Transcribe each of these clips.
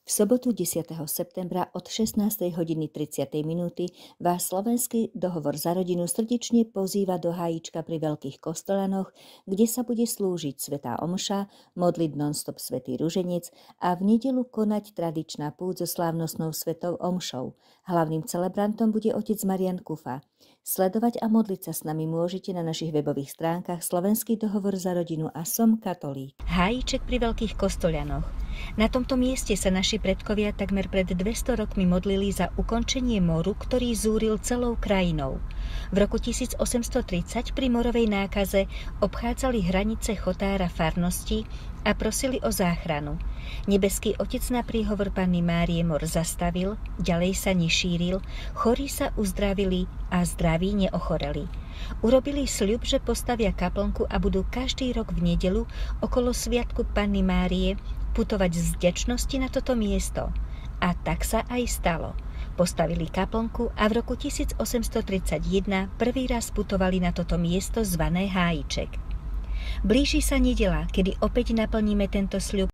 V sobotu 10. septembra od 16:30 vás Slovenský dohovor za rodinu srdečne pozýva do hájička pri Veľkých Kostolanoch, kde sa bude slúžiť svätá omša, modliť non-stop svätý ruženec a v nedeľu konať tradičná púť so slávnostnou svätou omšou. Hlavným celebrantom bude otec Marián Kufa. Sledovať a modliť sa s nami môžete na našich webových stránkach Slovenský dohovor za rodinu a Som katolík. Hájiček pri Veľkých Kostolanoch. Na tomto mieste sa naši predkovia takmer pred 200 rokmi modlili za ukončenie moru, ktorý zúril celou krajinou. V roku 1830 pri morovej nákaze obchádzali hranice chotára farnosti a prosili o záchranu. Nebeský Otec na príhovor Panny Márie mor zastavil, ďalej sa nešíril, chorí sa uzdravili a zdraví neochoreli. Urobili sľub, že postavia kaplnku a budú každý rok v nedeľu okolo sviatku Panny Márie putovať z vďačnosti na toto miesto. A tak sa aj stalo. Postavili kaplnku a v roku 1831 prvý raz putovali na toto miesto zvané Hájiček. Blíži sa nedeľa, kedy opäť naplníme tento sľub.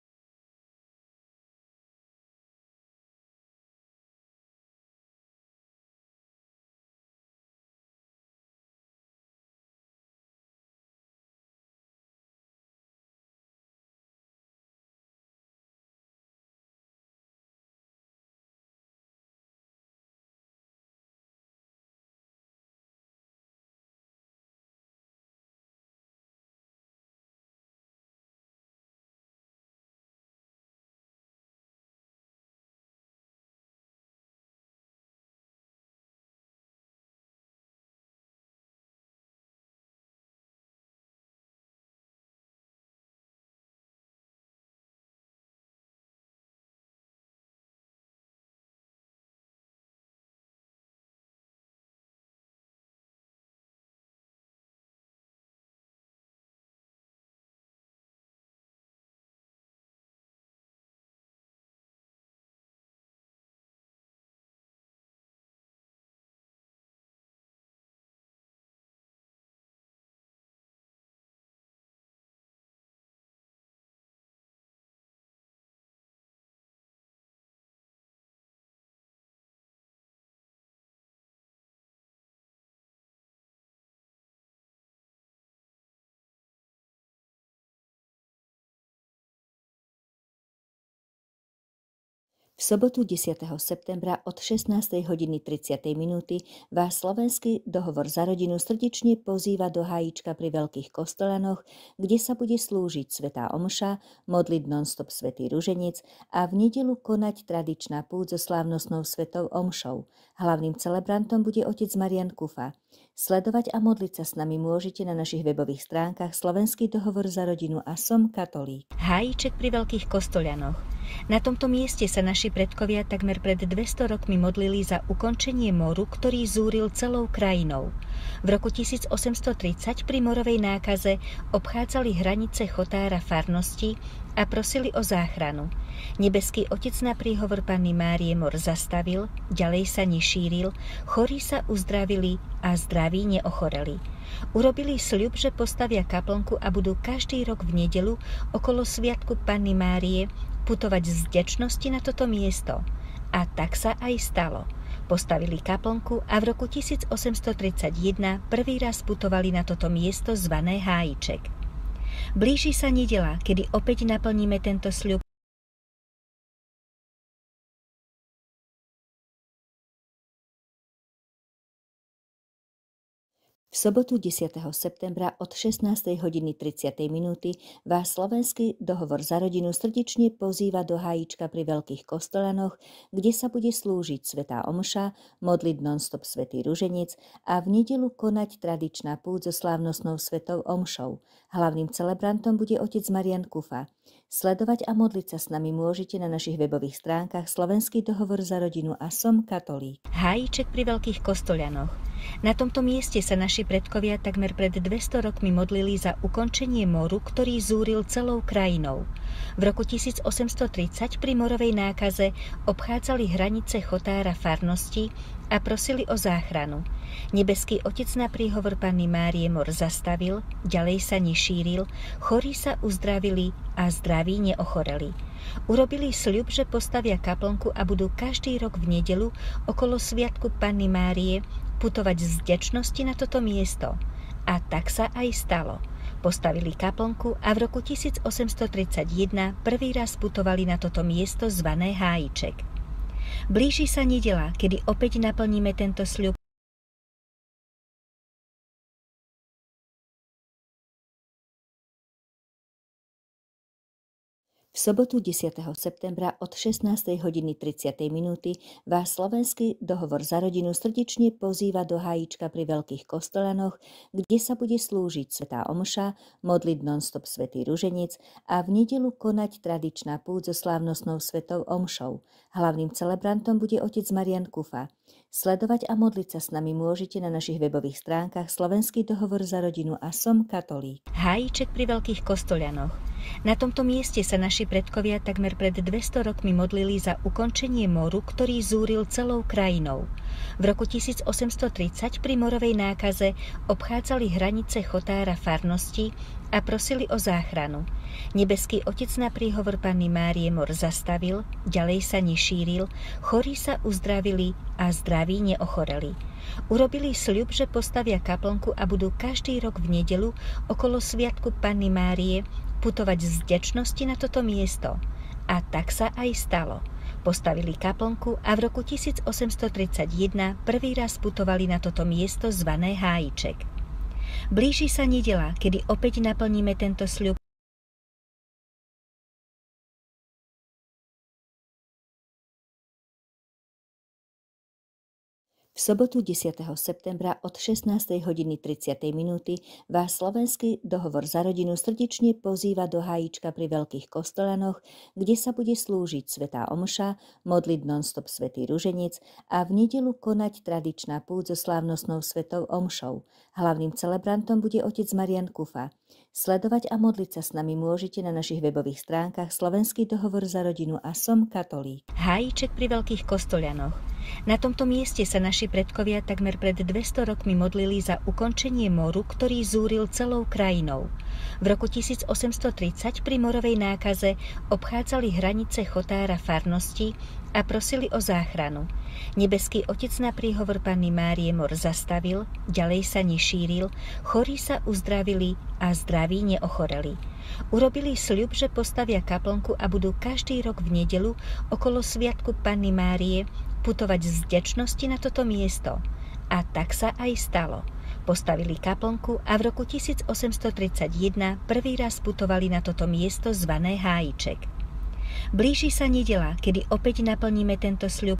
V sobotu 10. septembra od 16:30 vás Slovenský dohovor za rodinu srdečne pozýva do hájička pri Veľkých Kostolanoch, kde sa bude slúžiť svätá omša, modliť non-stop svätý ruženec a v nedeľu konať tradičná púť so slávnostnou svätou omšou. Hlavným celebrantom bude otec Marián Kufa. Sledovať a modliť sa s nami môžete na našich webových stránkach Slovenský dohovor za rodinu a Som katolík. Hájiček pri Veľkých Kostolanoch. Na tomto mieste sa naši predkovia takmer pred 200 rokmi modlili za ukončenie moru, ktorý zúril celou krajinou. V roku 1830 pri morovej nákaze obchádzali hranice chotára farnosti a prosili o záchranu. Nebeský Otec na príhovor Panny Márie mor zastavil, ďalej sa nešíril, chorí sa uzdravili a zdraví neochoreli. Urobili sľub, že postavia kaplnku a budú každý rok v nedeľu okolo sviatku Panny Márie putovať z vďačnosti na toto miesto. A tak sa aj stalo. Postavili kaplnku a v roku 1831 prvý raz putovali na toto miesto zvané Hájiček. Blíži sa nedeľa, kedy opäť naplníme tento sľub. V sobotu 10. septembra od 16:30 vás Slovenský dohovor za rodinu srdečne pozýva do hájička pri Veľkých Kostolanoch, kde sa bude slúžiť svätá omša, modliť non-stop svätý ruženec a v nedeľu konať tradičná púť so slávnostnou svätou omšou. Hlavným celebrantom bude otec Marián Kufa. Sledovať a modliť sa s nami môžete na našich webových stránkach Slovenský dohovor za rodinu a Som katolík. Hájiček pri Veľkých Kostolanoch. Na tomto mieste sa naši predkovia takmer pred 200 rokmi modlili za ukončenie moru, ktorý zúril celou krajinou. V roku 1830 pri morovej nákaze obchádzali hranice Chotára farnosti a prosili o záchranu. Nebeský Otec na príhovor Panny Márie mor zastavil, ďalej sa nešíril, chorí sa uzdravili a zdraví neochoreli. Urobili sľub, že postavia kaplnku a budú každý rok v nedeľu okolo sviatku Panny Márie putovať z vďačnosti na toto miesto. A tak sa aj stalo. Postavili kaplnku a v roku 1831 prvý raz putovali na toto miesto zvané Hájiček. Blíži sa nedeľa, kedy opäť naplníme tento sľub. V sobotu 10. septembra od 16:30 vás slovenský dohovor za rodinu srdečne pozýva do Hájička pri Veľkých Kostolanoch, kde sa bude slúžiť svätá omša, modliť non-stop svätý ruženec a v nedeľu konať tradičná púť so slávnostnou svätou omšou. Hlavným celebrantom bude otec Marian Kufa. Sledovať a modliť sa s nami môžete na našich webových stránkach Slovenský dohovor za rodinu a Som katolík. Hájiček pri Veľkých Kostolianoch. Na tomto mieste sa naši predkovia takmer pred 200 rokmi modlili za ukončenie moru, ktorý zúril celou krajinou. V roku 1830 pri morovej nákaze obchádzali hranice Chotára farnosti a prosili o záchranu. Nebeský Otec na príhovor Panny Márie mor zastavil, ďalej sa nešíril, chorí sa uzdravili a zdraví neochoreli. Urobili sľub, že postavia kaplnku a budú každý rok v nedeľu okolo sviatku Panny Márie putovať z vďačnosti na toto miesto. A tak sa aj stalo. Postavili kaplnku a v roku 1831 prvý raz putovali na toto miesto zvané Hájiček. Blíži sa nedeľa, kedy opäť naplníme tento sľub. V sobotu 10. septembra od 16:30 vás slovenský dohovor za rodinu srdečne pozýva do Hájička pri Veľkých Kostolanoch, kde sa bude slúžiť svätá omša, modliť non-stop svätý ruženec a v nedeľu konať tradičná púť so slávnostnou svätou omšou. Hlavným celebrantom bude otec Marian Kufa. Sledovať a modliť sa s nami môžete na našich webových stránkach Slovenský dohovor za rodinu a Som katolík. Hájiček pri Veľkých Kostolianoch. Na tomto mieste sa naši predkovia takmer pred 200 rokmi modlili za ukončenie moru, ktorý zúril celou krajinou. V roku 1830 pri morovej nákaze obchádzali hranice Chotára farnosti a prosili o záchranu. Nebeský Otec na príhovor Panny Márie mor zastavil, ďalej sa nešíril, chorí sa uzdravili a zdraví neochoreli. Urobili sľub, že postavia kaplnku a budú každý rok v nedeľu okolo sviatku Panny Márie putovať z vďačnosti na toto miesto. A tak sa aj stalo. Postavili kaplnku a v roku 1831 prvý raz putovali na toto miesto zvané Hájiček. Blíži sa nedeľa, kedy opäť naplníme tento sľub.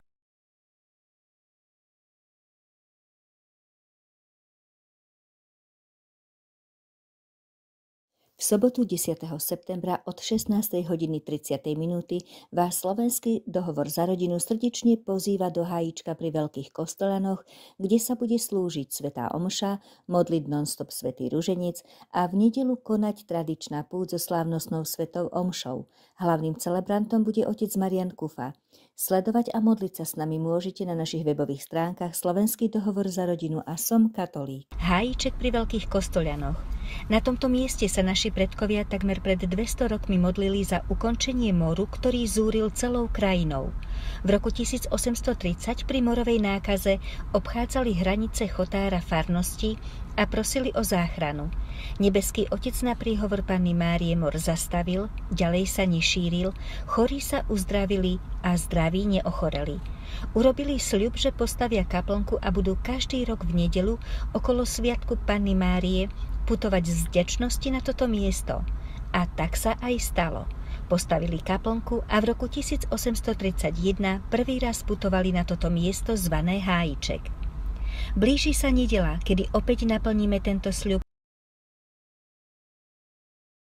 V sobotu 10. septembra od 16:30 vás slovenský dohovor za rodinu srdečne pozýva do Hájička pri Veľkých Kostolanoch, kde sa bude slúžiť svätá omša, modliť non-stop svätý ruženec a v nedeľu konať tradičná púť so slávnostnou svätou omšou. Hlavným celebrantom bude otec Marian Kufa. Sledovať a modliť sa s nami môžete na našich webových stránkach Slovenský dohovor za rodinu a Som katolík. Hájiček pri Veľkých Kostolianoch. Na tomto mieste sa naši predkovia takmer pred 200 rokmi modlili za ukončenie moru, ktorý zúril celou krajinou. V roku 1830 pri morovej nákaze obchádzali hranice Chotára farnosti a prosili o záchranu. Nebeský Otec na príhovor Panny Márie mor zastavil, ďalej sa nešíril, chorí sa uzdravili a zdraví neochoreli. Urobili sľub, že postavia kaplnku a budú každý rok v nedeľu okolo sviatku Panny Márie putovať z vďačnosti na toto miesto. A tak sa aj stalo. Postavili kaplnku a v roku 1831 prvý raz putovali na toto miesto zvané Hájiček. Blíži sa nedeľa, kedy opäť naplníme tento sľub.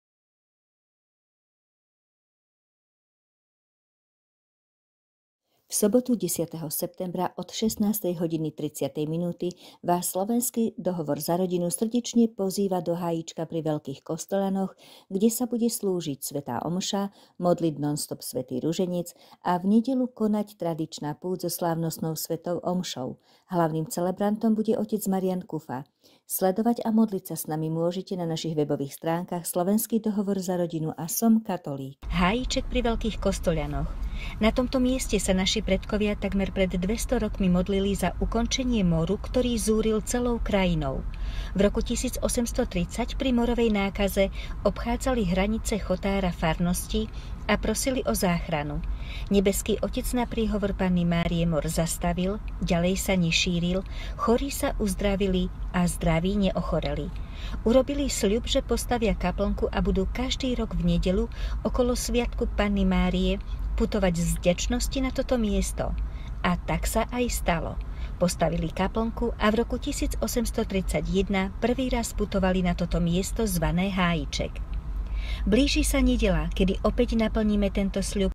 V V sobotu 10. septembra od 16:30 vás slovenský dohovor za rodinu srdečne pozýva do Hájička pri Veľkých Kostolanoch, kde sa bude slúžiť svätá omša, modliť non-stop svätý ruženec a v nedeľu konať tradičná púť so slávnostnou svätou omšou. Hlavným celebrantom bude otec Marian Kufa. Sledovať a modliť sa s nami môžete na našich webových stránkach Slovenský dohovor za rodinu a Som katolík. Hájiček pri Veľkých Kostolanoch. Na tomto mieste sa naši predkovia takmer pred 200 rokmi modlili za ukončenie moru, ktorý zúril celou krajinou. V roku 1830 pri morovej nákaze obchádzali hranice chotára farnosti a prosili o záchranu. Nebeský Otec na príhovor Panny Márie mor zastavil, ďalej sa nešíril, chorí sa uzdravili a zdraví neochoreli. Urobili sľub, že postavia kaplnku a budú každý rok v nedeľu okolo sviatku Panny Márie putovať z vďačnosti na toto miesto. A tak sa aj stalo. Postavili kaplnku a v roku 1831 prvý raz putovali na toto miesto zvané Hájiček. Blíži sa nedeľa, kedy opäť naplníme tento sľub.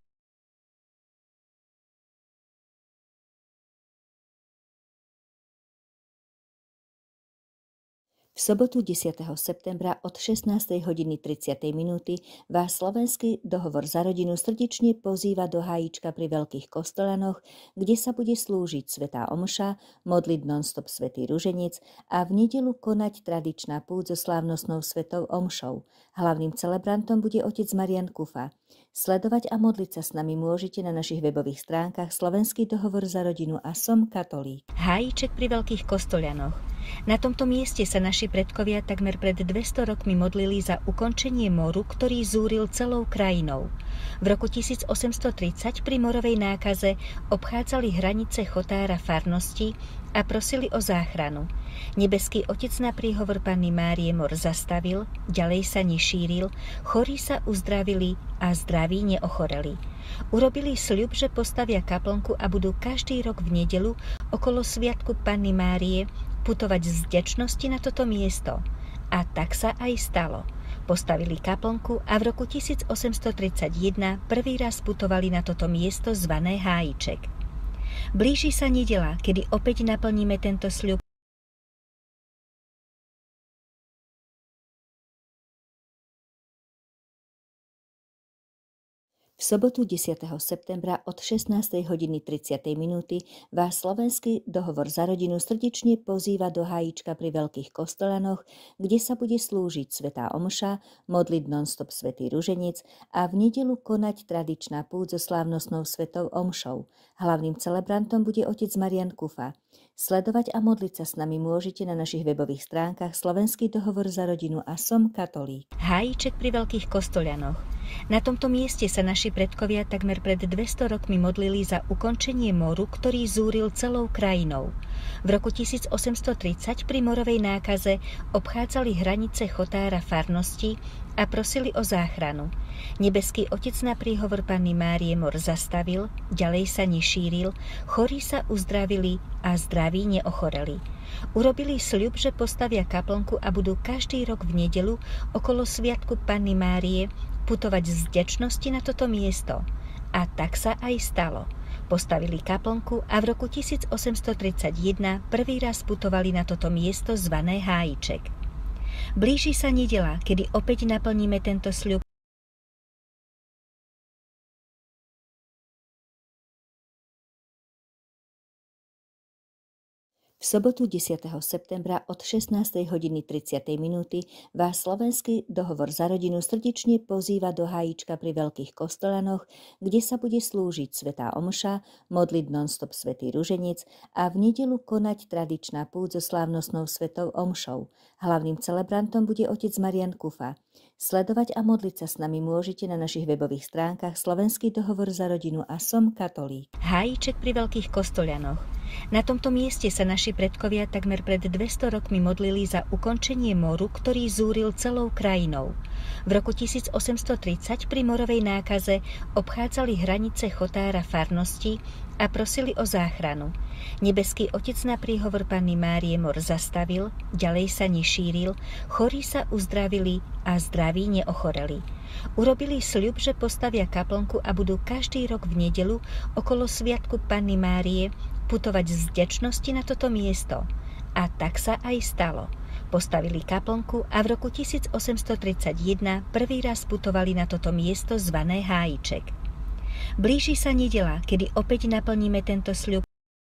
V sobotu 10. septembra od 16:30 vás slovenský dohovor za rodinu srdečne pozýva do Hájička pri Veľkých Kostolanoch, kde sa bude slúžiť svätá omša, modliť non-stop svätý ruženec a v nedeľu konať tradičná púť so slávnostnou svätou omšou. Hlavným celebrantom bude otec Marian Kufa. Sledovať a modliť sa s nami môžete na našich webových stránkach Slovenský dohovor za rodinu a Som katolík. Hájiček pri Veľkých Kostolanoch. Na tomto mieste sa naši predkovia takmer pred 200 rokmi modlili za ukončenie moru, ktorý zúril celou krajinou. V roku 1830 pri morovej nákaze obchádzali hranice chotára farnosti a prosili o záchranu. Nebeský Otec na príhovor Panny Márie mor zastavil, ďalej sa nešíril, chorí sa uzdravili a zdraví neochoreli. Urobili sľub, že postavia kaplnku a budú každý rok v nedeľu okolo sviatku Panny Márie putovať z vďačnosti na toto miesto. A tak sa aj stalo. Postavili kaplnku a v roku 1831 prvý raz putovali na toto miesto zvané Hájiček. Blíži sa nedeľa, kedy opäť naplníme tento sľub. V sobotu 10. septembra od 16:30 vás slovenský dohovor za rodinu srdečne pozýva do Hájička pri Veľkých Kostolanoch, kde sa bude slúžiť svätá omša, modliť non-stop svätý ruženec a v nedeľu konať tradičná púť so slávnostnou svätou omšou. Hlavným celebrantom bude otec Marian Kufa. Sledovať a modliť sa s nami môžete na našich webových stránkach Slovenský dohovor za rodinu a Som katolík. Hájiček pri Veľkých Kostolanoch. Na tomto mieste sa naši predkovia takmer pred 200 rokmi modlili za ukončenie moru, ktorý zúril celou krajinou. V roku 1830 pri morovej nákaze obchádzali hranice chotára farnosti a prosili o záchranu. Nebeský Otec na príhovor Panny Márie mor zastavil, ďalej sa nešíril, chorí sa uzdravili a zdraví neochoreli. Urobili sľub, že postavia kaplnku a budú každý rok v nedeľu okolo sviatku Panny Márie putovať z vďačnosti na toto miesto. A tak sa aj stalo. Postavili kaplnku a v roku 1831 prvý raz putovali na toto miesto zvané Hájiček. Blíži sa nedeľa, kedy opäť naplníme tento sľub. V sobotu 10. septembra od 16:30 vás slovenský dohovor za rodinu srdečne pozýva do Hájička pri Veľkých Kostolanoch, kde sa bude slúžiť svätá omša, modliť non-stop svätý ruženec a v nedeľu konať tradičná púť so slávnostnou svätou omšou. Hlavným celebrantom bude otec Marian Kufa. Sledovať a modliť sa s nami môžete na našich webových stránkach Slovenský dohovor za rodinu a Som katolík. Hájiček pri Veľkých Kostolanoch. Na tomto mieste sa naši predkovia takmer pred 200 rokmi modlili za ukončenie moru, ktorý zúril celou krajinou. V roku 1830 pri morovej nákaze obchádzali hranice chotára farnosti a prosili o záchranu. Nebeský Otec na príhovor Panny Márie mor zastavil, ďalej sa nešíril, chorí sa uzdravili a zdraví neochoreli. Urobili sľub, že postavia kaplnku a budú každý rok v nedeľu okolo sviatku Panny Márie putovať z vďačnosti na toto miesto. A tak sa aj stalo. Postavili kaplnku a v roku 1831 prvý raz putovali na toto miesto zvané Hájiček. Blíži sa nedeľa, kedy opäť naplníme tento sľub.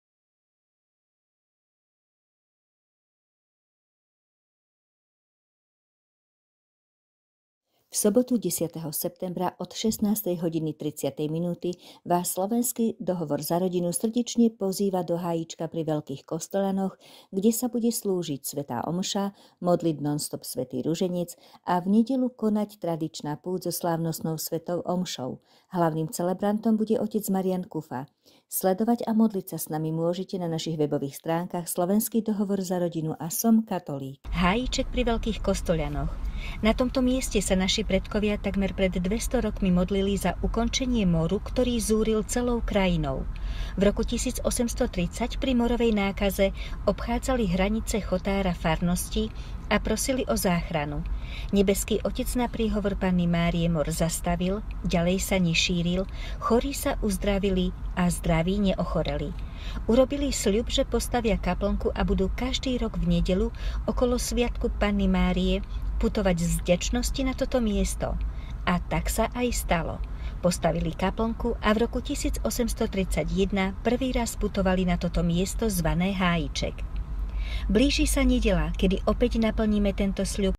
V sobotu 10. septembra od 16:30 vás slovenský dohovor za rodinu srdečne pozýva do Hájička pri Veľkých Kostolanoch, kde sa bude slúžiť svätá omša, modliť non-stop svätý ruženec a v nedeľu konať tradičná púť so slávnostnou svätou omšou. Hlavným celebrantom bude otec Marian Kufa. Sledovať a modliť sa s nami môžete na našich webových stránkach Slovenský dohovor za rodinu a Som katolík. Hájiček pri Veľkých Kostolanoch. Na tomto mieste sa naši predkovia takmer pred 200 rokmi modlili za ukončenie moru, ktorý zúril celou krajinou. V roku 1830 pri morovej nákaze obchádzali hranice chotára farnosti a prosili o záchranu. Nebeský Otec na príhovor Panny Márie mor zastavil, ďalej sa nešíril, chorí sa uzdravili a zdraví neochoreli. Urobili sľub, že postavia kaplnku a budú každý rok v nedeľu okolo sviatku Panny Márie putovať z vďačnosti na toto miesto. A tak sa aj stalo. Postavili kaplnku a v roku 1831 prvý raz putovali na toto miesto zvané Hájiček. Blíži sa nedeľa, kedy opäť naplníme tento sľub.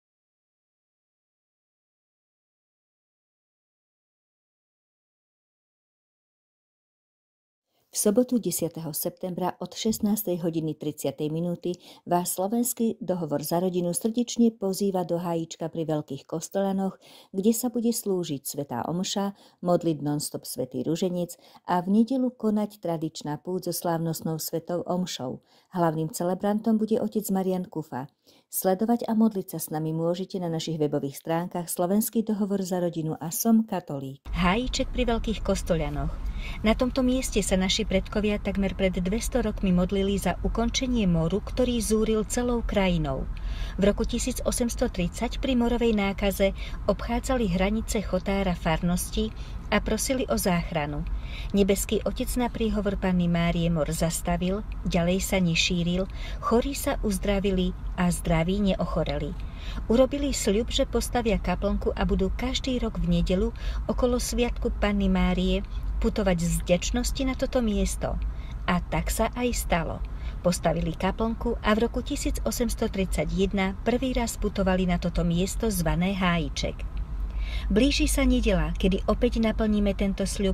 V sobotu 10. septembra od 16:30 vás slovenský dohovor za rodinu srdečne pozýva do Hájička pri Veľkých Kostolanoch, kde sa bude slúžiť svätá omša, modliť non-stop svätý ruženec a v nedeľu konať tradičná púť so slávnostnou svätou omšou. Hlavným celebrantom bude otec Marian Kufa. Sledovať a modliť sa s nami môžete na našich webových stránkach Slovenský dohovor za rodinu a Som katolík. Hájiček pri Veľkých Kostolanoch. Na tomto mieste sa naši predkovia takmer pred 200 rokmi modlili za ukončenie moru, ktorý zúril celou krajinou. V roku 1830 pri morovej nákaze obchádzali hranice chotára farnosti a prosili o záchranu. Nebeský Otec na príhovor Panny Márie mor zastavil, ďalej sa nešíril, chorí sa uzdravili a zdraví neochoreli. Urobili sľub, že postavia kaplnku a budú každý rok v nedeľu okolo sviatku Panny Márie putovať z vďačnosti na toto miesto. A tak sa aj stalo. Postavili kaplnku a v roku 1831 prvý raz putovali na toto miesto zvané Hájiček. Blíži sa nedeľa, kedy opäť naplníme tento sľub.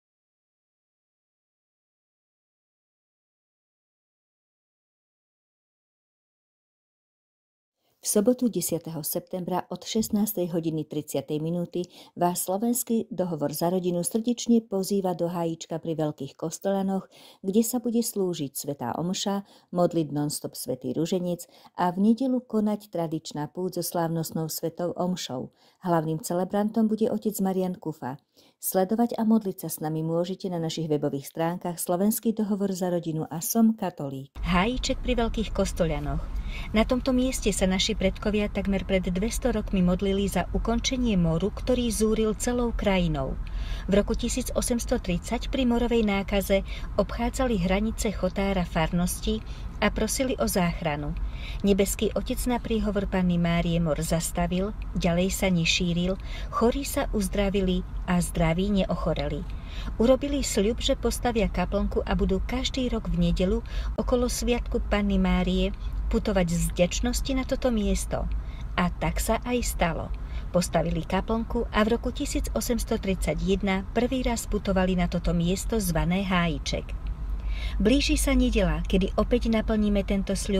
V sobotu 10. septembra od 16:30 vás slovenský dohovor za rodinu srdečne pozýva do Hájička pri Veľkých Kostolanoch, kde sa bude slúžiť svätá omša, modliť non-stop svätý ruženec a v nedeľu konať tradičná púť so slávnostnou svätou omšou. Hlavným celebrantom bude otec Marian Kufa. Sledovať a modliť sa s nami môžete na našich webových stránkach Slovenský dohovor za rodinu a Som katolík. Hájiček pri Veľkých Kostolanoch. Na tomto mieste sa naši predkovia takmer pred 200 rokmi modlili za ukončenie moru, ktorý zúril celou krajinou. V roku 1830 pri morovej nákaze obchádzali hranice chotára farnosti a prosili o záchranu. Nebeský Otec na príhovor Panny Márie mor zastavil, ďalej sa nešíril, chorí sa uzdravili a zdraví neochoreli. Urobili sľub, že postavia kaplnku a budú každý rok v nedeľu okolo sviatku Panny Márie putovať z vďačnosti na toto miesto. A tak sa aj stalo. Postavili kaplnku a v roku 1831 prvý raz putovali na toto miesto zvané Hájiček. Blíži sa nedeľa, kedy opäť naplníme tento sľub.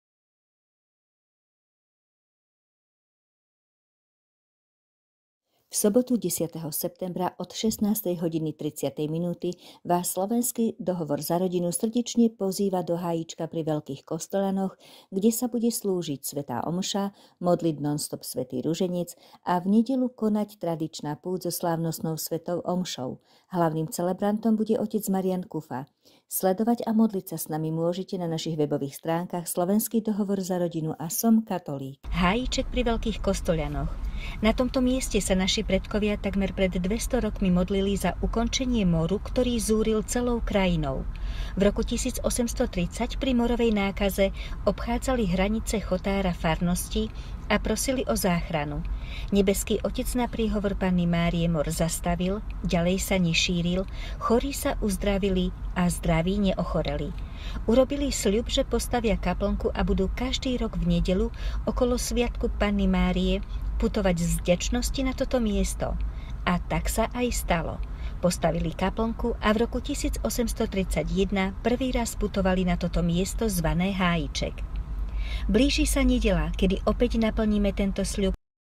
V V sobotu 10. septembra od 16. hodiny 30. minúty vás slovenský dohovor za rodinu srdečne pozýva do Hájička pri Veľkých Kostolanoch, kde sa bude slúžiť svätá omša, modliť non-stop svätý ruženec a v nedeľu konať tradičná púť so slávnostnou svätou omšou. Hlavným celebrantom bude otec Marian Kufa. Sledovať a modliť sa s nami môžete na našich webových stránkach Slovenský dohovor za rodinu a Som katolík. Hájiček pri Veľkých Kostolianoch. Na tomto mieste sa naši predkovia takmer pred 200 rokmi modlili za ukončenie moru, ktorý zúril celou krajinou. V roku 1830 pri morovej nákaze obchádzali hranice chotára farnosti a prosili o záchranu. Nebeský Otec na príhovor Panny Márie mor zastavil, ďalej sa nešíril, chorí sa uzdravili a zdraví neochoreli. Urobili sľub, že postavia kaplnku a budú každý rok v nedeľu okolo sviatku Panny Márie putovať z vďačnosti na toto miesto. A tak sa aj stalo. Postavili kaplnku a v roku 1831 prvý raz putovali na toto miesto zvané Hájiček. Blíži sa nedeľa, kedy opäť naplníme tento sľub.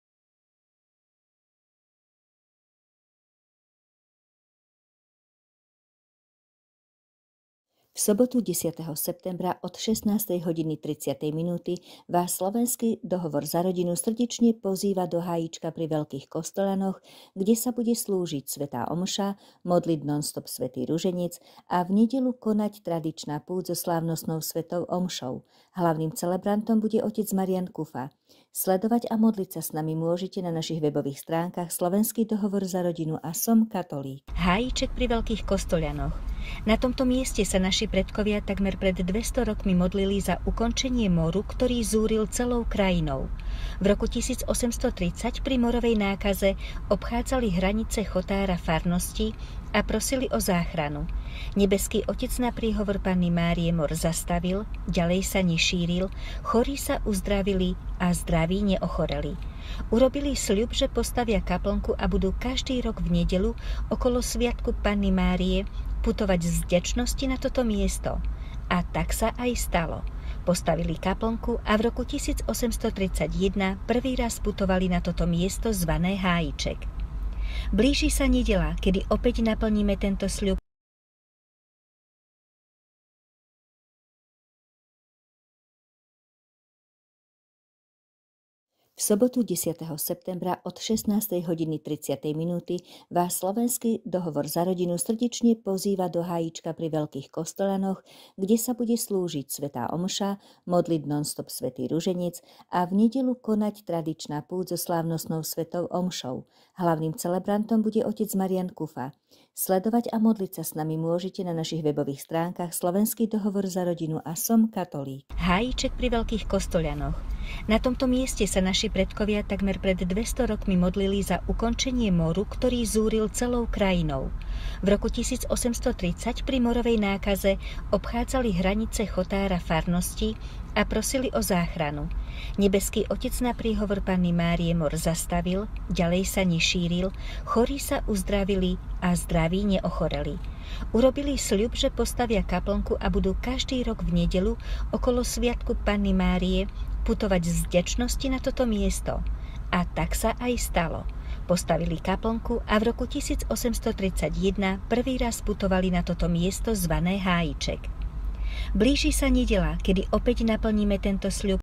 V sobotu 10. septembra od 16. hodiny 30. minúty vás slovenský dohovor za rodinu srdečne pozýva do Hájička pri Veľkých Kostolanoch, kde sa bude slúžiť svätá omša, modliť non-stop svätý ruženec a v nedeľu konať tradičná púť so slávnostnou svätou omšou. Hlavným celebrantom bude otec Marian Kufa. Sledovať a modliť sa s nami môžete na našich webových stránkach Slovenský dohovor za rodinu a Som katolík. Hájiček pri Veľkých Kostolianoch. Na tomto mieste sa naši predkovia takmer pred 200 rokmi modlili za ukončenie moru, ktorý zúril celou krajinou. V roku 1830 pri morovej nákaze obchádzali hranice chotára farnosti a prosili o záchranu. Nebeský Otec na príhovor Panny Márie mor zastavil, ďalej sa nešíril, chorí sa uzdravili a zdraví neochoreli. Urobili sľub, že postavia kaplnku a budú každý rok v nedeľu okolo sviatku Panny Márie putovať z vďačnosti na toto miesto. A tak sa aj stalo. Postavili kaplnku a v roku 1831 prvý raz putovali na toto miesto zvané Hájiček. Blíži sa nedeľa, kedy opäť naplníme tento sľub. V sobotu 10. septembra od 16. hodiny 30. minúty vás slovenský dohovor za rodinu srdečne pozýva do Hájička pri Veľkých Kostolanoch, kde sa bude slúžiť svätá omša, modliť non-stop svätý ruženec a v nedeľu konať tradičná púť so slávnostnou svätou omšou. Hlavným celebrantom bude otec Marian Kufa. Sledovať a modliť sa s nami môžete na našich webových stránkach Slovenský dohovor za rodinu a Som katolík. Hájiček pri Veľkých Kostolianoch. Na tomto mieste sa naši predkovia takmer pred 200 rokmi modlili za ukončenie moru, ktorý zúril celou krajinou. V roku 1830 pri morovej nákaze obchádzali hranice chotára farnosti a prosili o záchranu. Nebeský Otec na príhovor Panny Márie mor zastavil, ďalej sa nešíril, chorí sa uzdravili a zdraví neochoreli. Urobili sľub, že postavia kaplnku a budú každý rok v nedeľu okolo sviatku Panny Márie putovať z vďačnosti na toto miesto. A tak sa aj stalo. Postavili kaplnku a v roku 1831 prvý raz putovali na toto miesto zvané Hájiček. Blíži sa nedeľa, kedy opäť naplníme tento sľub.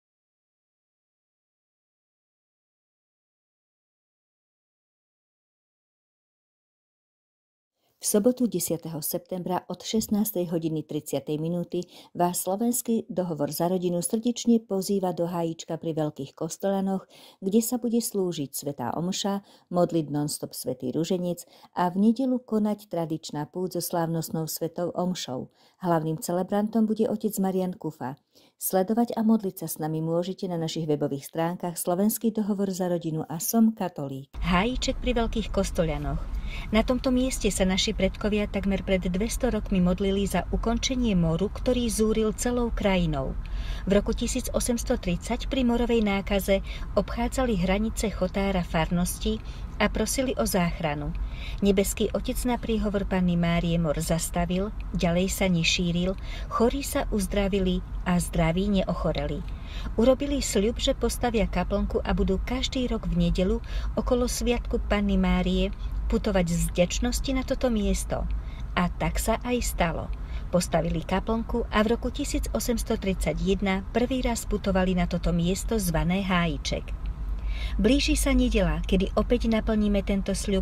V sobotu 10. septembra od 16. hodiny 30. minúty vás slovenský dohovor za rodinu srdečne pozýva do Hájička pri Veľkých Kostolanoch, kde sa bude slúžiť svätá omša, modliť non-stop svätý ruženec a v nedeľu konať tradičná púť so slávnostnou svätou omšou. Hlavným celebrantom bude otec Marian Kufa. Sledovať a modliť sa s nami môžete na našich webových stránkach Slovenský dohovor za rodinu a Som katolík. Hájiček pri Veľkých Kostolianoch. Na tomto mieste sa naši predkovia takmer pred 200 rokmi modlili za ukončenie moru, ktorý zúril celou krajinou. V roku 1830 pri morovej nákaze obchádzali hranice chotára farnosti a prosili o záchranu. Nebeský Otec na príhovor Panny Márie mor zastavil, ďalej sa nešíril, chorí sa uzdravili a zdraví neochoreli. Urobili sľub, že postavia kaplnku a budú každý rok v nedeľu okolo sviatku Panny Márie putovať z vďačnosti na toto miesto. A tak sa aj stalo. Postavili kaplnku a v roku 1831 prvý raz putovali na toto miesto zvané Hájiček. Blíži sa nedeľa, kedy opäť naplníme tento sľub.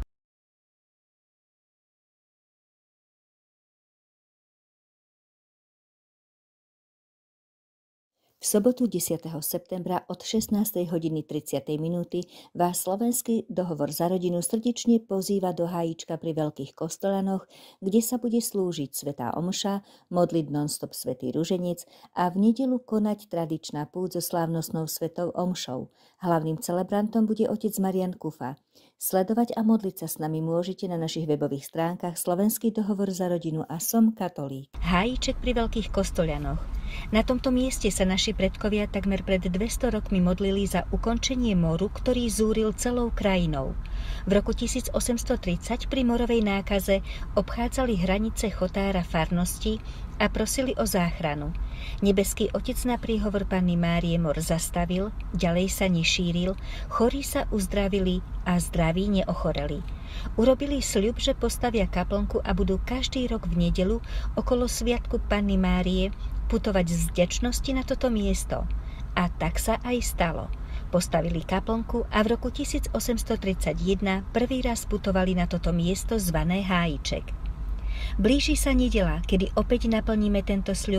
V sobotu 10. septembra od 16:30 vás slovenský dohovor za rodinu srdečne pozýva do Hájička pri Veľkých Kostolanoch, kde sa bude slúžiť svätá omša, modliť non-stop svätý ruženec a v nedeľu konať tradičná púť so slávnostnou svätou omšou. Hlavným celebrantom bude otec Marian Kufa. Sledovať a modliť sa s nami môžete na našich webových stránkach Slovenský dohovor za rodinu a Som katolík. Hájiček pri Veľkých Kostolanoch. Na tomto mieste sa naši predkovia takmer pred 200 rokmi modlili za ukončenie moru, ktorý zúril celou krajinou. V roku 1830 pri morovej nákaze obchádzali hranice chotára farnosti a prosili o záchranu. Nebeský Otec na príhovor Panny Márie mor zastavil, ďalej sa nešíril, chorí sa uzdravili a zdraví neochoreli. Urobili sľub, že postavia kaplnku a budú každý rok v nedeľu okolo sviatku Panny Márie putovať z vďačnosti na toto miesto. A tak sa aj stalo. Postavili kaplnku a v roku 1831 prvý raz putovali na toto miesto zvané Hájiček. Blíži sa nedeľa, kedy opäť naplníme tento sľub.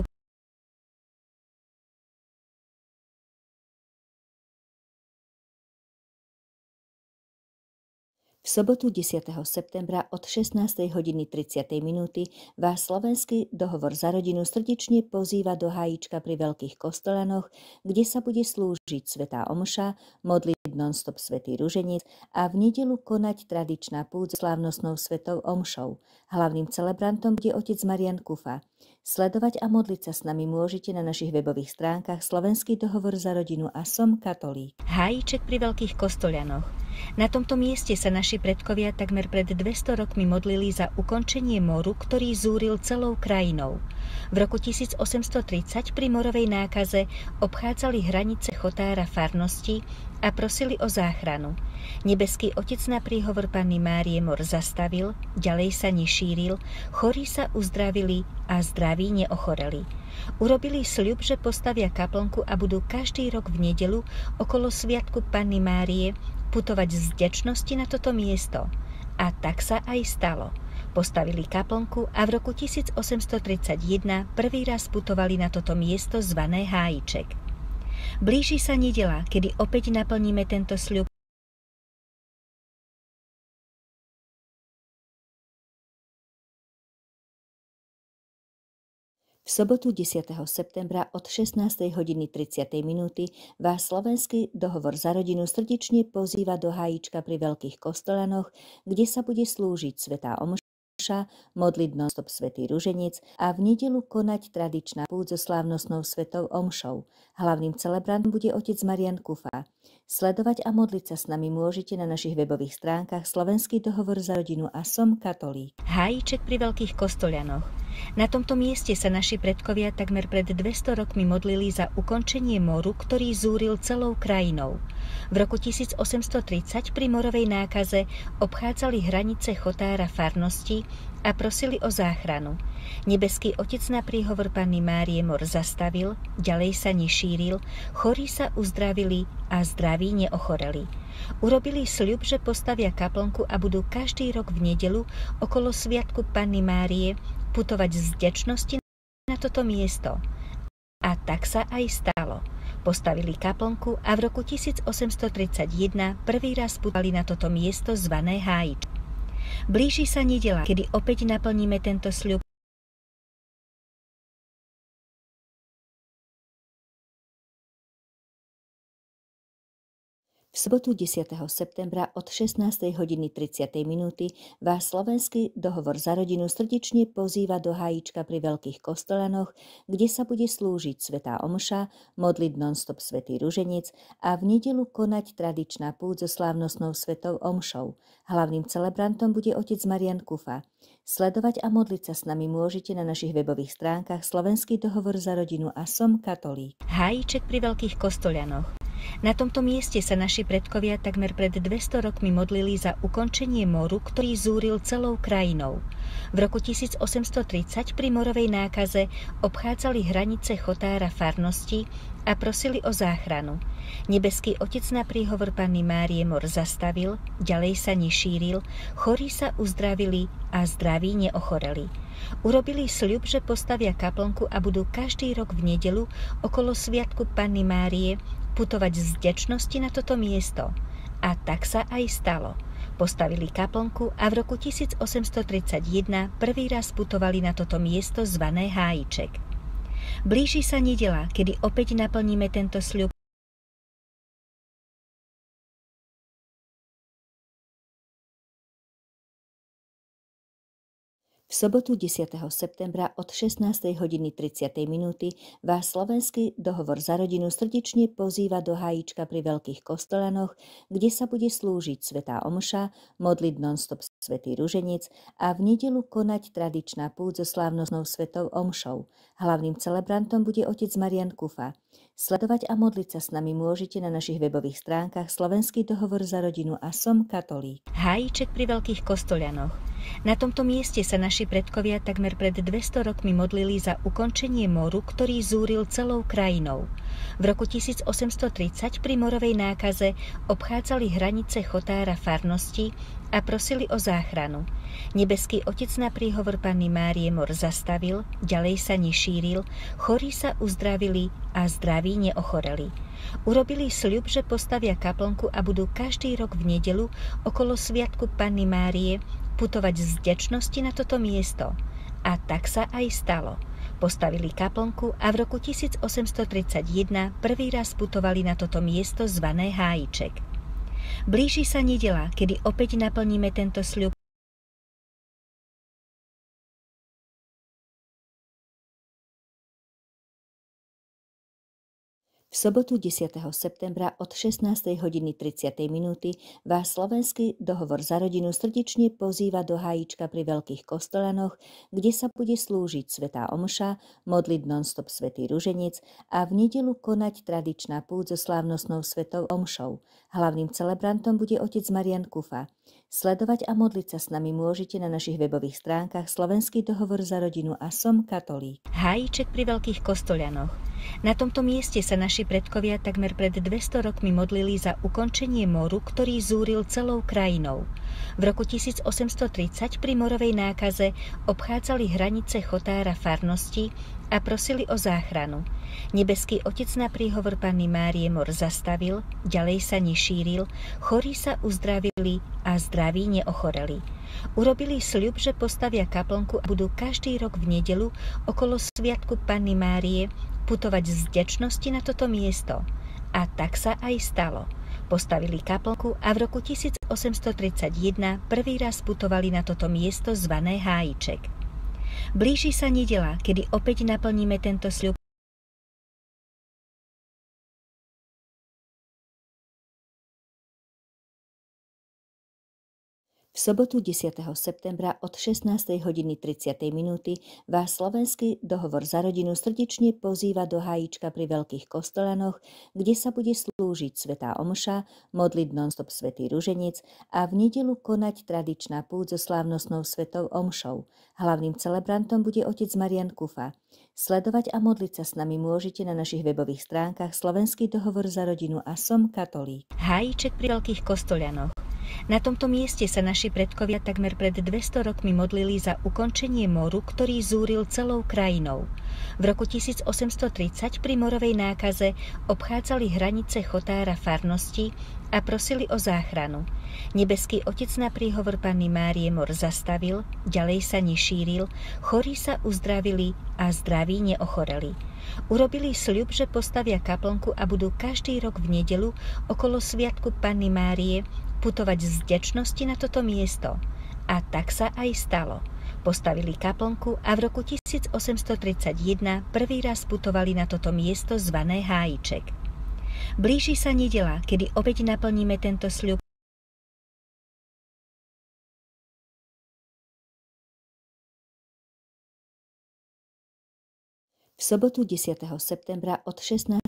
V sobotu 10. septembra od 16:30 vás slovenský dohovor za rodinu srdečne pozýva do Hájička pri Veľkých Kostolanoch, kde sa bude slúžiť svätá omša, modliť non-stop svätý ruženec a v nedeľu konať tradičná púť so slávnostnou svätou omšou. Hlavným celebrantom bude otec Marian Kufa. Sledovať a modliť sa s nami môžete na našich webových stránkach Slovenský dohovor za rodinu a Som katolík. Hájiček pri Veľkých Kostolanoch. Na tomto mieste sa naši predkovia takmer pred 200 rokmi modlili za ukončenie moru, ktorý zúril celou krajinou. V roku 1830 pri morovej nákaze obchádzali hranice chotára farnosti a prosili o záchranu. Nebeský Otec na príhovor Panny Márie mor zastavil, ďalej sa nešíril, chorí sa uzdravili a zdraví neochoreli. Urobili sľub, že postavia kaplnku a budú každý rok v nedeľu okolo sviatku Panny Márie putovať z vďačnosti na toto miesto. A tak sa aj stalo. Postavili kaplnku a v roku 1831 prvý raz putovali na toto miesto zvané Hájiček. Blíži sa nedeľa, kedy opäť naplníme tento sľub. V sobotu 10. septembra od 16:30 vás slovenský dohovor za rodinu srdečne pozýva do Hájička pri Veľkých Kostolanoch, kde sa bude slúžiť svätá omša, modliť non-stop svätý ruženec a v nedeľu konať tradičná púť so slávnostnou svätou omšou. Hlavným celebrantom bude otec Marian Kufa. Sledovať a modliť sa s nami môžete na našich webových stránkach Slovenský dohovor za rodinu a Som katolík. Hájiček pri Veľkých Kostolanoch. Na tomto mieste sa naši predkovia takmer pred 200 rokmi modlili za ukončenie moru, ktorý zúril celou krajinou. V roku 1830 pri morovej nákaze obchádzali hranice chotára farnosti a prosili o záchranu. Nebeský Otec na príhovor Panny Márie mor zastavil, ďalej sa nešíril, chorí sa uzdravili a zdraví neochoreli. Urobili sľub, že postavia kaplnku a budú každý rok v nedeľu okolo sviatku Panny Márie putovať z vďačnosti na toto miesto. A tak sa aj stalo. Postavili kaplnku a v roku 1831 prvý raz putovali na toto miesto zvané Hájiček. Blíži sa nedeľa, kedy opäť naplníme tento sľub. V V sobotu 10. septembra od 16:30 vás Slovenský dohovor za rodinu srdečne pozýva do Hájička pri Veľkých Kostolanoch, kde sa bude slúžiť svätá omša, modliť non-stop svätý ruženec a v nedeľu konať tradičná púť so slávnostnou svätou omšou. Hlavným celebrantom bude otec Marian Kufa. Sledovať a modliť sa s nami môžete na našich webových stránkach Slovenský dohovor za rodinu a Som katolík. Hájiček pri Veľkých Kostolanoch. Na tomto mieste sa naši predkovia takmer pred 200 rokmi modlili za ukončenie moru, ktorý zúril celou krajinou. V roku 1830 pri morovej nákaze obchádzali hranice chotára farnosti a prosili o záchranu. Nebeský Otec na príhovor Panny Márie mor zastavil, ďalej sa nešíril, chorí sa uzdravili a zdraví neochoreli. Urobili sľub, že postavia kaplnku a budú každý rok v nedeľu okolo sviatku Panny Márie putovať z vďačnosti na toto miesto. A tak sa aj stalo. Postavili kaplnku a v roku 1831 prvý raz putovali na toto miesto zvané Hájiček. Blíži sa nedeľa, kedy opäť naplníme tento sľub. V sobotu 10. septembra od 16:30 vás Slovenský dohovor za rodinu srdečne pozýva do Hájička pri Veľkých Kostolanoch, kde sa bude slúžiť svätá omša, modliť non-stop svätý ruženec a v nedeľu konať tradičná púť so slávnostnou svätou omšou. Hlavným celebrantom bude otec Marian Kufa. Sledovať a modliť sa s nami môžete na našich webových stránkach Slovenský dohovor za rodinu a Som katolík. Hájiček pri Veľkých Kostolanoch. Na tomto mieste sa naši predkovia takmer pred 200 rokmi modlili za ukončenie moru, ktorý zúril celou krajinou. V roku 1830 pri morovej nákaze obchádzali hranice chotára farnosti a prosili o záchranu. Nebeský Otec na príhovor Panny Márie mor zastavil, ďalej sa nešíril, chorí sa uzdravili a zdraví neochoreli. Urobili sľub, že postavia kaplnku a budú každý rok v nedeľu okolo sviatku Panny Márie putovať z vďačnosti na toto miesto. A tak sa aj stalo. Postavili kaplnku a v roku 1831 prvý raz putovali na toto miesto zvané Hájiček. Blíži sa nedeľa, kedy opäť naplníme tento sľub. V sobotu 10. septembra od 16:30 vás Slovenský dohovor za rodinu srdečne pozýva do Hájička pri Veľkých Kostolanoch, kde sa bude slúžiť svätá omša, modliť non-stop svätý ruženec a v nedeľu konať tradičná púť so slávnostnou svätou omšou. Hlavným celebrantom bude otec Marian Kufa. Sledovať a modliť sa s nami môžete na našich webových stránkach Slovenský dohovor za rodinu a Som katolík. Hájiček pri Veľkých Kostolanoch. Na tomto mieste sa naši predkovia takmer pred 200 rokmi modlili za ukončenie moru, ktorý zúril celou krajinou. V roku 1830 pri morovej nákaze obchádzali hranice chotára farnosti a prosili o záchranu. Nebeský Otec na príhovor Panny Márie mor zastavil, ďalej sa nešíril, chorí sa uzdravili a zdraví neochoreli. Urobili sľub, že postavia kaplnku a budú každý rok v nedeľu okolo sviatku Panny Márie putovať z vďačnosti na toto miesto. A tak sa aj stalo. Postavili kaplnku a v roku 1831 prvý raz putovali na toto miesto zvané Hájiček. Blíži sa nedeľa, kedy opäť naplníme tento sľub. V sobotu 10. septembra od 16:30 vás Slovenský dohovor za rodinu srdečne pozýva do Hájička pri Veľkých Kostolanoch, kde sa bude slúžiť svätá omša, modliť non-stop svätý ruženec a v nedeľu konať tradičná púť so slávnostnou svätou omšou. Hlavným celebrantom bude otec Marian Kufa. Sledovať a modliť sa s nami môžete na našich webových stránkach Slovenský dohovor za rodinu a Som katolík. Hájiček pri Veľkých Kostolanoch. Na tomto mieste sa naši predkovia takmer pred 200 rokmi modlili za ukončenie moru, ktorý zúril celou krajinou. V roku 1830 pri morovej nákaze obchádzali hranice chotára farnosti a prosili o záchranu. Nebeský Otec na príhovor Panny Márie mor zastavil, ďalej sa nešíril, chorí sa uzdravili a zdraví neochoreli. Urobili sľub, že postavia kaplnku a budú každý rok v nedeľu okolo sviatku Panny Márie putovať z vďačnosti na toto miesto. A tak sa aj stalo. Postavili kaplnku a v roku 1831 prvý raz putovali na toto miesto zvané Hájiček. Blíži sa nedeľa, kedy opäť naplníme tento sľub. V sobotu 10. septembra od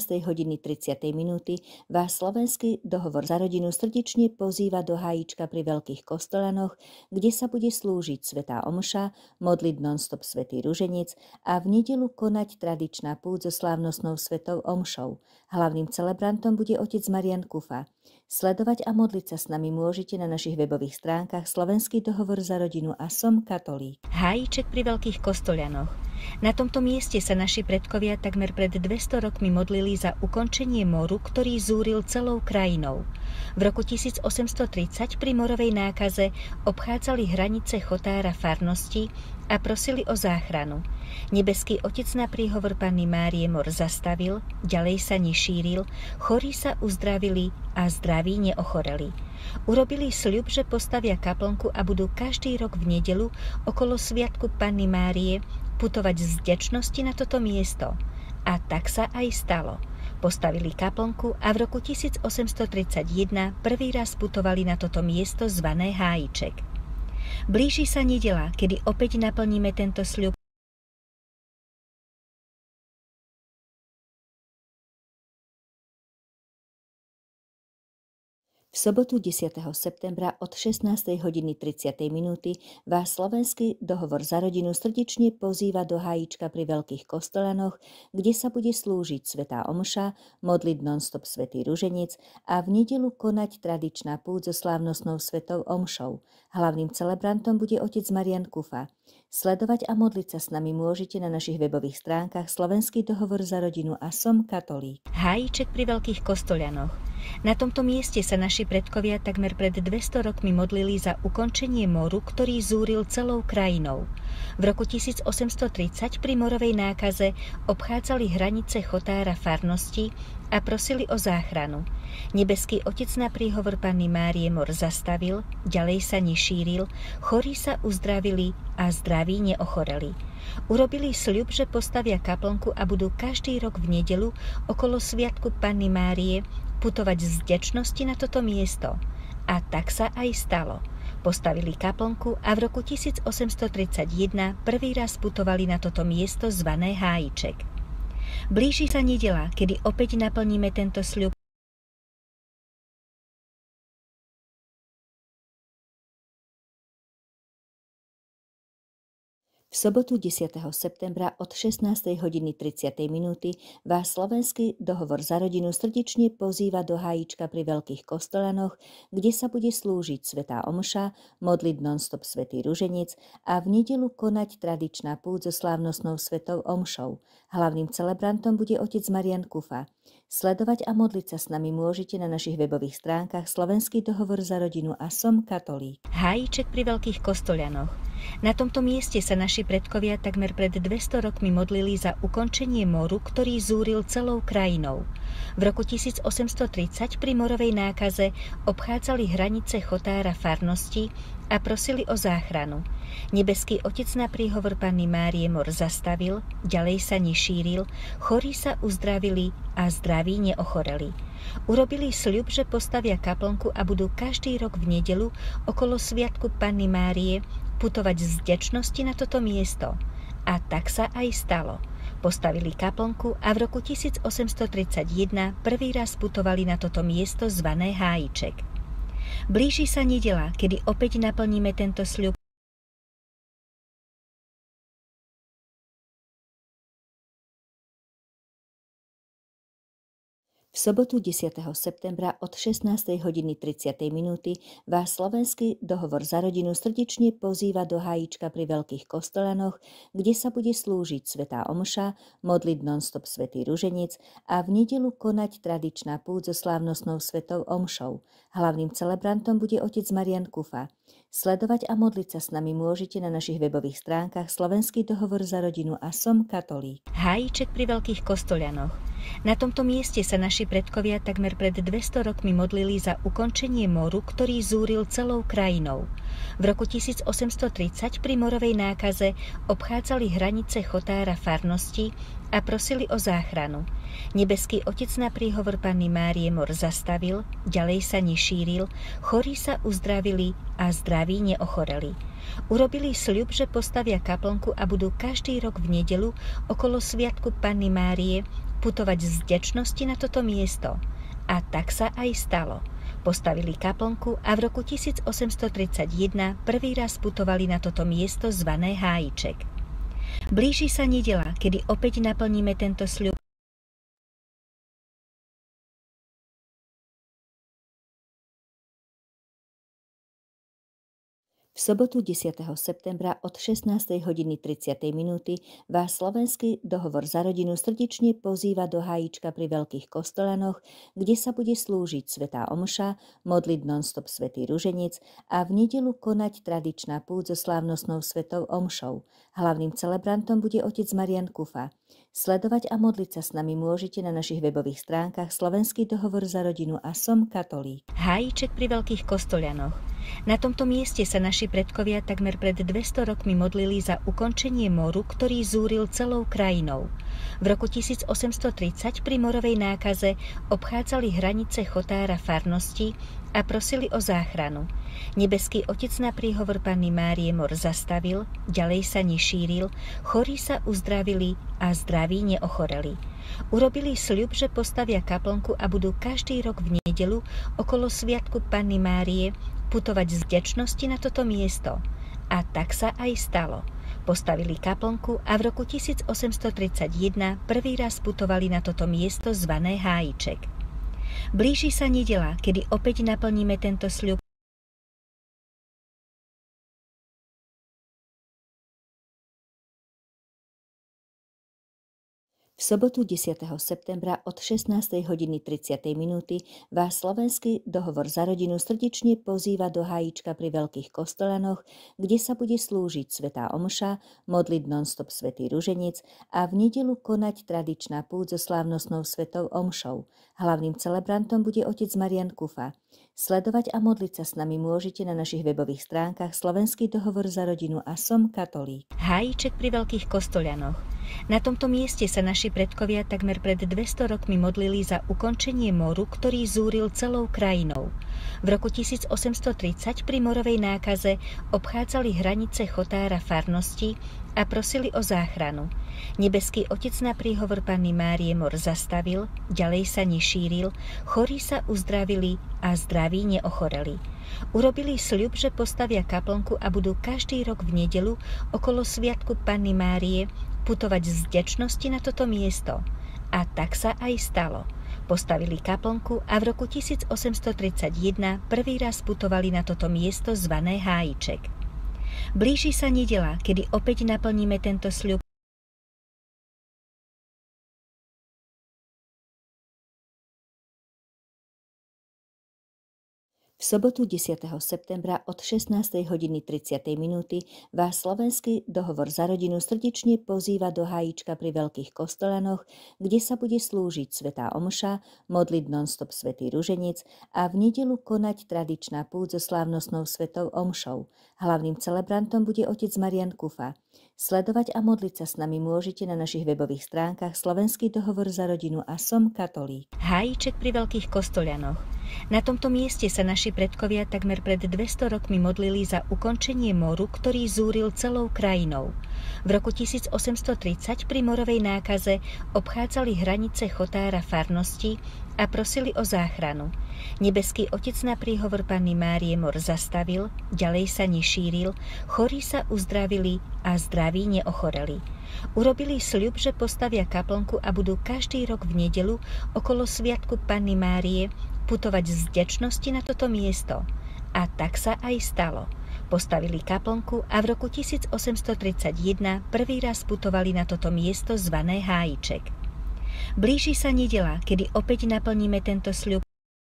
16:30 vás slovenský dohovor za rodinu srdečne pozýva do Hájička pri Veľkých Kostolanoch, kde sa bude slúžiť svätá omša, modliť non-stop svätý ruženec a v nedeľu konať tradičná púť so slávnostnou svätou omšou. Hlavným celebrantom bude otec Marian Kufa. Sledovať a modliť sa s nami môžete na našich webových stránkach Slovenský dohovor za rodinu a Som katolík. Hájiček pri Veľkých Kostolanoch. Na tomto mieste sa naši predkovia takmer pred 200 rokmi modlili za ukončenie moru, ktorý zúril celou krajinou. V roku 1830 pri morovej nákaze obchádzali hranice chotára farnosti a prosili o záchranu. Nebeský Otec na príhovor Panny Márie mor zastavil, ďalej sa nešíril, chorí sa uzdravili a zdraví neochoreli. Urobili sľub, že postavia kaplnku a budú každý rok v nedeľu okolo sviatku Panny Márie putovať z vďačnosti na toto miesto. A tak sa aj stalo. Postavili kaplnku a v roku 1831 prvý raz putovali na toto miesto zvané Hájiček. Blíži sa nedeľa, kedy opäť naplníme tento sľub. V sobotu 10. septembra od 16:30 vás slovenský dohovor za rodinu srdečne pozýva do Hájička pri Veľkých Kostolanoch, kde sa bude slúžiť svätá omša, modliť non-stop svätý ruženec a v nedeľu konať tradičná púť so slávnostnou svätou omšou. Hlavným celebrantom bude otec Marian Kufa. Sledovať a modliť sa s nami môžete na našich webových stránkach Slovenský dohovor za rodinu a Som katolík. Hájiček pri Veľkých Kostolanoch. Na tomto mieste sa naši predkovia takmer pred 200 rokmi modlili za ukončenie moru, ktorý zúril celou krajinou. V roku 1830 pri morovej nákaze obchádzali hranice chotára farnosti a prosili o záchranu. Nebeský Otec na príhovor Panny Márie mor zastavil, ďalej sa nešíril, chorí sa uzdravili a zdraví neochoreli. Urobili sľub, že postavia kaplnku a budú každý rok v nedeľu okolo sviatku Panny Márie putovať z vďačnosti na toto miesto. A tak sa aj stalo. Postavili kaplnku a v roku 1831 prvý raz putovali na toto miesto zvané Hájiček. Blíži sa nedeľa, kedy opäť naplníme tento sľub. V sobotu 10. septembra od 16:30 vás slovenský dohovor za rodinu srdečne pozýva do Hájička pri Veľkých Kostolanoch, kde sa bude slúžiť svätá omša, modliť non-stop svätý ruženec a v nedeľu konať tradičná púť so slávnostnou svätou omšou. Hlavným celebrantom bude otec Marian Kufa. Sledovať a modliť sa s nami môžete na našich webových stránkach Slovenský dohovor za rodinu a Som katolík. Hájiček pri Veľkých Kostolanoch. Na tomto mieste sa naši predkovia takmer pred 200 rokmi modlili za ukončenie moru, ktorý zúril celou krajinou. V roku 1830 pri morovej nákaze obchádzali hranice chotára farnosti a prosili o záchranu. Nebeský Otec na príhovor Panny Márie mor zastavil, ďalej sa nešíril, chorí sa uzdravili a zdraví neochoreli. Urobili sľub, že postavia kaplnku a budú každý rok v nedeľu okolo sviatku Panny Márie putovať z vďačnosti na toto miesto. A tak sa aj stalo. Postavili kaplnku a v roku 1831 prvý raz putovali na toto miesto zvané Hájiček. Blíži sa nedeľa, kedy opäť naplníme tento sľub. V V sobotu 10. septembra od 16:30 vás slovenský dohovor za rodinu srdečne pozýva do Hájička pri Veľkých Kostolanoch, kde sa bude slúžiť svätá omša, modliť non-stop svätý ruženec a v nedeľu konať tradičná púť so slávnostnou svätou omšou. Hlavným celebrantom bude otec Marián Kufa. Sledovať a modliť sa s nami môžete na našich webových stránkach Slovenský dohovor za rodinu a Som katolík. Hájiček pri Veľkých Kostolianoch. Na tomto mieste sa naši predkovia takmer pred 200 rokmi modlili za ukončenie moru, ktorý zúril celou krajinou. V roku 1830 pri morovej nákaze obchádzali hranice chotára farnosti a prosili o záchranu. Nebeský Otec na príhovor Panny Márie mor zastavil, ďalej sa nešíril, chorí sa uzdravili a zdraví neochoreli. Urobili sľub, že postavia kaplnku a budú každý rok v nedeľu okolo sviatku Panny Márie putovať z vďačnosti na toto miesto. A tak sa aj stalo. Postavili kaplnku a v roku 1831 prvý raz putovali na toto miesto zvané Hájiček. Blíži sa nedeľa, kedy opäť naplníme tento sľub. V sobotu 10. septembra od 16:30 vás slovenský dohovor za rodinu srdečne pozýva do Hájička pri Veľkých Kostolanoch, kde sa bude slúžiť svätá omša, modliť non-stop svätý ruženec a v nedeľu konať tradičná púť so slávnostnou svätou omšou. Hlavným celebrantom bude otec Marián Kufa. Sledovať a modliť sa s nami môžete na našich webových stránkach Slovenský dohovor za rodinu a Som katolík. Hájiček pri Veľkých Kostolianoch. Na tomto mieste sa naši predkovia takmer pred 200 rokmi modlili za ukončenie moru, ktorý zúril celou krajinou. V roku 1830 pri morovej nákaze obchádzali hranice chotára farnosti a prosili o záchranu. Nebeský Otec na príhovor Panny Márie mor zastavil, ďalej sa nešíril, chorí sa uzdravili a zdraví neochoreli. Urobili sľub, že postavia kaplnku a budú každý rok v nedeľu okolo sviatku Panny Márie putovať z vďačnosti na toto miesto. A tak sa aj stalo. Postavili kaplnku a v roku 1831 prvý raz putovali na toto miesto zvané Hájiček. Blíži sa nedeľa, kedy opäť naplníme tento sľub. V sobotu 10. septembra od 16:30 vás slovenský dohovor za rodinu srdečne pozýva do Hájička pri Veľkých Kostolanoch, kde sa bude slúžiť svätá omša, modliť non-stop svätý ruženec a v nedeľu konať tradičná púť so slávnostnou svätou omšou. Hlavným celebrantom bude otec Marián Kufa. Sledovať a modliť sa s nami môžete na našich webových stránkach Slovenský dohovor za rodinu a Som katolík. Hájiček pri Veľkých Kostolianoch. Na tomto mieste sa naši predkovia takmer pred 200 rokmi modlili za ukončenie moru, ktorý zúril celou krajinou. V roku 1830 pri morovej nákaze obchádzali hranice chotára farnosti a prosili o záchranu. Nebeský Otec na príhovor Panny Márie mor zastavil, ďalej sa nešíril, chorí sa uzdravili a zdraví neochoreli. Urobili sľub, že postavia kaplnku a budú každý rok v nedeľu okolo sviatku Panny Márie putovať z vďačnosti na toto miesto. A tak sa aj stalo. Postavili kaplnku a v roku 1831 prvý raz putovali na toto miesto zvané Hájiček. Blíži sa nedeľa, kedy opäť naplníme tento sľub. V sobotu 10. septembra od 16:30 vás slovenský dohovor za rodinu srdečne pozýva do Hájička pri Veľkých Kostolanoch, kde sa bude slúžiť svätá omša, modliť non-stop svätý ruženec a v nedeľu konať tradičná púť so slávnostnou svätou omšou. Hlavným celebrantom bude otec Marián Kufa. Sledovať a modliť sa s nami môžete na našich webových stránkach Slovenský dohovor za rodinu a Som katolík. Hájiček pri Veľkých Kostolianoch. Na tomto mieste sa naši predkovia takmer pred 200 rokmi modlili za ukončenie moru, ktorý zúril celou krajinou. V roku 1830 pri morovej nákaze obchádzali hranice chotára farnosti a prosili o záchranu. Nebeský Otec na príhovor Panny Márie mor zastavil, ďalej sa nešíril, chorí sa uzdravili a zdraví neochoreli. Urobili sľub, že postavia kaplnku a budú každý rok v nedeľu okolo sviatku Panny Márie putovať z vďačnosti na toto miesto. A tak sa aj stalo. Postavili kaplnku a v roku 1831 prvý raz putovali na toto miesto zvané Hájiček. Blíži sa nedeľa, kedy opäť naplníme tento sľub.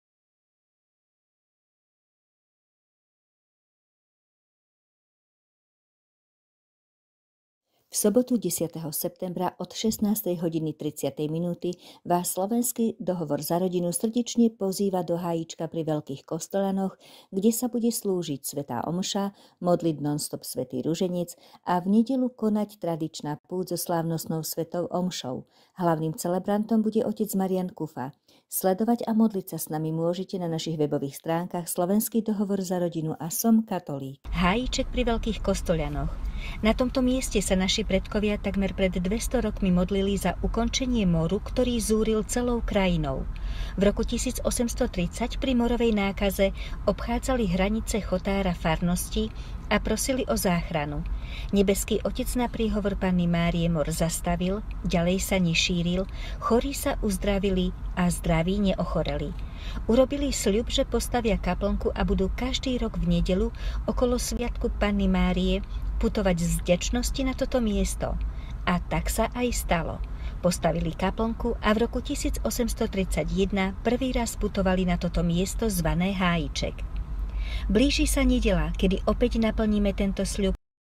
V sobotu 10. septembra od 16:30 vás slovenský dohovor za rodinu srdečne pozýva do Hájička pri Veľkých Kostolanoch, kde sa bude slúžiť svätá omša, modliť non-stop svätý ruženec a v nedeľu konať tradičná púť so slávnostnou svätou omšou. Hlavným celebrantom bude otec Marian Kufa. Sledovať a modliť sa s nami môžete na našich webových stránkach Slovenský dohovor za rodinu a Som katolík. Hájiček pri Veľkých Kostolanoch. Na tomto mieste sa naši predkovia takmer pred 200 rokmi modlili za ukončenie moru, ktorý zúril celou krajinou. V roku 1830 pri morovej nákaze obchádzali hranice chotára farnosti a prosili o záchranu. Nebeský Otec na príhovor Panny Márie mor zastavil, ďalej sa nešíril, chorí sa uzdravili a zdraví neochoreli. Urobili sľub, že postavia kaplnku a budú každý rok v nedeľu okolo sviatku Panny Márie putovať z vďačnosti na toto miesto. A tak sa aj stalo. Postavili kaplnku a v roku 1831 prvý raz putovali na toto miesto zvané Hájiček. Blíži sa nedeľa, kedy opäť naplníme tento sľub.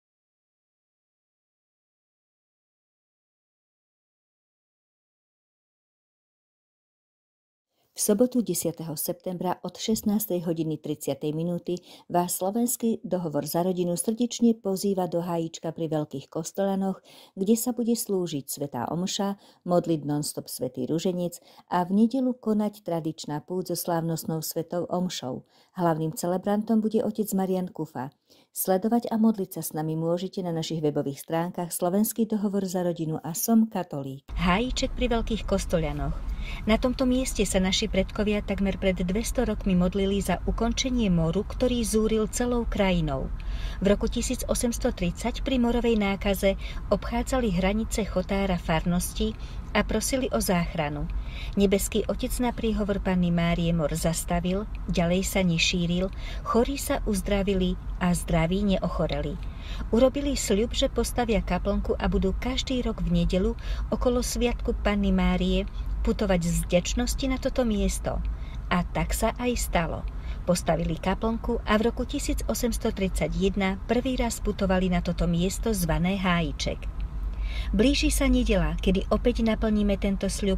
V sobotu 10. septembra od 16:30 vás slovenský dohovor za rodinu srdečne pozýva do Hájička pri Veľkých Kostolanoch, kde sa bude slúžiť svätá omša, modliť non-stop svätý ruženec a v nedeľu konať tradičná púť so slávnostnou svätou omšou. Hlavným celebrantom bude otec Marian Kufa. Sledovať a modliť sa s nami môžete na našich webových stránkach Slovenský dohovor za rodinu a Som katolík. Hájiček pri Veľkých Kostolanoch. Na tomto mieste sa naši predkovia takmer pred 200 rokmi modlili za ukončenie moru, ktorý zúril celou krajinou. V roku 1830 pri morovej nákaze obchádzali hranice chotára farnosti a prosili o záchranu. Nebeský Otec na príhovor Panny Márie mor zastavil, ďalej sa nešíril, chorí sa uzdravili a zdraví neochoreli. Urobili sľub, že postavia kaplnku a budú každý rok v nedeľu okolo sviatku Panny Márie putovať z vďačnosti na toto miesto. A tak sa aj stalo. Postavili kaplnku a v roku 1831 prvý raz putovali na toto miesto zvané Hájiček. Blíži sa nedeľa, kedy opäť naplníme tento sľub.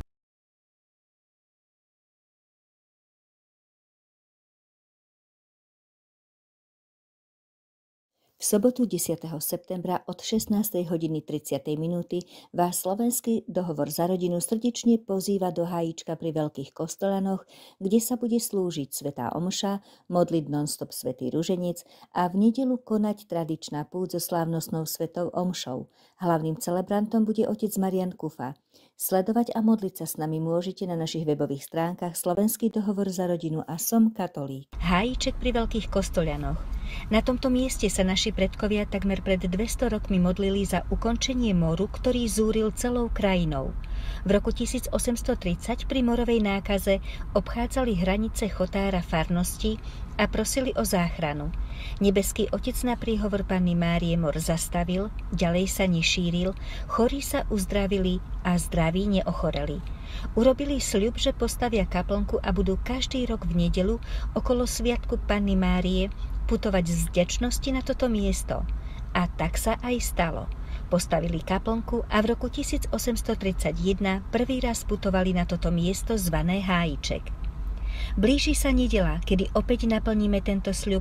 V sobotu 10. septembra od 16:30 vás slovenský dohovor za rodinu srdečne pozýva do Hájička pri Veľkých Kostolanoch, kde sa bude slúžiť svätá omša, modliť non-stop svätý ruženec a v nedeľu konať tradičná púť so slávnostnou svätou omšou. Hlavným celebrantom bude otec Marian Kufa. Sledovať a modliť sa s nami môžete na našich webových stránkach Slovenský dohovor za rodinu a Som katolík. Hájiček pri Veľkých Kostolanoch. Na tomto mieste sa naši predkovia takmer pred 200 rokmi modlili za ukončenie moru, ktorý zúril celou krajinou. V roku 1830 pri morovej nákaze obchádzali hranice chotára farnosti a prosili o záchranu. Nebeský Otec na príhovor Panny Márie mor zastavil, ďalej sa nešíril, chorí sa uzdravili a zdraví neochoreli. Urobili sľub, že postavia kaplnku a budú každý rok v nedeľu okolo sviatku Panny Márie putovať z vďačnosti na toto miesto. A tak sa aj stalo. Postavili kaplnku a v roku 1831 prvý raz putovali na toto miesto zvané Hájiček. Blíži sa nedeľa, kedy opäť naplníme tento sľub.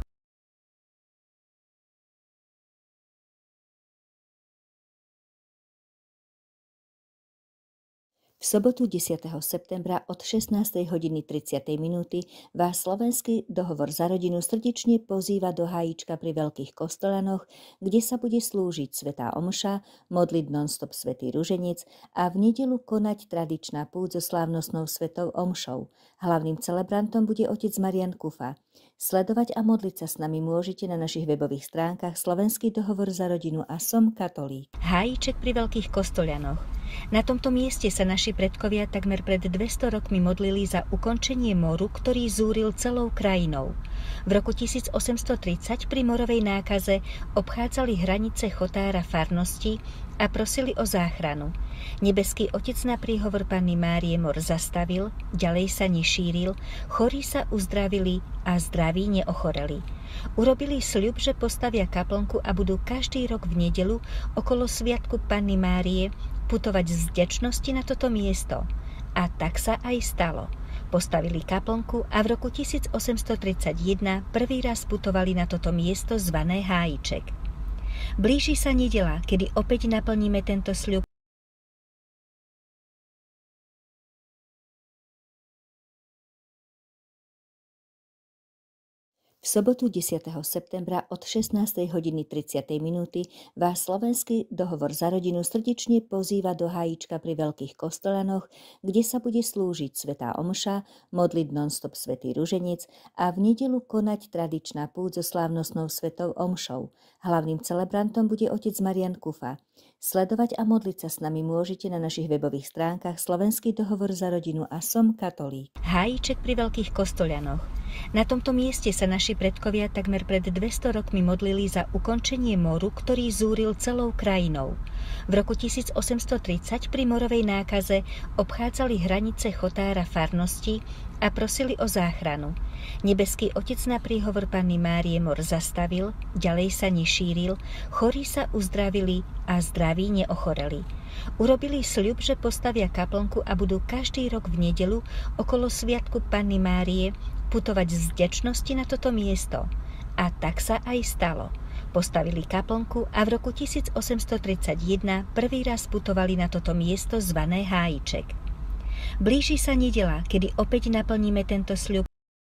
V V sobotu 10. septembra od 16:30 minúty vás Slovenský dohovor za rodinu srdečne pozýva do Hájička pri Veľkých Kostolanoch, kde sa bude slúžiť svätá omša, modliť non-stop svätý ruženec a v nedeľu konať tradičná púť so slávnostnou svätou omšou. Hlavným celebrantom bude otec Marian Kufa. Sledovať a modliť sa s nami môžete na našich webových stránkach Slovenský dohovor za rodinu a Som katolík. Hájiček pri Veľkých Kostolianoch. Na tomto mieste sa naši predkovia takmer pred 200 rokmi modlili za ukončenie moru, ktorý zúril celou krajinou. V roku 1830 pri morovej nákaze obchádzali hranice chotára farnosti a prosili o záchranu. Nebeský Otec na príhovor Panny Márie mor zastavil, ďalej sa nešíril, chorí sa uzdravili a zdraví neochoreli. Urobili sľub, že postavia kaplnku a budú každý rok v nedeľu okolo sviatku Panny Márie putovať z vďačnosti na toto miesto. A tak sa aj stalo. Postavili kaplnku a v roku 1831 prvý raz putovali na toto miesto zvané Hájiček. Blíži sa nedeľa, kedy opäť naplníme tento sľub. V sobotu 10. septembra od 16:30 minúty vás Slovenský dohovor za rodinu srdečne pozýva do Hájička pri Veľkých Kostolanoch, kde sa bude slúžiť svätá omša, modliť non-stop svätý ruženec a v nedeľu konať tradičná púť so slávnostnou svätou omšou. Hlavným celebrantom bude otec Marian Kufa. Sledovať a modliť sa s nami môžete na našich webových stránkach Slovenský dohovor za rodinu a Som katolík. Hájiček pri Veľkých Kostolianoch. Na tomto mieste sa naši predkovia takmer pred 200 rokmi modlili za ukončenie moru, ktorý zúril celou krajinou. V roku 1830 pri morovej nákaze obchádzali hranice chotára farnosti a prosili o záchranu. Nebeský Otec na príhovor Panny Márie mor zastavil, ďalej sa nešíril, chorí sa uzdravili a zdraví neochoreli. Urobili sľub, že postavia kaplnku a budú každý rok v nedeľu okolo sviatku Panny Márie putovať z vďačnosti na toto miesto. A tak sa aj stalo. Postavili kaplnku a v roku 1831 prvý raz putovali na toto miesto zvané Hájiček. Blíži sa nedeľa, kedy opäť naplníme tento sľub.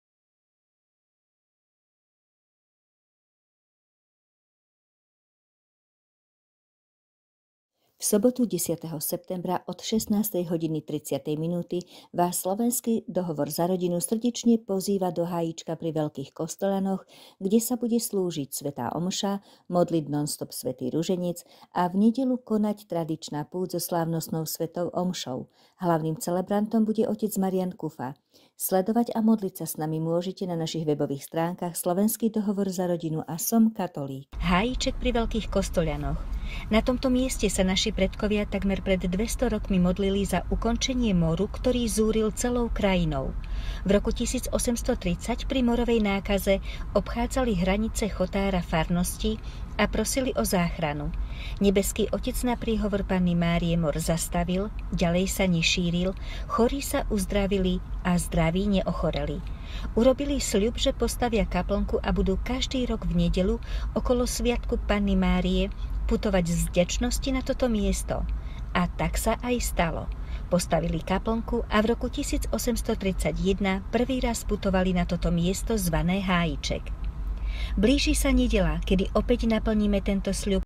V sobotu 10. septembra od 16:30 minúty vás Slovenský dohovor za rodinu srdečne pozýva do Hájička pri Veľkých Kostolanoch, kde sa bude slúžiť svätá omša, modliť non-stop svätý ruženec a v nedeľu konať tradičná púť so slávnostnou svätou omšou. Hlavným celebrantom bude otec Marian Kufa. Sledovať a modliť sa s nami môžete na našich webových stránkach Slovenský dohovor za rodinu a Som katolík. Hájiček pri Veľkých Kostolianoch. Na tomto mieste sa naši predkovia takmer pred 200 rokmi modlili za ukončenie moru, ktorý zúril celou krajinou. V roku 1830 pri morovej nákaze obchádzali hranice chotára farnosti a prosili o záchranu. Nebeský Otec na príhovor Panny Márie mor zastavil, ďalej sa nešíril, chorí sa uzdravili a zdraví neochoreli. Urobili sľub, že postavia kaplnku a budú každý rok v nedeľu okolo sviatku Panny Márie putovať z vďačnosti na toto miesto. A tak sa aj stalo. Postavili kaplnku a v roku 1831 prvý raz putovali na toto miesto zvané Hájiček. Blíži sa nedeľa, kedy opäť naplníme tento sľub.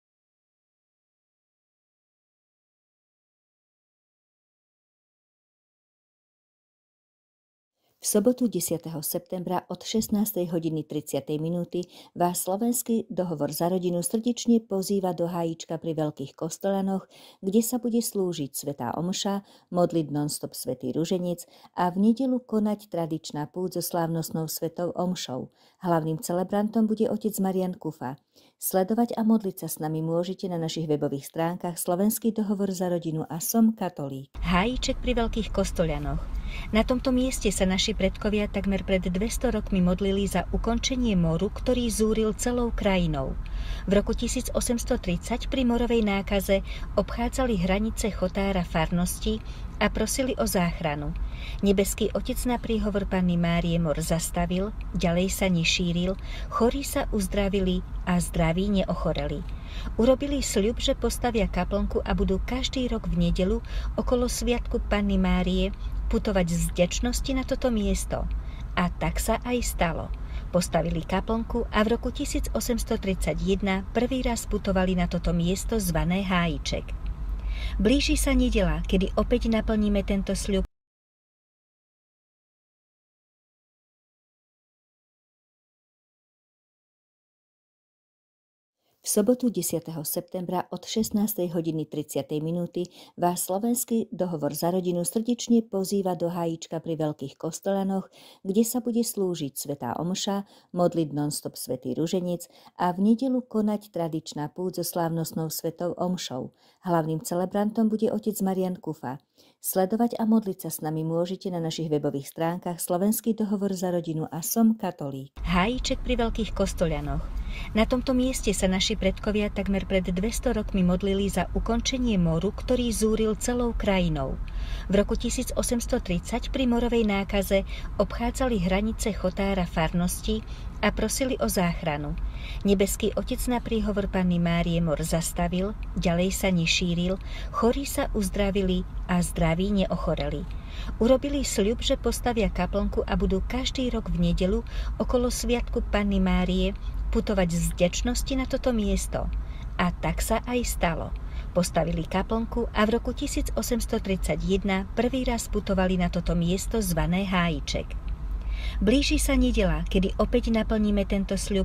V sobotu 10. septembra od 16:30 minúty vás Slovenský dohovor za rodinu srdečne pozýva do Hájička pri Veľkých Kostolanoch, kde sa bude slúžiť svätá omša, modliť non-stop svätý ruženec a v nedeľu konať tradičná púť so slávnostnou svätou omšou. Hlavným celebrantom bude otec Marian Kufa. Sledovať a modliť sa s nami môžete na našich webových stránkach Slovenský dohovor za rodinu a Som katolík. Hájiček pri Veľkých Kostolianoch. Na tomto mieste sa naši predkovia takmer pred 200 rokmi modlili za ukončenie moru, ktorý zúril celou krajinou. V roku 1830 pri morovej nákaze obchádzali hranice chotára farnosti a prosili o záchranu. Nebeský Otec na príhovor Panny Márie mor zastavil, ďalej sa nešíril, chorí sa uzdravili a zdraví neochoreli. Urobili sľub, že postavia kaplnku a budú každý rok v nedeľu okolo sviatku Panny Márie putovať z vďačnosti na toto miesto. A tak sa aj stalo. Postavili kaplnku a v roku 1831 prvý raz putovali na toto miesto zvané Hájiček. Blíži sa nedeľa, kedy opäť naplníme tento sľub. V sobotu 10. septembra od 16:30 vás slovenský dohovor za rodinu srdečne pozýva do Hájička pri Veľkých Kostolanoch, kde sa bude slúžiť svätá omša, modliť non-stop svätý ruženec a v nedeľu konať tradičná púť so slávnostnou svätou omšou. Hlavným celebrantom bude otec Marian Kufa. Sledovať a modliť sa s nami môžete na našich webových stránkach Slovenský dohovor za rodinu a Som katolík. Hájiček pri Veľkých Kostolianoch. Na tomto mieste sa naši predkovia takmer pred 200 rokmi modlili za ukončenie moru, ktorý zúril celou krajinou. V roku 1830 pri morovej nákaze obchádzali hranice chotára farnosti a prosili o záchranu. Nebeský Otec na príhovor Panny Márie mor zastavil, ďalej sa nešíril, chorí sa uzdravili a zdraví neochoreli. Urobili sľub, že postavia kaplnku a budú každý rok v nedeľu okolo sviatku Panny Márie putovať z vďačnosti na toto miesto. A tak sa aj stalo. Postavili kaplnku a v roku 1831 prvý raz putovali na toto miesto zvané Hájiček. Blíži sa nedeľa, kedy opäť naplníme tento sľub.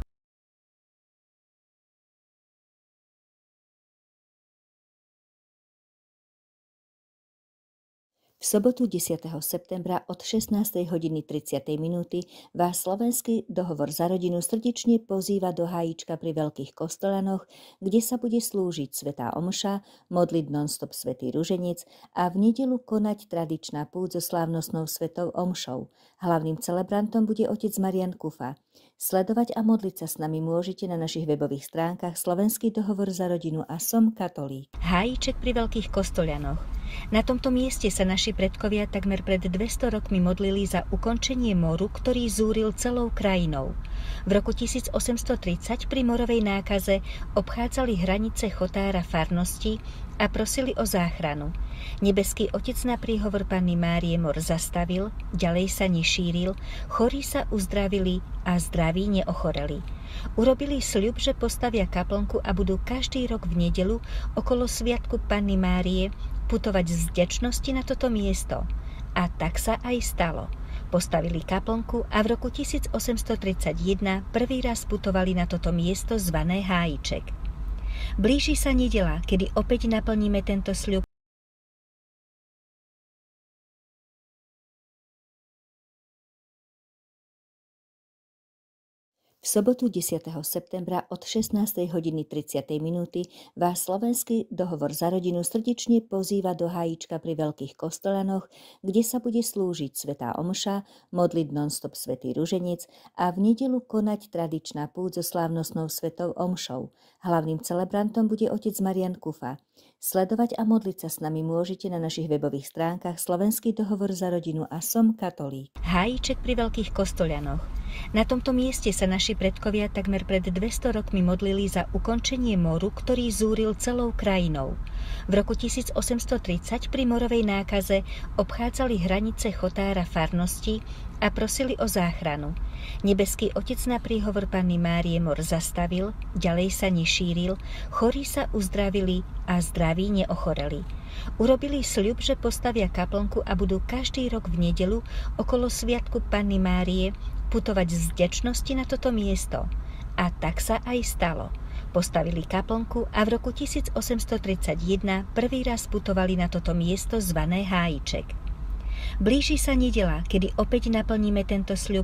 V sobotu 10. septembra od 16:30 vás slovenský dohovor za rodinu srdečne pozýva do Hájička pri Veľkých Kostolanoch, kde sa bude slúžiť svätá omša, modliť non-stop svätý ruženec a v nedeľu konať tradičná púť so slávnostnou svätou omšou. Hlavným celebrantom bude otec Marian Kufa. Sledovať a modliť sa s nami môžete na našich webových stránkach Slovenský dohovor za rodinu a Som katolík. Hájiček pri Veľkých Kostolianoch. Na tomto mieste sa naši predkovia takmer pred 200 rokmi modlili za ukončenie moru, ktorý zúril celou krajinou. V roku 1830 pri morovej nákaze obchádzali hranice chotára farnosti a prosili o záchranu. Nebeský Otec na príhovor Panny Márie mor zastavil, ďalej sa nešíril, chorí sa uzdravili a zdraví neochoreli. Urobili sľub, že postavia kaplnku a budú každý rok v nedeľu okolo sviatku Panny Márie putovať z vďačnosti na toto miesto. A tak sa aj stalo. Postavili kaplnku a v roku 1831 prvý raz putovali na toto miesto zvané Hájiček. Blíži sa nedeľa, kedy opäť naplníme tento sľub. V sobotu 10. septembra od 16:30 vás slovenský dohovor za rodinu srdečne pozýva do Hájička pri Veľkých Kostolanoch, kde sa bude slúžiť svätá omša, modliť non-stop svätý ruženec a v nedeľu konať tradičná púť so slávnostnou svätou omšou. Hlavným celebrantom bude otec Marian Kufa. Sledovať a modliť sa s nami môžete na našich webových stránkach Slovenský dohovor za rodinu a Som katolík. Hájiček pri Veľkých Kostolianoch. Na tomto mieste sa naši predkovia takmer pred 200 rokmi modlili za ukončenie moru, ktorý zúril celou krajinou. V roku 1830 pri morovej nákaze obchádzali hranice chotára farnosti a prosili o záchranu. Nebeský Otec na príhovor Panny Márie mor zastavil, ďalej sa nešíril, chorí sa uzdravili a zdraví neochoreli. Urobili sľub, že postavia kaplnku a budú každý rok v nedeľu okolo sviatku Panny Márie putovať z vďačnosti na toto miesto. A tak sa aj stalo. Postavili kaplnku a v roku 1831 prvý raz putovali na toto miesto zvané Hájiček. Blíži sa nedeľa, kedy opäť naplníme tento sľub.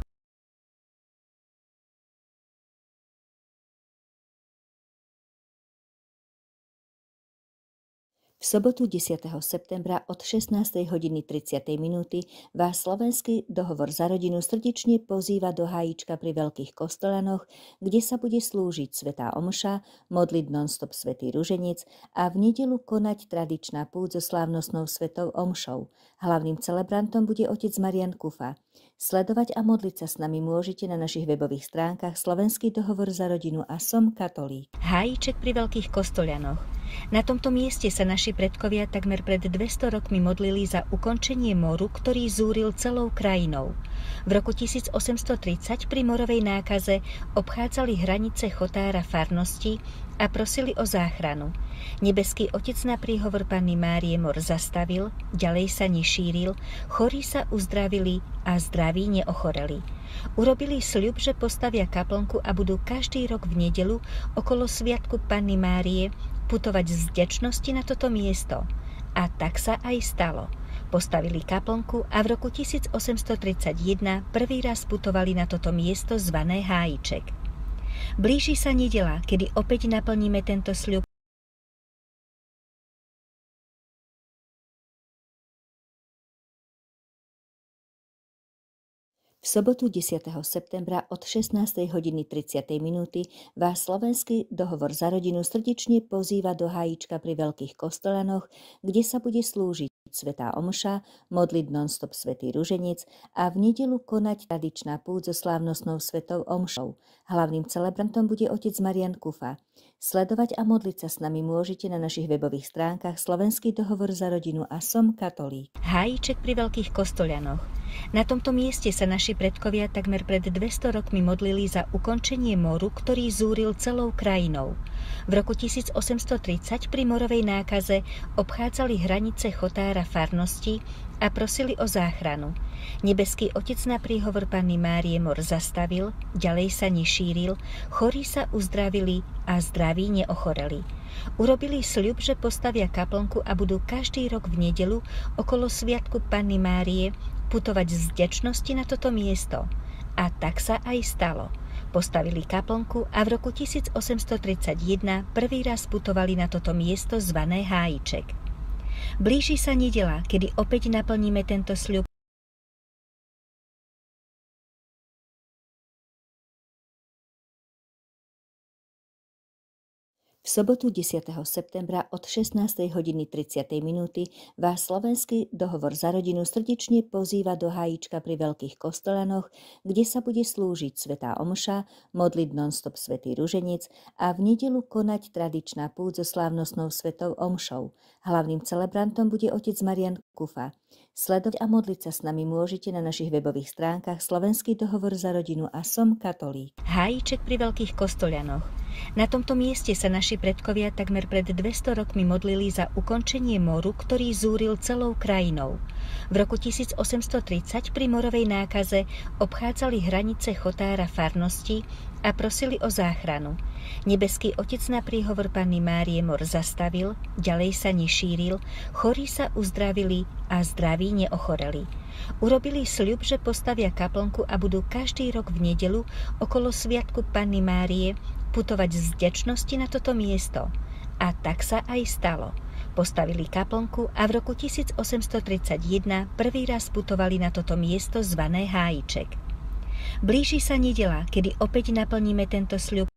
V V sobotu 10. septembra od 16:30 vás slovenský dohovor za rodinu srdečne pozýva do Hájička pri Veľkých Kostolanoch, kde sa bude slúžiť svätá omša, modliť non-stop svätý ruženec a v nedeľu konať tradičná púť so slávnostnou svätou omšou. Hlavným celebrantom bude otec Marian Kufa. Sledovať a modliť sa s nami môžete na našich webových stránkach Slovenský dohovor za rodinu a Som katolík. Hájiček pri Veľkých Kostolanoch. Na tomto mieste sa naši predkovia takmer pred 200 rokmi modlili za ukončenie moru, ktorý zúril celou krajinou. V roku 1830 pri morovej nákaze obchádzali hranice chotára farnosti a prosili o záchranu. Nebeský Otec na príhovor Panny Márie mor zastavil, ďalej sa nešíril, chorí sa uzdravili a zdraví neochoreli. Urobili sľub, že postavia kaplnku a budú každý rok v nedeľu okolo sviatku Panny Márie putovať z vďačnosti na toto miesto. A tak sa aj stalo. Postavili kaplnku a v roku 1831 prvý raz putovali na toto miesto zvané Hájiček. Blíži sa nedeľa, kedy opäť naplníme tento sľub. V sobotu 10. septembra od 16:30 vás slovenský dohovor za rodinu srdečne pozýva do Hájička pri Veľkých Kostolanoch, kde sa bude slúžiť svätá omša, modliť non-stop svätý ruženec a v nedeľu konať tradičná púť so slávnostnou svätou omšou. Hlavným celebrantom bude otec Marian Kufa. Sledovať a modliť sa s nami môžete na našich webových stránkach Slovenský dohovor za rodinu a Som katolík. Hájiček pri Veľkých Kostolanoch. Na tomto mieste sa naši predkovia takmer pred 200 rokmi modlili za ukončenie moru, ktorý zúril celou krajinou. V roku 1830 pri morovej nákaze obchádzali hranice chotára farnosti a prosili o záchranu. Nebeský Otec na príhovor Panny Márie mor zastavil, ďalej sa nešíril, chorí sa uzdravili a zdraví neochoreli. Urobili sľub, že postavia kaplnku a budú každý rok v nedeľu okolo sviatku Panny Márie putovať z vďačnosti na toto miesto. A tak sa aj stalo. Postavili kaplnku a v roku 1831 prvý raz putovali na toto miesto zvané Hájiček. Blíži sa nedeľa, kedy opäť naplníme tento sľub. V sobotu 10. septembra od 16:30 vás slovenský dohovor za rodinu srdečne pozýva do Hájička pri Veľkých Kostolanoch, kde sa bude slúžiť svätá omša, modliť non-stop svätý ruženec a v nedeľu konať tradičná púť so slávnostnou svätou omšou. Hlavným celebrantom bude otec Marian Kufa. Sledovať a modliť sa s nami môžete na našich webových stránkach Slovenský dohovor za rodinu a Som katolík. Hájiček pri Veľkých Kostolanoch. Na tomto mieste sa naši predkovia takmer pred 200 rokmi modlili za ukončenie moru, ktorý zúril celou krajinou. V roku 1830 pri morovej nákaze obchádzali hranice chotára farnosti a prosili o záchranu. Nebeský Otec na príhovor Panny Márie mor zastavil, ďalej sa nešíril, chorí sa uzdravili a zdraví neochoreli. Urobili sľub, že postavia kaplnku a budú každý rok v nedeľu okolo sviatku Panny Márie putovať z vďačnosti na toto miesto. A tak sa aj stalo. Postavili kaplnku a v roku 1831 prvý raz putovali na toto miesto zvané Hájiček. Blíži sa nedeľa, kedy opäť naplníme tento sľub.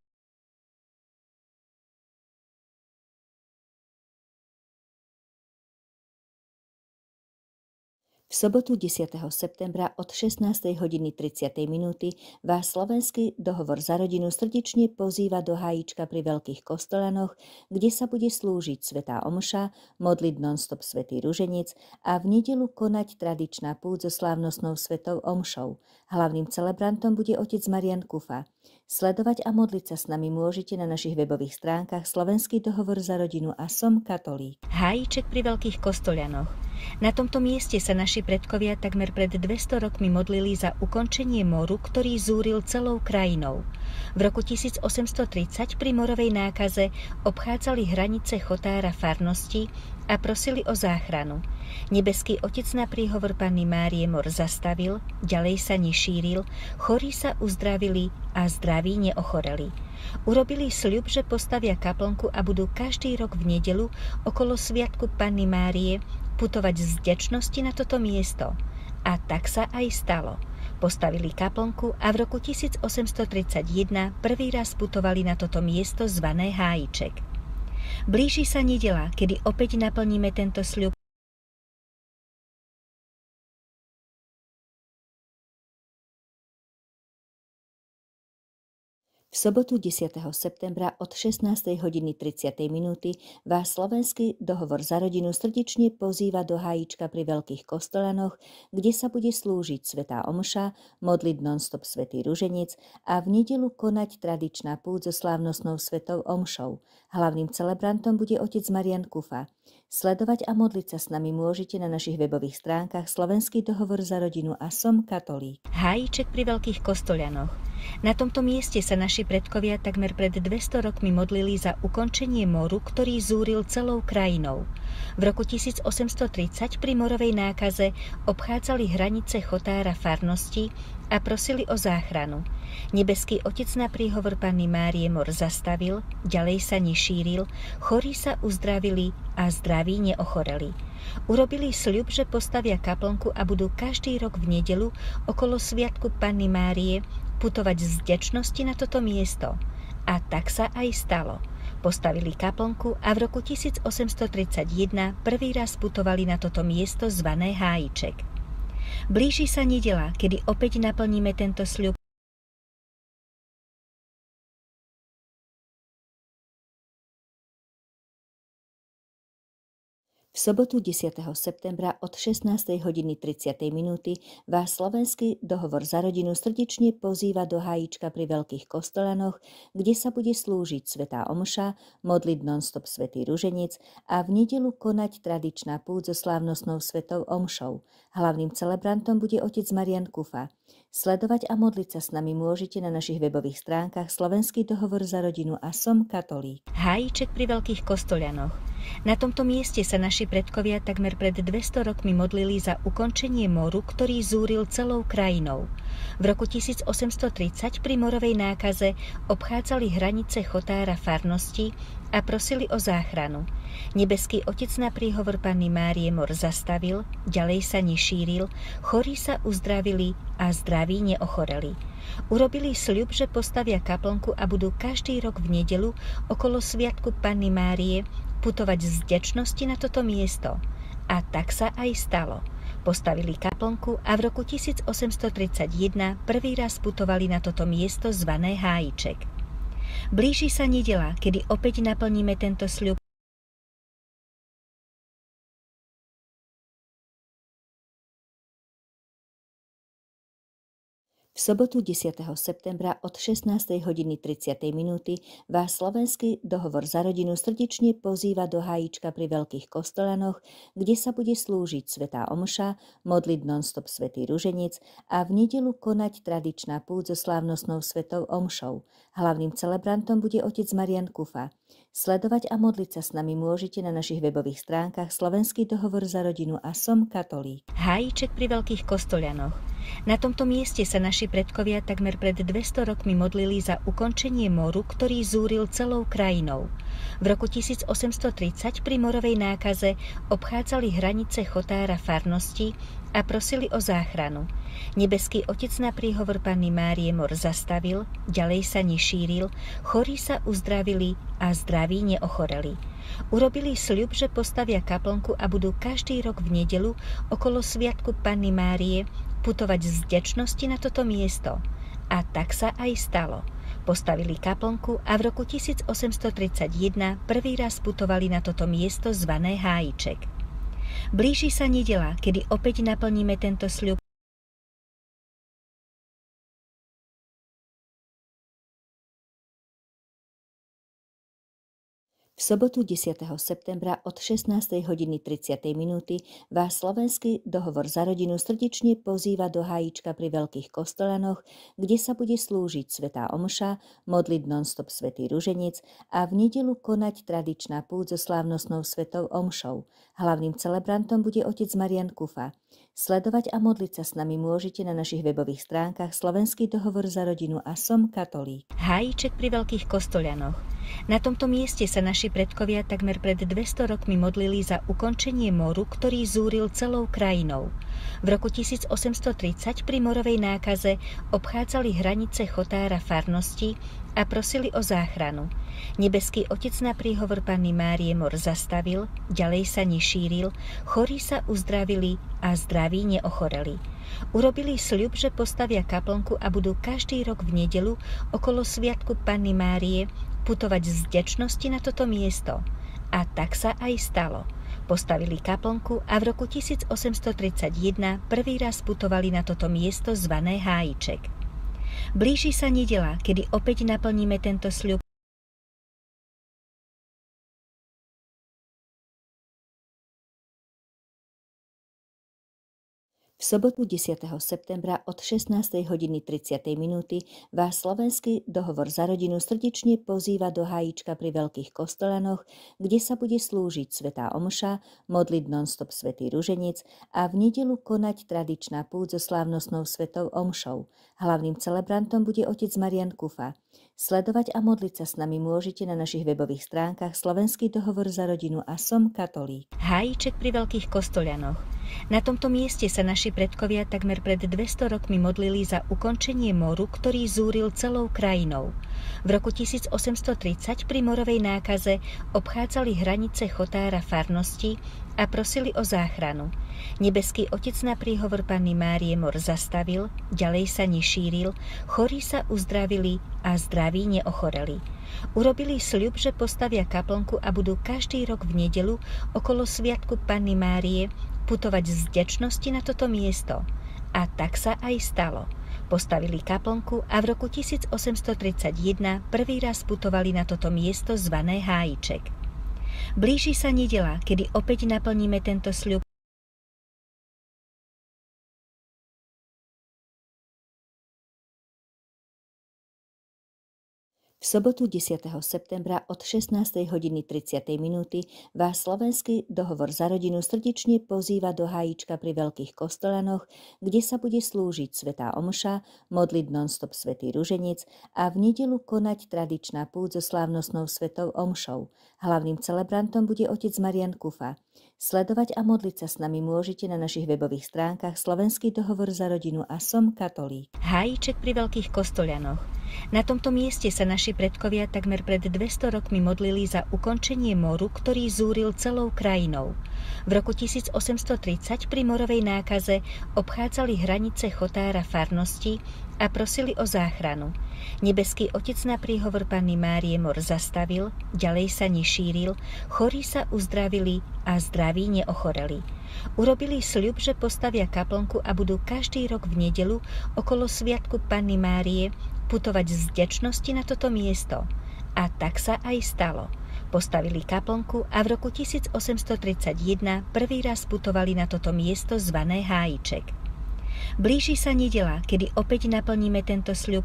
V sobotu 10. septembra od 16:30 vás slovenský dohovor za rodinu srdečne pozýva do Hájička pri Veľkých Kostolanoch, kde sa bude slúžiť svätá omša, modliť non-stop svätý ruženec a v nedeľu konať tradičná púť so slávnostnou svätou omšou. Hlavným celebrantom bude otec Marian Kufa. Sledovať a modliť sa s nami môžete na našich webových stránkach Slovenský dohovor za rodinu a Som katolík. Hájiček pri Veľkých Kostolanoch. Na tomto mieste sa naši predkovia takmer pred 200 rokmi modlili za ukončenie moru, ktorý zúril celou krajinou. V roku 1830 pri morovej nákaze obchádzali hranice chotára farnosti a prosili o záchranu. Nebeský Otec na príhovor Panny Márie mor zastavil, ďalej sa nešíril, chorí sa uzdravili a zdraví neochoreli. Urobili sľub, že postavia kaplnku a budú každý rok v nedeľu okolo sviatku Panny Márie putovať z vďačnosti na toto miesto. A tak sa aj stalo. Postavili kaplnku a v roku 1831 prvý raz putovali na toto miesto zvané Hájiček. Blíži sa nedeľa, kedy opäť naplníme tento sľub. V sobotu 10. septembra od 16:30 vás slovenský dohovor za rodinu srdečne pozýva do Hájička pri Veľkých Kostolanoch, kde sa bude slúžiť svätá omša, modliť non-stop svätý ruženec a v nedeľu konať tradičná púť so slávnostnou svätou omšou. Hlavným celebrantom bude otec Marian Kufa. Sledovať a modliť sa s nami môžete na našich webových stránkach Slovenský dohovor za rodinu a Som katolík. Hájiček pri Veľkých Kostolanoch. Na tomto mieste sa naši predkovia takmer pred 200 rokmi modlili za ukončenie moru, ktorý zúril celou krajinou. V roku 1830 pri morovej nákaze obchádzali hranice chotára farnosti a prosili o záchranu. Nebeský Otec na príhovor Panny Márie mor zastavil, ďalej sa nešíril, chorí sa uzdravili a zdraví neochoreli. Urobili sľub, že postavia kaplnku a budú každý rok v nedeľu okolo sviatku Panny Márie putovať z vďačnosti na toto miesto. A tak sa aj stalo. Postavili kaplnku a v roku 1831 prvý raz putovali na toto miesto zvané Hájiček. Blíži sa nedeľa, kedy opäť naplníme tento sľub. V sobotu 10. septembra od 16:30 vás slovenský dohovor za rodinu srdečne pozýva do Hájička pri Veľkých Kostolanoch, kde sa bude slúžiť svätá omša, modliť non-stop svätý ruženec a v nedeľu konať tradičná púť so slávnostnou svätou omšou. Hlavným celebrantom bude otec Marian Kufa. Sledovať a modliť sa s nami môžete na našich webových stránkach Slovenský dohovor za rodinu a Som katolík. Hájiček pri Veľkých Kostolanoch. Na tomto mieste sa naši predkovia takmer pred 200 rokmi modlili za ukončenie moru, ktorý zúril celou krajinou. V roku 1830 pri morovej nákaze obchádzali hranice chotára farnosti a prosili o záchranu. Nebeský Otec na príhovor Panny Márie mor zastavil, ďalej sa nešíril, chorí sa uzdravili a zdraví neochoreli. Urobili sľub, že postavia kaplnku a budú každý rok v nedeľu okolo sviatku Panny Márie putovať z vďačnosti na toto miesto. A tak sa aj stalo. Postavili kaplnku a v roku 1831 prvý raz putovali na toto miesto zvané Hájiček. Blíži sa nedeľa, kedy opäť naplníme tento sľub. V sobotu 10. septembra od 16:30 vás slovenský dohovor za rodinu srdečne pozýva do Hájička pri Veľkých Kostolanoch, kde sa bude slúžiť svätá omša, modliť non-stop svätý ruženec a v nedeľu konať tradičná púť so slávnostnou svätou omšou. Hlavným celebrantom bude otec Marian Kufa. Sledovať a modliť sa s nami môžete na našich webových stránkach Slovenský dohovor za rodinu a Som katolík. Hájiček pri Veľkých Kostolanoch. Na tomto mieste sa naši predkovia takmer pred 200 rokmi modlili za ukončenie moru, ktorý zúril celou krajinou. V roku 1830 pri morovej nákaze obchádzali hranice chotára farnosti a prosili o záchranu. Nebeský Otec na príhovor Panny Márie mor zastavil, ďalej sa nešíril, chorí sa uzdravili a zdraví neochoreli. Urobili sľub, že postavia kaplnku a budú každý rok v nedeľu okolo sviatku Panny Márie putovať z vďačnosti na toto miesto. A tak sa aj stalo. Postavili kaplnku a v roku 1831 prvý raz putovali na toto miesto zvané Hájiček. Blíži sa nedeľa, kedy opäť naplníme tento sľub. V V sobotu 10. septembra od 16:30 vás slovenský dohovor za rodinu srdečne pozýva do Hájička pri Veľkých Kostolanoch, kde sa bude slúžiť svätá omša, modliť non-stop svätý ruženec a v nedeľu konať tradičná púť so slávnostnou svätou omšou. Hlavným celebrantom bude otec Marian Kufa. Sledovať a modliť sa s nami môžete na našich webových stránkach Slovenský dohovor za rodinu a Som katolík. Hájiček pri Veľkých Kostolianoch. Na tomto mieste sa naši predkovia takmer pred 200 rokmi modlili za ukončenie moru, ktorý zúril celou krajinou. V roku 1830 pri morovej nákaze obchádzali hranice chotára farnosti a prosili o záchranu. Nebeský Otec na príhovor Panny Márie mor zastavil, ďalej sa nešíril, chorí sa uzdravili a zdraví neochoreli. Urobili sľub, že postavia kaplnku a budú každý rok v nedeľu okolo sviatku Panny Márie putovať z vďačnosti na toto miesto. A tak sa aj stalo. Postavili kaplnku a v roku 1831 prvý raz putovali na toto miesto zvané Hájiček. Blíži sa nedeľa, kedy opäť naplníme tento sľub. V sobotu 10. septembra od 16:30 vás slovenský dohovor za rodinu srdečne pozýva do Hájička pri Veľkých Kostolanoch, kde sa bude slúžiť svätá omša, modliť non-stop svätý ruženec a v nedeľu konať tradičná púť so slávnostnou svätou omšou. Hlavným celebrantom bude otec Marian Kufa. Sledovať a modliť sa s nami môžete na našich webových stránkach Slovenský dohovor za rodinu a Som katolík. Hájiček pri Veľkých Kostolianoch. Na tomto mieste sa naši predkovia takmer pred 200 rokmi modlili za ukončenie moru, ktorý zúril celou krajinou. V roku 1830 pri morovej nákaze obchádzali hranice chotára farnosti a prosili o záchranu. Nebeský Otec na príhovor Panny Márie mor zastavil, ďalej sa nešíril, chorí sa uzdravili a zdraví neochoreli. Urobili sľub, že postavia kaplnku a budú každý rok v nedeľu okolo sviatku Panny Márie putovať z vďačnosti na toto miesto. A tak sa aj stalo. Postavili kaplnku a v roku 1831 prvý raz putovali na toto miesto zvané Hájiček. Blíži sa nedeľa, kedy opäť naplníme tento sľub. V sobotu 10. septembra od 16:30 vás slovenský dohovor za rodinu srdečne pozýva do Hájička pri Veľkých Kostolanoch, kde sa bude slúžiť svätá omša, modliť non-stop svätý ruženec a v nedeľu konať tradičná púť so slávnostnou svätou omšou. Hlavným celebrantom bude otec Marian Kufa. Sledovať a modliť sa s nami môžete na našich webových stránkach Slovenský dohovor za rodinu a Som katolík. Hájiček pri Veľkých Kostolianoch. Na tomto mieste sa naši predkovia takmer pred 200 rokmi modlili za ukončenie moru, ktorý zúril celou krajinou. V roku 1830 pri morovej nákaze obchádzali hranice chotára farnosti a prosili o záchranu. Nebeský Otec na príhovor Panny Márie mor zastavil, ďalej sa nešíril, chorí sa uzdravili a zdraví neochoreli. Urobili sľub, že postavia kaplnku a budú každý rok v nedeľu okolo sviatku Panny Márie putovať z vďačnosti na toto miesto. A tak sa aj stalo. Postavili kaplnku a v roku 1831 prvý raz putovali na toto miesto zvané Hájiček. Blíži sa nedeľa, kedy opäť naplníme tento sľub.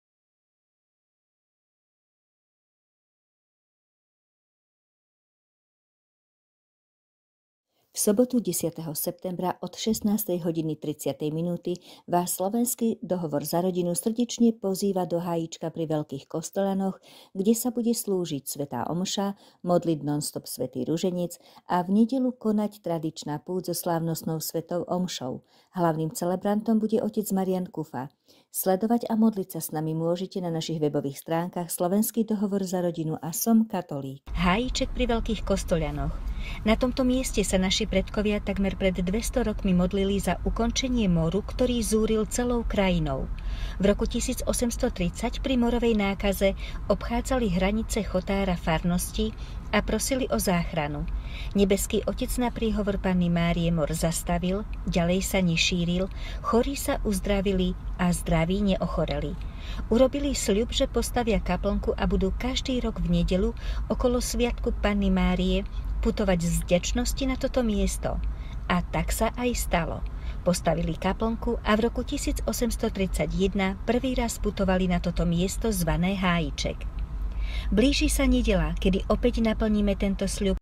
V sobotu 10. septembra od 16:30 vás slovenský dohovor za rodinu srdečne pozýva do Hájička pri Veľkých Kostolanoch, kde sa bude slúžiť svätá omša, modliť non-stop svätý ruženec a v nedeľu konať tradičná púť so slávnostnou svätou omšou. Hlavným celebrantom bude otec Marian Kufa. Sledovať a modliť sa s nami môžete na našich webových stránkach Slovenský dohovor za rodinu a Som katolík. Hájiček pri Veľkých Kostolianoch. Na tomto mieste sa naši predkovia takmer pred 200 rokmi modlili za ukončenie moru, ktorý zúril celou krajinou. V roku 1830 pri morovej nákaze obchádzali hranice Chotára farnosti a prosili o záchranu. Nebeský Otec na príhovor Panny Márie mor zastavil, ďalej sa nešíril, chorí sa uzdravili a zdraví neochoreli. Urobili sľub, že postavia kaplnku a budú každý rok v nedeľu okolo sviatku Panny Márie putovať z vďačnosti na toto miesto. A tak sa aj stalo. Postavili kaplnku a v roku 1831 prvý raz putovali na toto miesto zvané Hájiček. Blíži sa nedeľa, kedy opäť naplníme tento sľub.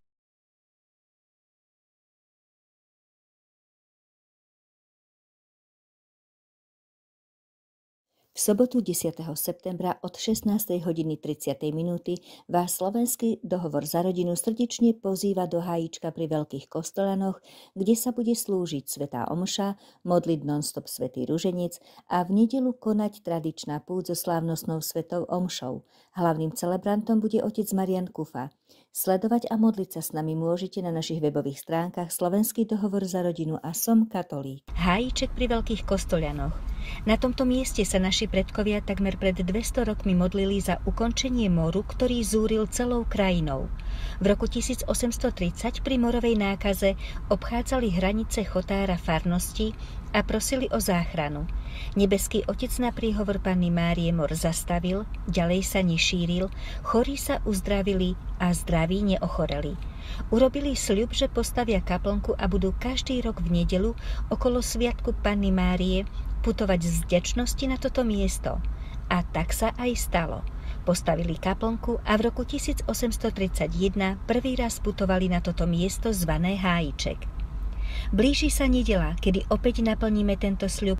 V sobotu 10. septembra od 16:30 vás slovenský dohovor za rodinu srdečne pozýva do Hájička pri Veľkých Kostolanoch, kde sa bude slúžiť svätá omša, modliť non-stop svätý ruženec a v nedeľu konať tradičná púť so slávnostnou svätou omšou. Hlavným celebrantom bude otec Marian Kufa. Sledovať a modliť sa s nami môžete na našich webových stránkach Slovenský dohovor za rodinu a Som katolík. Hájiček pri Veľkých Kostolanoch. Na tomto mieste sa naši predkovia takmer pred 200 rokmi modlili za ukončenie moru, ktorý zúril celou krajinou. V roku 1830 pri morovej nákaze obchádzali hranice Chotára farnosti a prosili o záchranu. Nebeský Otec na príhovor Panny Márie mor zastavil, ďalej sa nešíril, chorí sa uzdravili a zdraví neochoreli. Urobili sľub, že postavia kaplnku a budú každý rok v nedeľu okolo sviatku Panny Márie putovať z vďačnosti na toto miesto. A tak sa aj stalo. Postavili kaplnku a v roku 1831 prvý raz putovali na toto miesto zvané Hájiček. Blíži sa nedeľa, kedy opäť naplníme tento sľub.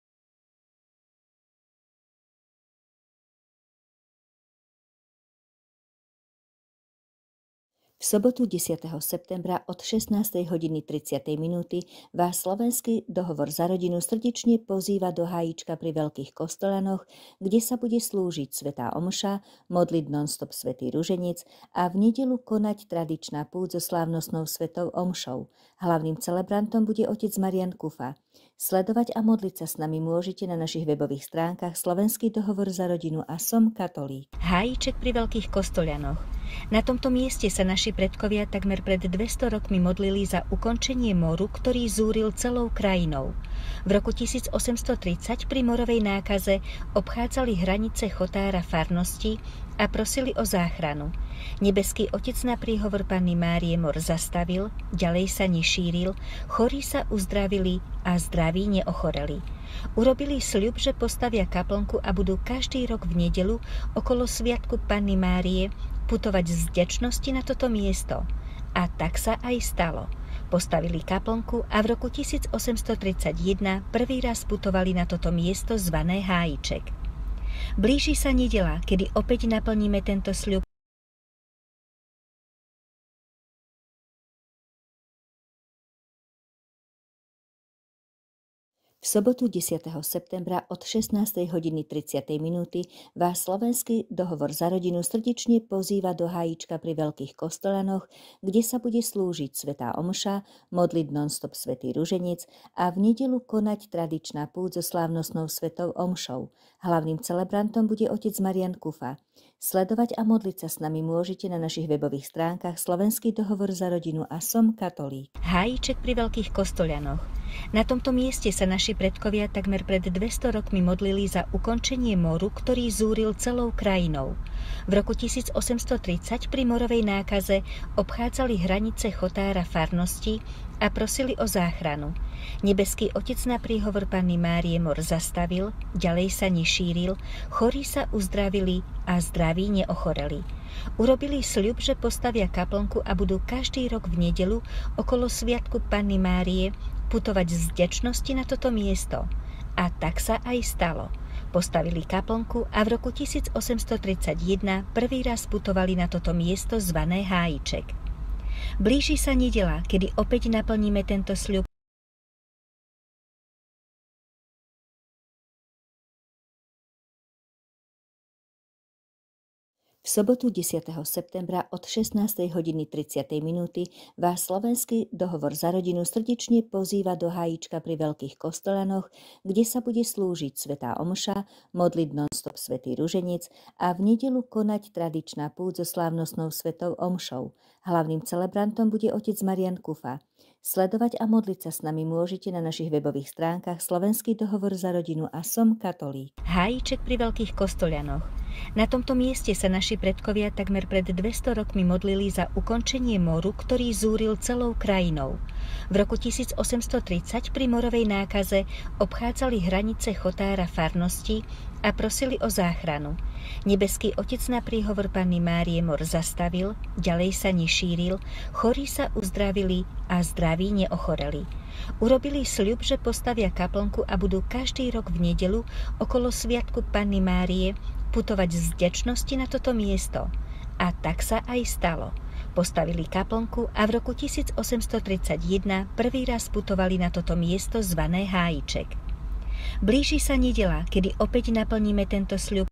V sobotu 10. septembra od 16:30 vás slovenský dohovor za rodinu srdečne pozýva do Hájička pri Veľkých Kostolanoch, kde sa bude slúžiť svätá omša, modliť non-stop svätý ruženec a v nedeľu konať tradičná púť so slávnostnou svätou omšou. Hlavným celebrantom bude otec Marian Kufa. Sledovať a modliť sa s nami môžete na našich webových stránkach Slovenský dohovor za rodinu a Som katolík. Hájiček pri Veľkých Kostolanoch. Na tomto mieste sa naši predkovia takmer pred 200 rokmi modlili za ukončenie moru, ktorý zúril celou krajinou. V roku 1830 pri morovej nákaze obchádzali hranice Chotára farnosti a prosili o záchranu. Nebeský Otec na príhovor Panny Márie mor zastavil, ďalej sa nešíril, chorí sa uzdravili a zdraví neochoreli. Urobili sľub, že postavia kaplnku a budú každý rok v nedeľu okolo sviatku Panny Márie putovať z vďačnosti na toto miesto. A tak sa aj stalo. Postavili kaplnku a v roku 1831 prvý raz putovali na toto miesto zvané Hájiček. Blíži sa nedeľa, kedy opäť naplníme tento sľub. V sobotu 10. septembra od 16:30 vás slovenský dohovor za rodinu srdečne pozýva do Hájička pri Veľkých Kostolanoch, kde sa bude slúžiť svätá omša, modliť non-stop svätý ruženec a v nedeľu konať tradičná púť so slávnostnou svätou omšou. Hlavným celebrantom bude otec Marian Kufa. Sledovať a modliť sa s nami môžete na našich webových stránkach Slovenský dohovor za rodinu a Som katolík. Hájiček pri Veľkých Kostolanoch. Na tomto mieste sa naši predkovia takmer pred 200 rokmi modlili za ukončenie moru, ktorý zúril celou krajinou. V roku 1830 pri morovej nákaze obchádzali hranice Chotára farnosti a prosili o záchranu. Nebeský Otec na príhovor Panny Márie mor zastavil, ďalej sa nešíril, chorí sa uzdravili a zdraví neochoreli. Urobili sľub, že postavia kaplnku a budú každý rok v nedeľu okolo sviatku Panny Márie putovať z vďačnosti na toto miesto. A tak sa aj stalo. Postavili kaplnku a v roku 1831 prvý raz putovali na toto miesto zvané Hájiček. Blíži sa nedeľa, kedy opäť naplníme tento sľub. V V sobotu 10. septembra od 16:30 minúty vás Slovenský dohovor za rodinu srdečne pozýva do Hájička pri Veľkých Kostolanoch, kde sa bude slúžiť svätá omša, modliť non-stop svätý ruženec a v nedeľu konať tradičná púť so slávnostnou svätou omšou. Hlavným celebrantom bude otec Marián Kufa. Sledovať a modliť sa s nami môžete na našich webových stránkach Slovenský dohovor za rodinu a Som katolík. Hájiček pri Veľkých Kostolianoch. Na tomto mieste sa naši predkovia takmer pred 200 rokmi modlili za ukončenie moru, ktorý zúril celou krajinou. V roku 1830 pri morovej nákaze obchádzali hranice chotára farnosti a prosili o záchranu. Nebeský Otec na príhovor Panny Márie mor zastavil, ďalej sa nešíril, chorí sa uzdravili a zdraví neochoreli. Urobili sľub, že postavia kaplnku a budú každý rok v nedeľu okolo sviatku Panny Márie putovať z vďačnosti na toto miesto. A tak sa aj stalo. Postavili kaplnku a v roku 1831 prvý raz putovali na toto miesto zvané Hájiček. Blíži sa nedeľa, kedy opäť naplníme tento sľub.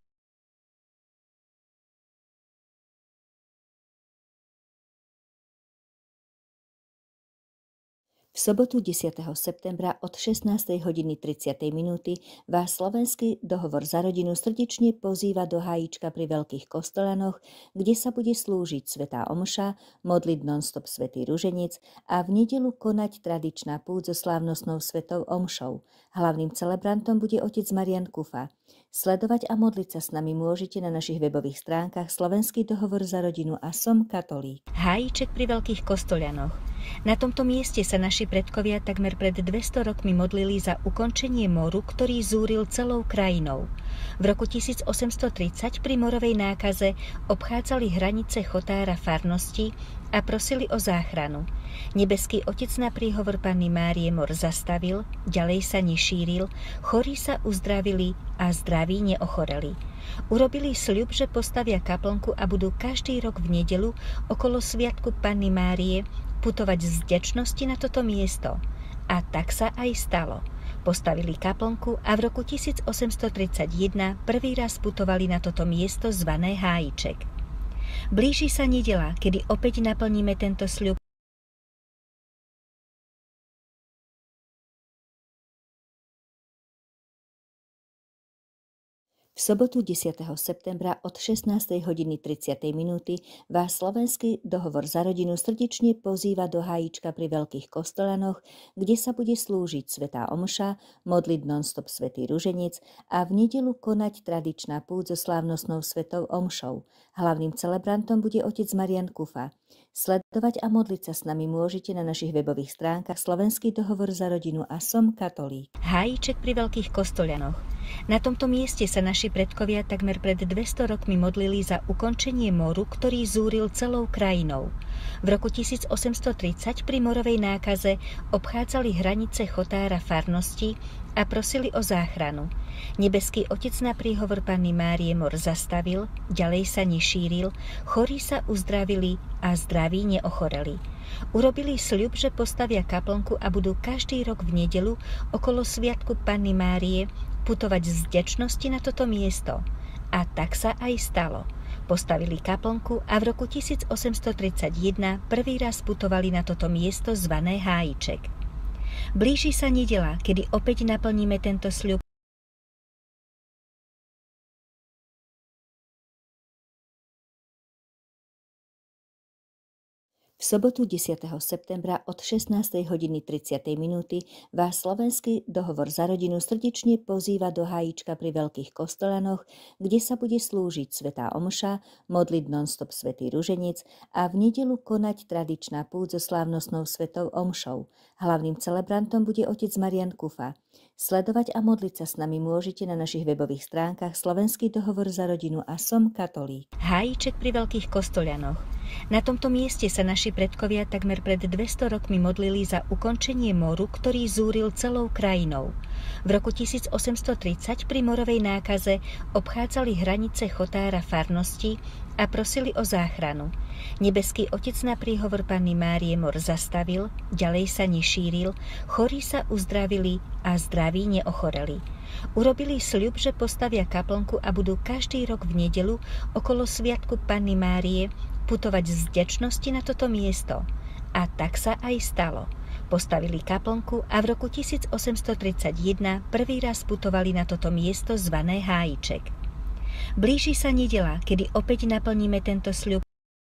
V sobotu 10. septembra od 16:30 minúty vás Slovenský dohovor za rodinu srdečne pozýva do Hájička pri Veľkých Kostolanoch, kde sa bude slúžiť svätá omša, modliť non-stop svätý ruženec a v nedeľu konať tradičná púť so slávnostnou svätou omšou. Hlavným celebrantom bude otec Marián Kufa. Sledovať a modliť sa s nami môžete na našich webových stránkach Slovenský dohovor za rodinu a Som katolík. Hájiček pri Veľkých Kostolianoch. Na tomto mieste sa naši predkovia takmer pred 200 rokmi modlili za ukončenie moru, ktorý zúril celou krajinou. V roku 1830 pri morovej nákaze obchádzali hranice chotára farnosti a prosili o záchranu. Nebeský Otec na príhovor Panny Márie mor zastavil, ďalej sa nešíril, chorí sa uzdravili a zdraví neochoreli. Urobili sľub, že postavia kaplnku a budú každý rok v nedeľu okolo sviatku Panny Márie putovať z vďačnosti na toto miesto. A tak sa aj stalo. Postavili kaplnku a v roku 1831 prvý raz putovali na toto miesto zvané Hájiček. Blíži sa nedeľa, kedy opäť naplníme tento sľub. V sobotu 10. septembra od 16:30 minúty vás Slovenský dohovor za rodinu srdečne pozýva do Hájička pri Veľkých Kostolanoch, kde sa bude slúžiť svätá omša, modliť non-stop svätý ruženec a v nedeľu konať tradičná púť so slávnostnou svätou omšou. Hlavným celebrantom bude otec Marián Kufa. Sledovať a modliť sa s nami môžete na našich webových stránkach Slovenský dohovor za rodinu a Som katolík. Hájiček pri Veľkých Kostolianoch. Na tomto mieste sa naši predkovia takmer pred 200 rokmi modlili za ukončenie moru, ktorý zúril celou krajinou. V roku 1830 pri morovej nákaze obchádzali hranice chotára farnosti a prosili o záchranu. Nebeský Otec na príhovor Panny Márie mor zastavil, ďalej sa nešíril, chorí sa uzdravili a zdraví neochoreli. Urobili sľub, že postavia kaplnku a budú každý rok v nedeľu okolo sviatku Panny Márie putovať z vďačnosti na toto miesto. A tak sa aj stalo. Postavili kaplnku a v roku 1831 prvý raz putovali na toto miesto zvané Hájiček. Blíži sa nedeľa, kedy opäť naplníme tento sľub. V sobotu 10. septembra od 16:30 minúty vás Slovenský dohovor za rodinu srdečne pozýva do Hájička pri Veľkých Kostolanoch, kde sa bude slúžiť svätá omša, modliť non-stop svätý ruženec a v nedeľu konať tradičná púť so slávnostnou svätou omšou. Hlavným celebrantom bude otec Marián Kufa. Sledovať a modliť sa s nami môžete na našich webových stránkach Slovenský dohovor za rodinu a Som katolík. Hájiček pri Veľkých Kostolianoch. Na tomto mieste sa naši predkovia takmer pred 200 rokmi modlili za ukončenie moru, ktorý zúril celou krajinou. V roku 1830 pri morovej nákaze obchádzali hranice chotára farnosti a prosili o záchranu. Nebeský Otec na príhovor Panny Márie mor zastavil, ďalej sa nešíril, chorí sa uzdravili a zdraví neochoreli. Urobili sľub, že postavia kaplnku a budú každý rok v nedeľu okolo sviatku Panny Márie putovať z vďačnosti na toto miesto. A tak sa aj stalo. Postavili kaplnku a v roku 1831 prvý raz putovali na toto miesto zvané Hájček. Blíži sa nedeľa, kedy opäť naplníme tento sľub.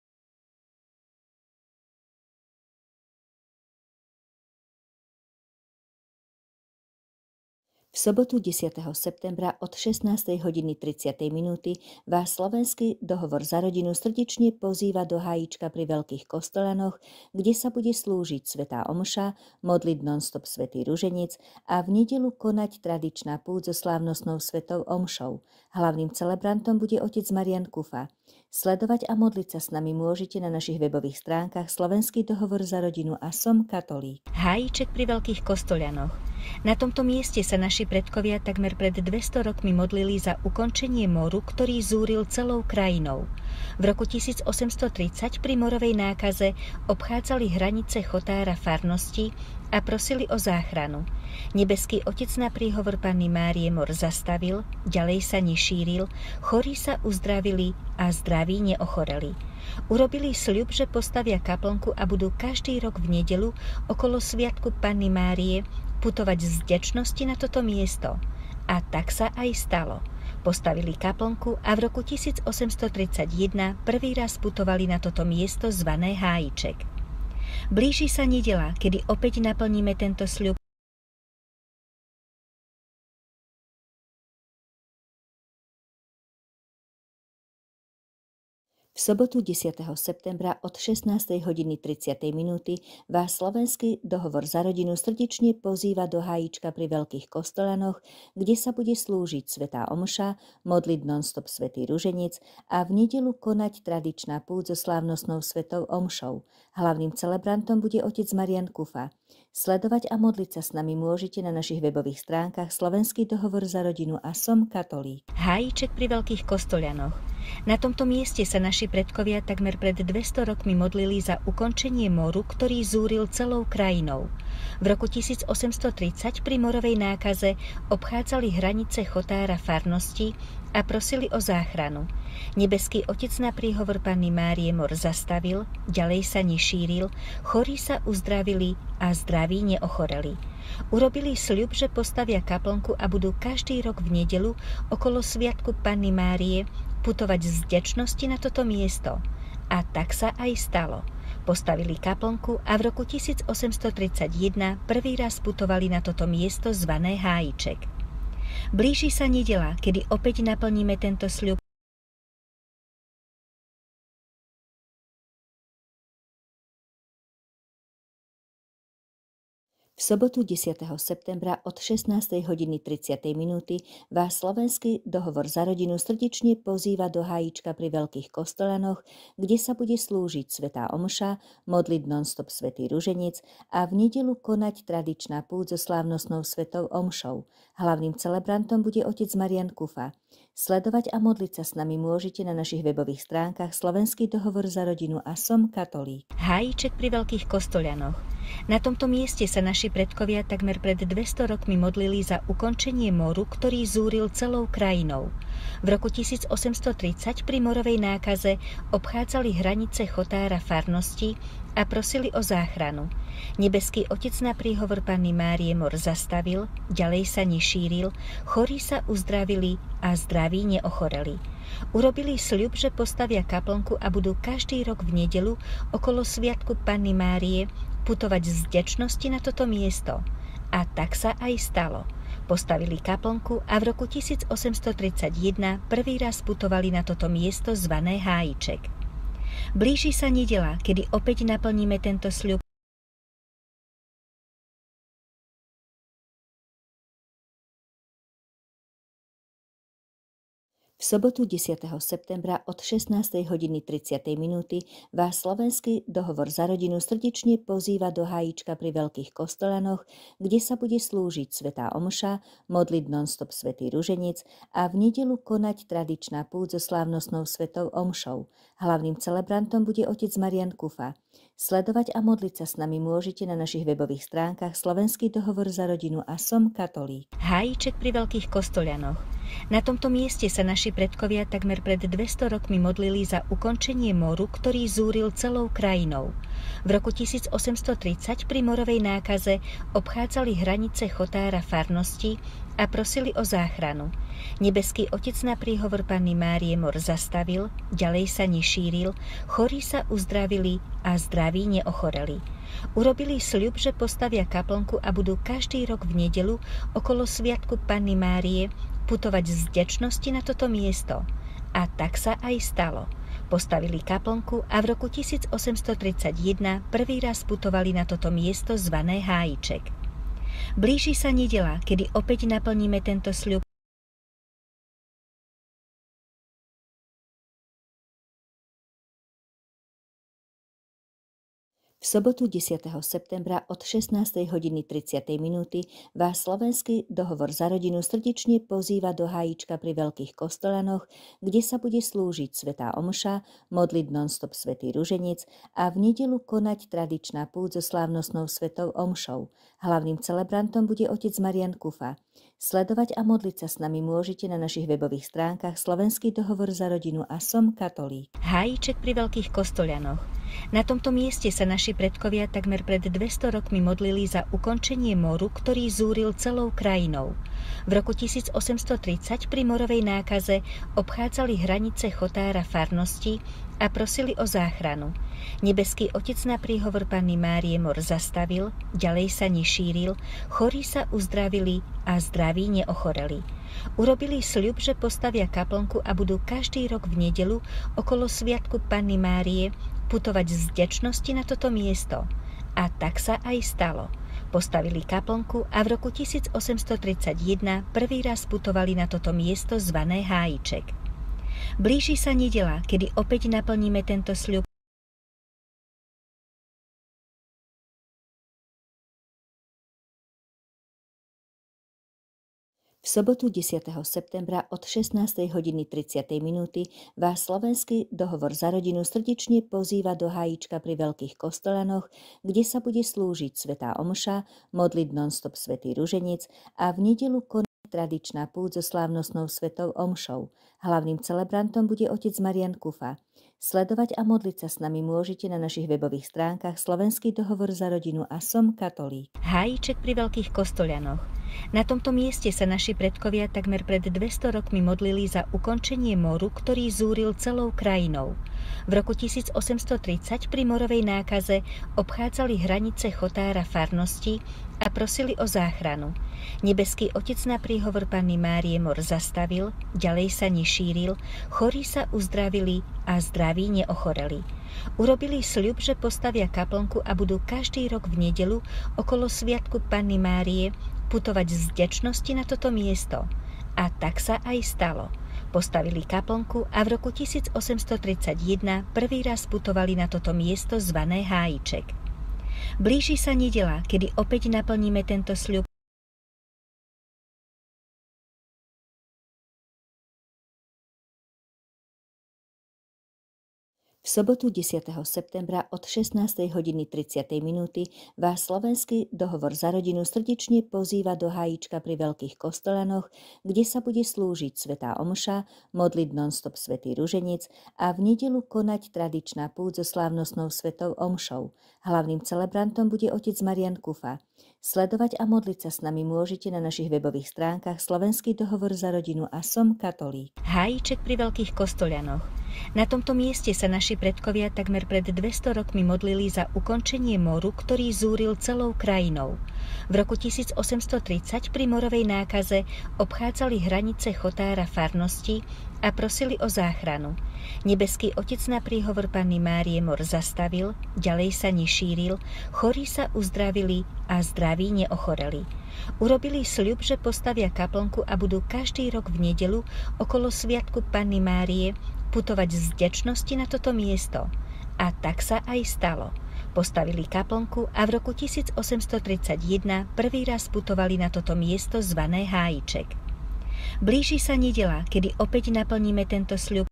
V sobotu 10. septembra od 16:30 vás slovenský dohovor za rodinu srdečne pozýva do Hájčka pri Veľkých Kostolanoch, kde sa bude slúžiť svätá omša, modliť non-stop svätý ruženec a v nedeľu konať tradičná púť so slávnostnou svätou omšou. Hlavným celebrantom bude otec Marian Kufa. Sledovať a modliť sa s nami môžete na našich webových stránkach Slovenský dohovor za rodinu a Som katolík. Hájček pri Veľkých Kostolanoch. Na tomto mieste sa naši predkovia takmer pred 200 rokmi modlili za ukončenie moru, ktorý zúril celou krajinou. V roku 1830 pri morovej nákaze obchádzali hranice chotára farnosti a prosili o záchranu. Nebeský Otec na príhovor Panny Márie mor zastavil, ďalej sa nešíril, chorí sa uzdravili a zdraví neochoreli. Urobili sľub, že postavia kaplnku a budú každý rok v nedeľu okolo sviatku Panny Márie putovať z vďačnosti na toto miesto. A tak sa aj stalo. Postavili kaplnku a v roku 1831 prvý raz putovali na toto miesto zvané Hájček. Blíži sa nedeľa, kedy opäť naplníme tento sľub. V sobotu 10. septembra od 16:30 vás slovenský dohovor za rodinu srdečne pozýva do Hájčka pri Veľkých Kostolanoch, kde sa bude slúžiť svätá omša, modliť non-stop svätý ruženec a v nedeľu konať tradičná púť so slávnostnou svätou omšou. Hlavným celebrantom bude otec Marian Kufa. Sledovať a modliť sa s nami môžete na našich webových stránkach Slovenský dohovor za rodinu a Som katolík. Hájček pri Veľkých Kostolanoch. Na tomto mieste sa naši predkovia takmer pred 200 rokmi modlili za ukončenie moru, ktorý zúril celou krajinou. V roku 1830 pri morovej nákaze obchádzali hranice chotára farnosti a prosili o záchranu. Nebeský Otec na príhovor Panny Márie mor zastavil, ďalej sa nešíril, chorí sa uzdravili a zdraví neochoreli. Urobili sľub, že postavia kaplnku a budú každý rok v nedeľu okolo sviatku Panny Márie putovať z vďačnosti na toto miesto. A tak sa aj stalo. Postavili kaplnku a v roku 1831 prvý raz putovali na toto miesto zvané Hájček. Blíži sa nedeľa, kedy opäť naplníme tento sľub. V sobotu 10. septembra od 16:30 vás slovenský dohovor za rodinu srdečne pozýva do Hájčka pri Veľkých Kostolanoch, kde sa bude slúžiť svätá omša, modliť non-stop svätý ruženec a v nedeľu konať tradičná púť so slávnostnou svätou omšou. Hlavným celebrantom bude otec Marian Kufa. Sledovať a modliť sa s nami môžete na našich webových stránkach Slovenský dohovor za rodinu a Som katolík. Hájček pri Veľkých Kostolanoch. Na tomto mieste sa naši predkovia takmer pred 200 rokmi modlili za ukončenie moru, ktorý zúril celou krajinou. V roku 1830 pri morovej nákaze obchádzali hranice chotára farnosti a prosili o záchranu. Nebeský Otec na príhovor Panny Márie mor zastavil, ďalej sa nešíril, chorí sa uzdravili a zdraví neochoreli. Urobili sľub, že postavia kaplnku a budú každý rok v nedeľu okolo sviatku Panny Márie putovať z vďačnosti na toto miesto. A tak sa aj stalo. Postavili kaplnku a v roku 1831 prvý raz putovali na toto miesto zvané Hájček. Blíži sa nedeľa, kedy opäť naplníme tento sľub. V V sobotu 10. septembra od 16. hodiny 30. minúty vás slovenský dohovor za rodinu srdečne pozýva do Hájička pri Veľkých Kostolanoch, kde sa bude slúžiť svätá omša, modliť non-stop svätý ruženec a v nedeľu konať tradičná púť so slávnostnou svätou omšou. Hlavným celebrantom bude otec Marian Kufa. Sledovať a modliť sa s nami môžete na našich webových stránkach Slovenský dohovor za rodinu a Som katolík. Hájiček pri Veľkých Kostolianoch. Na tomto mieste sa naši predkovia takmer pred 200 rokmi modlili za ukončenie moru, ktorý zúril celou krajinou. V roku 1830 pri morovej nákaze obchádzali hranice chotára farnosti a prosili o záchranu. Nebeský Otec na príhovor Panny Márie mor zastavil, ďalej sa nešíril, chorí sa uzdravili a zdraví neochoreli. Urobili sľub, že postavia kaplnku a budú každý rok v nedeľu okolo sviatku Panny Márie putovať z vďačnosti na toto miesto. A tak sa aj stalo. Postavili kaplnku a v roku 1831 prvý raz putovali na toto miesto zvané Hájiček. Blíži sa nedeľa, kedy opäť naplníme tento sľub. V sobotu 10. septembra od 16. hodiny 30. minúty vás slovenský dohovor za rodinu srdečne pozýva do Hájička pri Veľkých Kostolanoch, kde sa bude slúžiť svätá omša, modliť non-stop svätý ruženec a v nedeľu konať tradičná púť so slávnostnou svätou omšou. Hlavným celebrantom bude otec Marian Kufa. Sledovať a modliť sa s nami môžete na našich webových stránkach Slovenský dohovor za rodinu a Som katolík. Hájiček pri Veľkých Kostolianoch. Na tomto mieste sa naši predkovia takmer pred 200 rokmi modlili za ukončenie moru, ktorý zúril celou krajinou. V roku 1830 pri morovej nákaze obchádzali hranice chotára farnosti a prosili o záchranu. Nebeský Otec na príhovor Panny Márie mor zastavil, ďalej sa nešíril, chorí sa uzdravili a zdraví neochoreli. Urobili sľub, že postavia kaplnku a budú každý rok v nedeľu okolo sviatku Panny Márie putovať z vďačnosti na toto miesto. A tak sa aj stalo. Postavili kaplnku a v roku 1831 prvý raz putovali na toto miesto zvané Hájiček. Blíži sa nedeľa, kedy opäť naplníme tento sľub. V sobotu 10. septembra od 16. hodiny 30. minúty vás slovenský dohovor za rodinu srdečne pozýva do Hájička pri Veľkých Kostolanoch, kde sa bude slúžiť svätá omša, modliť non-stop svätý ruženec a v nedeľu konať tradičná púť so slávnostnou svätou omšou. Hlavným celebrantom bude otec Marian Kufa. Sledovať a modliť sa s nami môžete na našich webových stránkach Slovenský dohovor za rodinu a Som katolík. Hájiček pri Veľkých Kostolianoch. Na tomto mieste sa naši predkovia takmer pred 200 rokmi modlili za ukončenie moru, ktorý zúril celou krajinou. V roku 1830 pri morovej nákaze obchádzali hranice chotára farnosti a prosili o záchranu. Nebeský Otec na príhovor Panny Márie mor zastavil, ďalej sa nešíril, chorí sa uzdravili a zdraví neochoreli. Urobili sľub, že postavia kaplnku a budú každý rok v nedeľu okolo sviatku Panny Márie putovať z vďačnosti na toto miesto. A tak sa aj stalo. Postavili kaplnku a v roku 1831 prvý raz putovali na toto miesto zvané Hájiček. Blíži sa nedeľa, kedy opäť naplníme tento sľub. V sobotu 10. septembra od 16. hodiny 30. minúty vás slovenský dohovor za rodinu srdečne pozýva do Hájička pri Veľkých Kostolanoch, kde sa bude slúžiť svätá omša, modliť non-stop svätý ruženec a v nedeľu konať tradičná púť so slávnostnou svätou omšou. Hlavným celebrantom bude otec Marian Kufa. Sledovať a modliť sa s nami môžete na našich webových stránkach Slovenský dohovor za rodinu a Som katolík. Hájiček pri Veľkých Kostolianoch. Na tomto mieste sa naši predkovia takmer pred 200 rokmi modlili za ukončenie moru, ktorý zúril celou krajinou. V roku 1830 pri morovej nákaze obchádzali hranice chotára farnosti a prosili o záchranu. Nebeský Otec na príhovor Panny Márie mor zastavil, ďalej sa nešíril, chorí sa uzdravili a zdraví neochoreli. Urobili sľub, že postavia kaplnku a budú každý rok v nedeľu okolo sviatku Panny Márie putovať z vďačnosti na toto miesto. A tak sa aj stalo. Postavili kaplnku a v roku 1831 prvý raz putovali na toto miesto zvané Hájiček. Blíži sa nedeľa, kedy opäť naplníme tento sľub.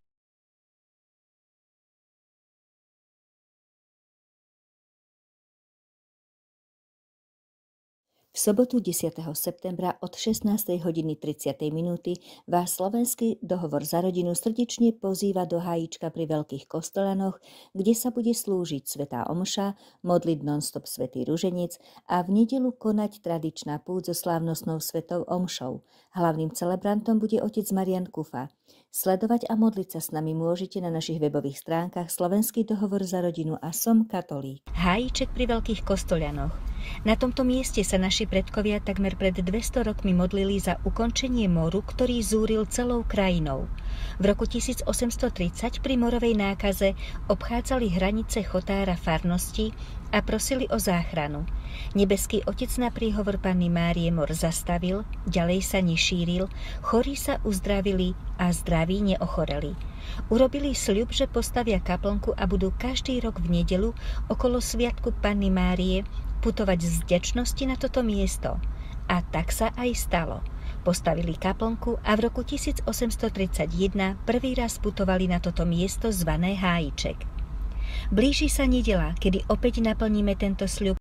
V sobotu 10. septembra od 16:30 vás slovenský dohovor za rodinu srdečne pozýva do Hájička pri Veľkých Kostolanoch, kde sa bude slúžiť svätá omša, modliť non-stop svätý ruženec a v nedeľu konať tradičná púť so slávnostnou svätou omšou. Hlavným celebrantom bude otec Marian Kufa. Sledovať a modliť sa s nami môžete na našich webových stránkach Slovenský dohovor za rodinu a Som katolík. Hájiček pri Veľkých Kostolanoch. Na tomto mieste sa naši predkovia takmer pred 200 rokmi modlili za ukončenie moru, ktorý zúril celou krajinou. V roku 1830 pri morovej nákaze obchádzali hranice chotára farnosti a prosili o záchranu. Nebeský Otec na príhovor Panny Márie mor zastavil, ďalej sa nešíril, chorí sa uzdravili a zdraví neochoreli. Urobili sľub, že postavia kaplnku a budú každý rok v nedeľu okolo sviatku Panny Márie putovať z vďačnosti na toto miesto. A tak sa aj stalo. Postavili kaplnku a v roku 1831 prvý raz putovali na toto miesto zvané Hájiček. Blíži sa nedeľa, kedy opäť naplníme tento sľub.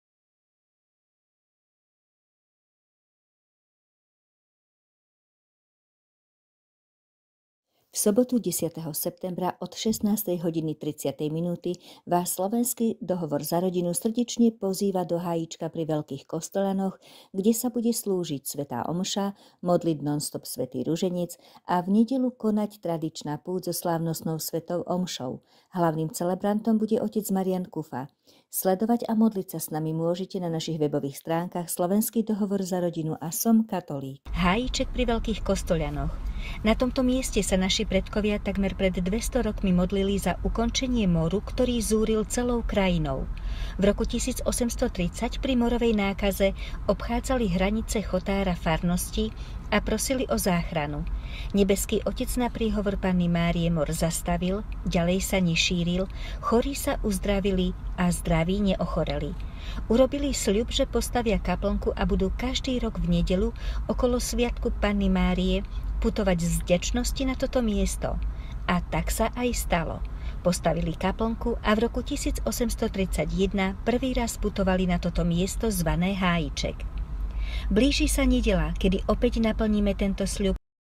V sobotu 10. septembra od 16:30 vás slovenský dohovor za rodinu srdečne pozýva do Hájička pri Veľkých Kostolanoch, kde sa bude slúžiť svätá omša, modliť non-stop svätý ruženec a v nedeľu konať tradičná púť so slávnostnou svätou omšou. Hlavným celebrantom bude otec Marian Kufa. Sledovať a modliť sa s nami môžete na našich webových stránkach Slovenský dohovor za rodinu a Som katolík. Hájiček pri Veľkých Kostolanoch. Na tomto mieste sa naši predkovia takmer pred 200 rokmi modlili za ukončenie moru, ktorý zúril celou krajinou. V roku 1830 pri morovej nákaze obchádzali hranice chotára farnosti a prosili o záchranu. Nebeský Otec na príhovor Panny Márie mor zastavil, ďalej sa nešíril, chorí sa uzdravili a zdraví neochoreli. Urobili sľub, že postavia kaplnku a budú každý rok v nedeľu okolo sviatku Panny Márie putovať z vďačnosti na toto miesto. A tak sa aj stalo. Postavili kaplnku a v roku 1831 prvý raz putovali na toto miesto zvané Hájiček. Blíži sa nedeľa, kedy opäť naplníme tento sľub.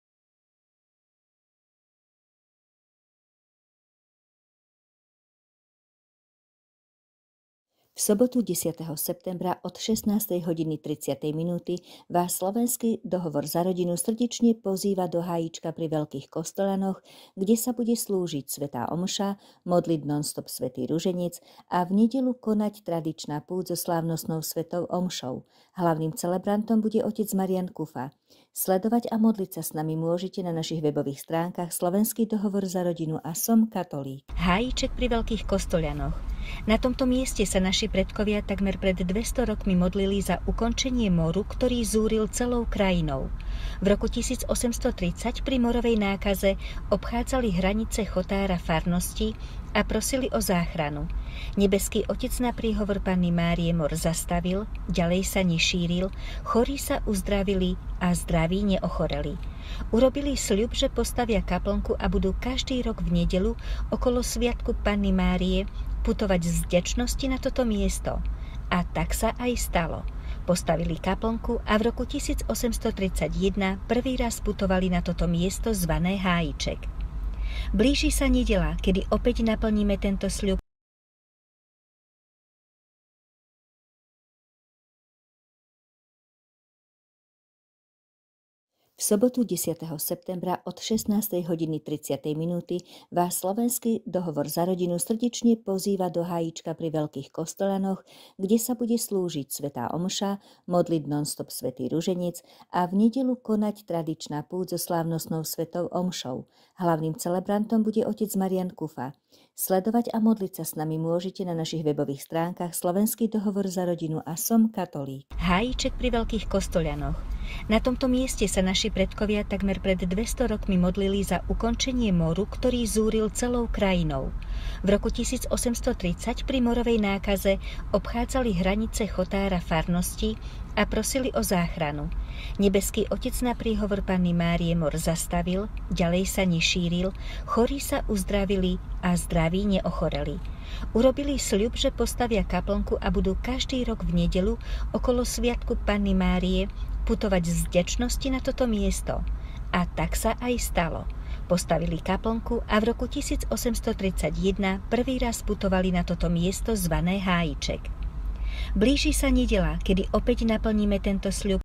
V sobotu 10. septembra od 16:30 vás slovenský dohovor za rodinu srdečne pozýva do Hájička pri Veľkých Kostolanoch, kde sa bude slúžiť svätá omša, modliť non-stop svätý ruženec a v nedeľu konať tradičná púť so slávnostnou svätou omšou. Hlavným celebrantom bude otec Marian Kufa. Sledovať a modliť sa s nami môžete na našich webových stránkach Slovenský dohovor za rodinu a Som katolík. Hájiček pri Veľkých Kostolanoch. Na tomto mieste sa naši predkovia takmer pred 200 rokmi modlili za ukončenie moru, ktorý zúril celou krajinou. V roku 1830 pri morovej nákaze obchádzali hranice chotára farnosti a prosili o záchranu. Nebeský Otec na príhovor Panny Márie mor zastavil, ďalej sa nešíril, chorí sa uzdravili a zdraví neochoreli. Urobili sľub, že postavia kaplnku a budú každý rok v nedeľu okolo sviatku Panny Márie putovať z vďačnosti na toto miesto. A tak sa aj stalo. Postavili kaplnku a v roku 1831 prvý raz putovali na toto miesto zvané Hájiček. Blíži sa nedeľa, kedy opäť naplníme tento sľub. V V sobotu 10. septembra od 16. hodiny 30. minúty vás Slovenský dohovor za rodinu srdečne pozýva do Hájička pri Veľkých Kostolanoch, kde sa bude slúžiť svätá omša, modliť non-stop svätý ruženec a v nedeľu konať tradičná púť so slávnostnou svätou omšou. Hlavným celebrantom bude otec Marian Kufa. Sledovať a modliť sa s nami môžete na našich webových stránkach Slovenský dohovor za rodinu a Som katolík. Hájiček pri Veľkých Kostolianoch. Na tomto mieste sa naši predkovia takmer pred 200 rokmi modlili za ukončenie moru, ktorý zúril celou krajinou. V roku 1830 pri morovej nákaze obchádzali hranice chotára farnosti a prosili o záchranu. Nebeský Otec na príhovor Panny Márie mor zastavil, ďalej sa nešíril, chorí sa uzdravili a zdraví neochoreli. Urobili sľub, že postavia kaplnku a budú každý rok v nedeľu okolo sviatku Panny Márie putovať z vďačnosti na toto miesto. A tak sa aj stalo. Postavili kaplnku a v roku 1831 prvý raz putovali na toto miesto zvané Hájiček. Blíži sa nedeľa, kedy opäť naplníme tento sľub.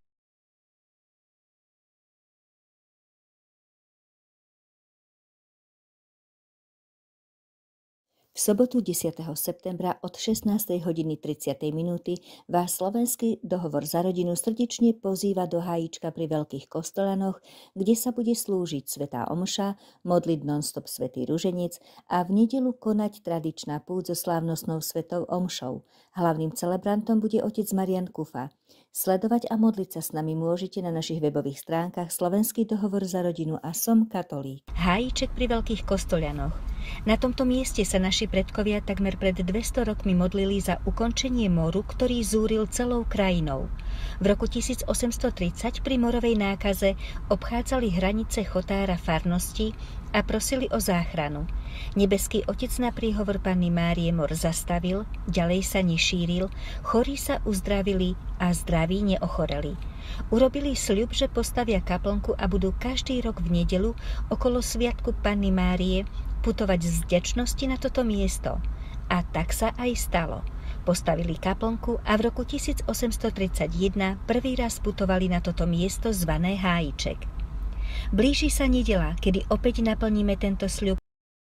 V sobotu 10. septembra od 16. hodiny 30. minúty vás Slovenský dohovor za rodinu srdečne pozýva do Hájička pri Veľkých Kostolanoch, kde sa bude slúžiť svätá omša, modliť non-stop svätý ruženec a v nedeľu konať tradičná púť so slávnostnou svätou omšou. Hlavným celebrantom bude otec Marian Kufa. Sledovať a modliť sa s nami môžete na našich webových stránkach Slovenský dohovor za rodinu a Som katolík. Hájiček pri Veľkých Kostolianoch. Na tomto mieste sa naši predkovia takmer pred 200 rokmi modlili za ukončenie moru, ktorý zúril celou krajinou. V roku 1830 pri morovej nákaze obchádzali hranice chotára farnosti a prosili o záchranu. Nebeský Otec na príhovor Panny Márie mor zastavil, ďalej sa nešíril, chorí sa uzdravili a zdraví neochoreli. Urobili sľub, že postavia kaplnku a budú každý rok v nedeľu okolo sviatku Panny Márie putovať z vďačnosti na toto miesto. A tak sa aj stalo. Postavili kaplnku a v roku 1831 prvý raz putovali na toto miesto zvané Hájiček. Blíži sa nedeľa, kedy opäť naplníme tento sľub.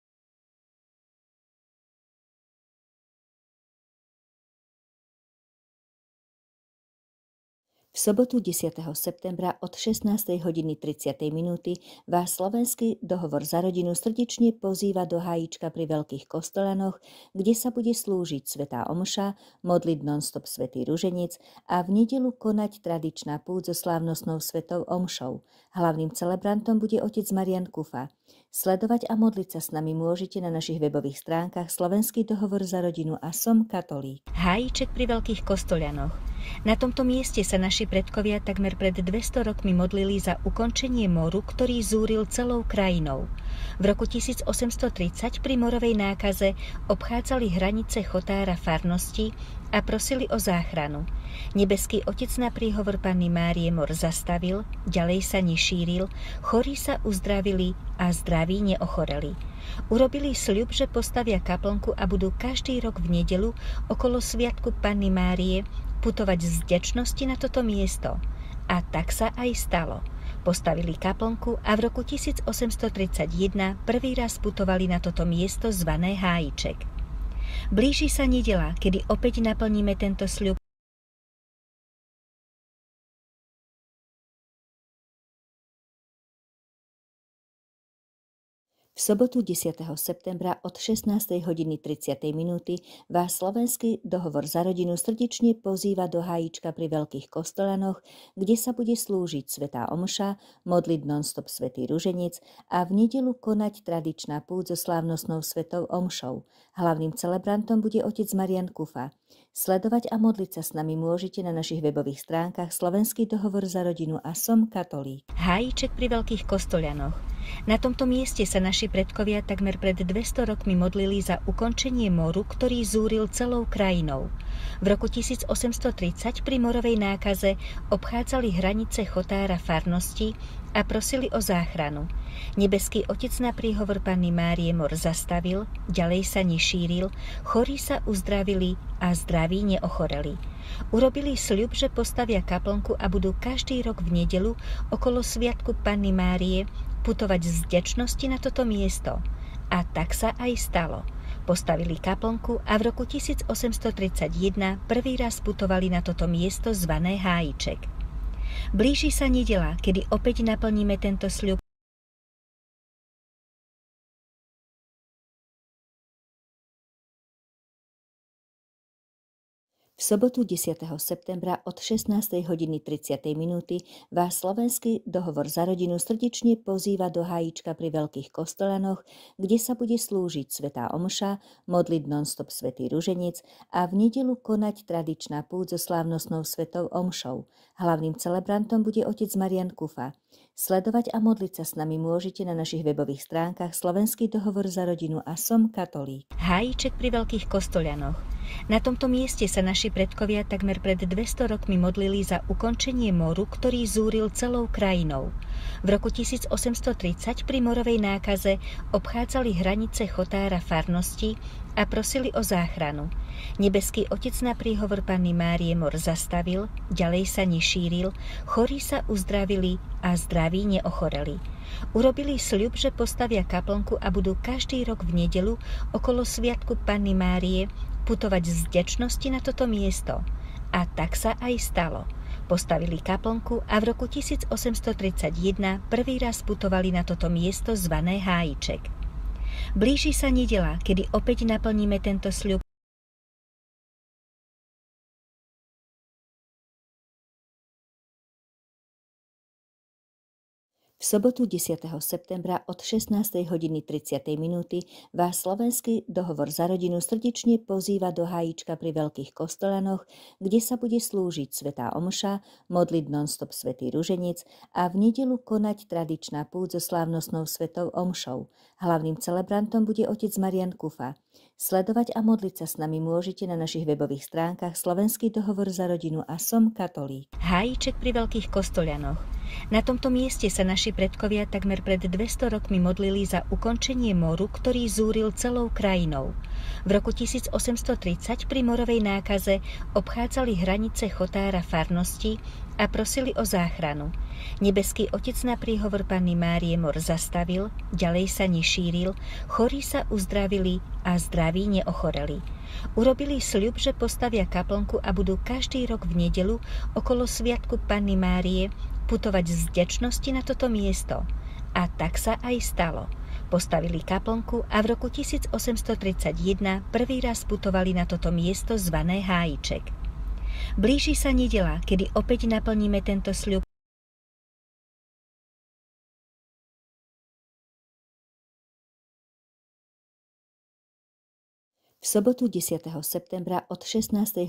V sobotu 10. septembra od 16. hodiny 30. minúty vás Slovenský dohovor za rodinu srdečne pozýva do Hájička pri Veľkých Kostolanoch, kde sa bude slúžiť svätá omša, modliť non-stop svätý ruženec a v nedeľu konať tradičná púť so slávnostnou svätou omšou. Hlavným celebrantom bude otec Marian Kufa. Sledovať a modliť sa s nami môžete na našich webových stránkach Slovenský dohovor za rodinu a Som katolík. Hájiček pri Veľkých Kostolianoch. Na tomto mieste sa naši predkovia takmer pred 200 rokmi modlili za ukončenie moru, ktorý zúril celou krajinou. V roku 1830 pri morovej nákaze obchádzali hranice chotára farnosti a prosili o záchranu. Nebeský Otec na príhovor Panny Márie mor zastavil, ďalej sa nešíril, chorí sa uzdravili a zdraví neochoreli. Urobili sľub, že postavia kaplnku a budú každý rok v nedeľu okolo sviatku Panny Márie putovať z vďačnosti na toto miesto. A tak sa aj stalo. Postavili kaplnku a v roku 1831 prvý raz putovali na toto miesto zvané Hájiček. Blíži sa nedeľa, kedy opäť naplníme tento sľub. V sobotu 10. septembra od 16. hodiny 30. minúty vás Slovenský dohovor za rodinu srdečne pozýva do Hájička pri Veľkých Kostolanoch, kde sa bude slúžiť svätá omša, modliť non-stop svätý ruženec a v nedeľu konať tradičná púť so slávnostnou svätou omšou. Hlavným celebrantom bude otec Marian Kufa. Sledovať a modliť sa s nami môžete na našich webových stránkach Slovenský dohovor za rodinu a Som katolík. Hájiček pri Veľkých Kostolianoch. Na tomto mieste sa naši predkovia takmer pred 200 rokmi modlili za ukončenie moru, ktorý zúril celou krajinou. V roku 1830 pri morovej nákaze obchádzali hranice Chotára farnosti a prosili o záchranu. Nebeský Otec na príhovor Panny Márie mor zastavil, ďalej sa nešíril, chorí sa uzdravili a zdraví neochoreli. Urobili sľub, že postavia kaplnku a budú každý rok v nedeľu okolo sviatku Panny Márie putovať z vďačnosti na toto miesto. A tak sa aj stalo. Postavili kaplnku a v roku 1831 prvý raz putovali na toto miesto zvané Hájiček. Blíži sa nedeľa, kedy opäť naplníme tento sľub. V sobotu 10. septembra od 16:30 vás slovenský dohovor za rodinu srdečne pozýva do Hájička pri Veľkých Kostolanoch, kde sa bude slúžiť svätá omša, modliť non-stop svätý ruženec a v nedeľu konať tradičná púť so slávnostnou svätou omšou. Hlavným celebrantom bude otec Marian Kufa. Sledovať a modliť sa s nami môžete na našich webových stránkach Slovenský dohovor za rodinu a Som katolík. Hájiček pri Veľkých Kostolanoch. Na tomto mieste sa naši predkovia takmer pred 200 rokmi modlili za ukončenie moru, ktorý zúril celou krajinou. V roku 1830 pri morovej nákaze obchádzali hranice Chotára farnosti a prosili o záchranu. Nebeský Otec na príhovor Panny Márie mor zastavil, ďalej sa nešíril, chorí sa uzdravili a zdraví neochoreli. Urobili sľub, že postavia kaplnku a budú každý rok v nedeľu okolo sviatku Panny Márie putovať z vďačnosti na toto miesto. A tak sa aj stalo. Postavili kaplnku a v roku 1831 prvý raz putovali na toto miesto zvané Hájiček. Blíži sa nedeľa, kedy opäť naplníme tento sľub. V sobotu 10. septembra od 16:30 vás slovenský dohovor za rodinu srdečne pozýva do Hájička pri Veľkých Kostolanoch, kde sa bude slúžiť svätá omša, modliť non-stop svätý ruženec a v nedeľu konať tradičná púť so slávnostnou svätou omšou. Hlavným celebrantom bude otec Marian Kufa. Sledovať a modliť sa s nami môžete na našich webových stránkach Slovenský dohovor za rodinu a Som katolík. Hájiček pri Veľkých Kostolanoch. Na tomto mieste sa naši predkovia takmer pred 200 rokmi modlili za ukončenie moru, ktorý zúril celou krajinou. V roku 1830 pri morovej nákaze obchádzali hranice Chotára farnosti a prosili o záchranu. Nebeský Otec na príhovor Panny Márie mor zastavil, ďalej sa nešíril, chorí sa uzdravili a zdraví neochoreli. Urobili sľub, že postavia kaplnku a budú každý rok v nedeľu okolo sviatku Panny Márie putovať z vďačnosti na toto miesto. A tak sa aj stalo. Postavili kaplnku a v roku 1831 prvý raz putovali na toto miesto zvané Hájiček. Blíži sa nedeľa, kedy opäť naplníme tento sľub. V sobotu 10. septembra od 16:30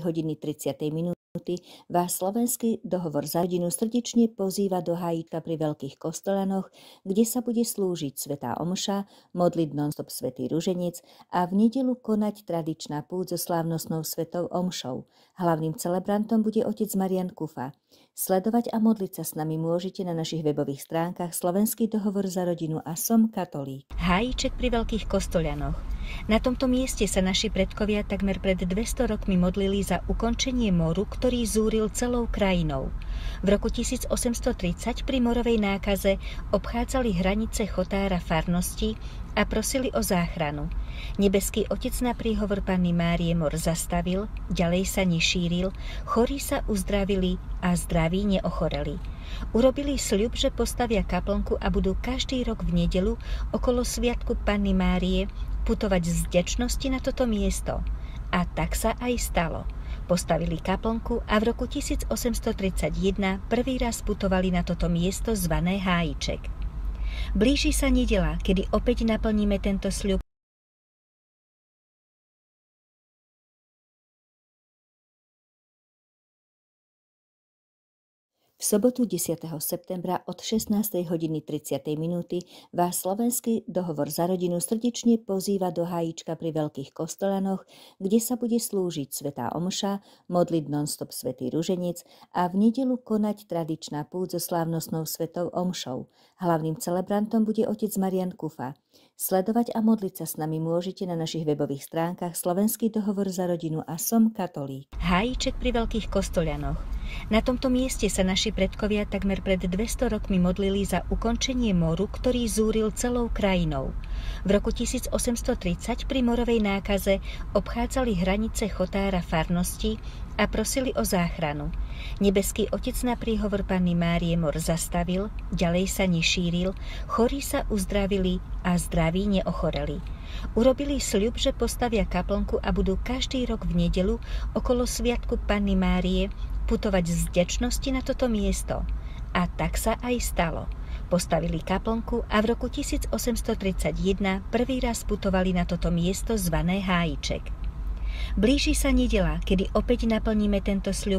vás slovenský dohovor za rodinu srdečne pozýva do Hájička pri Veľkých Kostolanoch, kde sa bude slúžiť svätá omša, modliť non-stop svätý ruženec a v nedeľu konať tradičná púť so slávnostnou svätou omšou. Hlavným celebrantom bude otec Marian Kufa. Sledovať a modliť sa s nami môžete na našich webových stránkach Slovenský dohovor za rodinu a Som katolík. Hájiček pri Veľkých Kostolanoch. Na tomto mieste sa naši predkovia takmer pred 200 rokmi modlili za ukončenie moru, ktorý zúril celou krajinou. V roku 1830 pri morovej nákaze obchádzali hranice Chotára farnosti a prosili o záchranu. Nebeský Otec na príhovor Panny Márie mor zastavil, ďalej sa nešíril, chorí sa uzdravili a zdraví neochoreli. Urobili sľub, že postavia kaplnku a budú každý rok v nedeľu okolo sviatku Panny Márie putovať z vďačnosti na toto miesto. A tak sa aj stalo. Postavili kaplnku a v roku 1831 prvý raz putovali na toto miesto zvané Hájiček. Blíži sa nedeľa, kedy opäť naplníme tento sľub. V V sobotu 10. septembra od 16:30 vás slovenský dohovor za rodinu srdečne pozýva do Hájička pri Veľkých Kostolanoch, kde sa bude slúžiť svätá omša, modliť non-stop svätý ruženec a v nedeľu konať tradičná púť so slávnostnou svätou omšou. Hlavným celebrantom bude otec Marian Kufa. Sledovať a modliť sa s nami môžete na našich webových stránkach Slovenský dohovor za rodinu a Som katolík. Hájiček pri Veľkých Kostolianoch. Na tomto mieste sa naši predkovia takmer pred 200 rokmi modlili za ukončenie moru, ktorý zúril celou krajinou. V roku 1830 pri morovej nákaze obchádzali hranice chotára farnosti a prosili o záchranu. Nebeský Otec na príhovor Panny Márie mor zastavil, ďalej sa nešíril, chorí sa uzdravili a zdraví neochoreli. Urobili sľub, že postavia kaplnku a budú každý rok v nedeľu okolo sviatku Panny Márie putovať z vďačnosti na toto miesto. A tak sa aj stalo. Postavili kaplnku a v roku 1831 prvý raz putovali na toto miesto zvané Hájiček. Blíži sa nedeľa, kedy opäť naplníme tento sľub.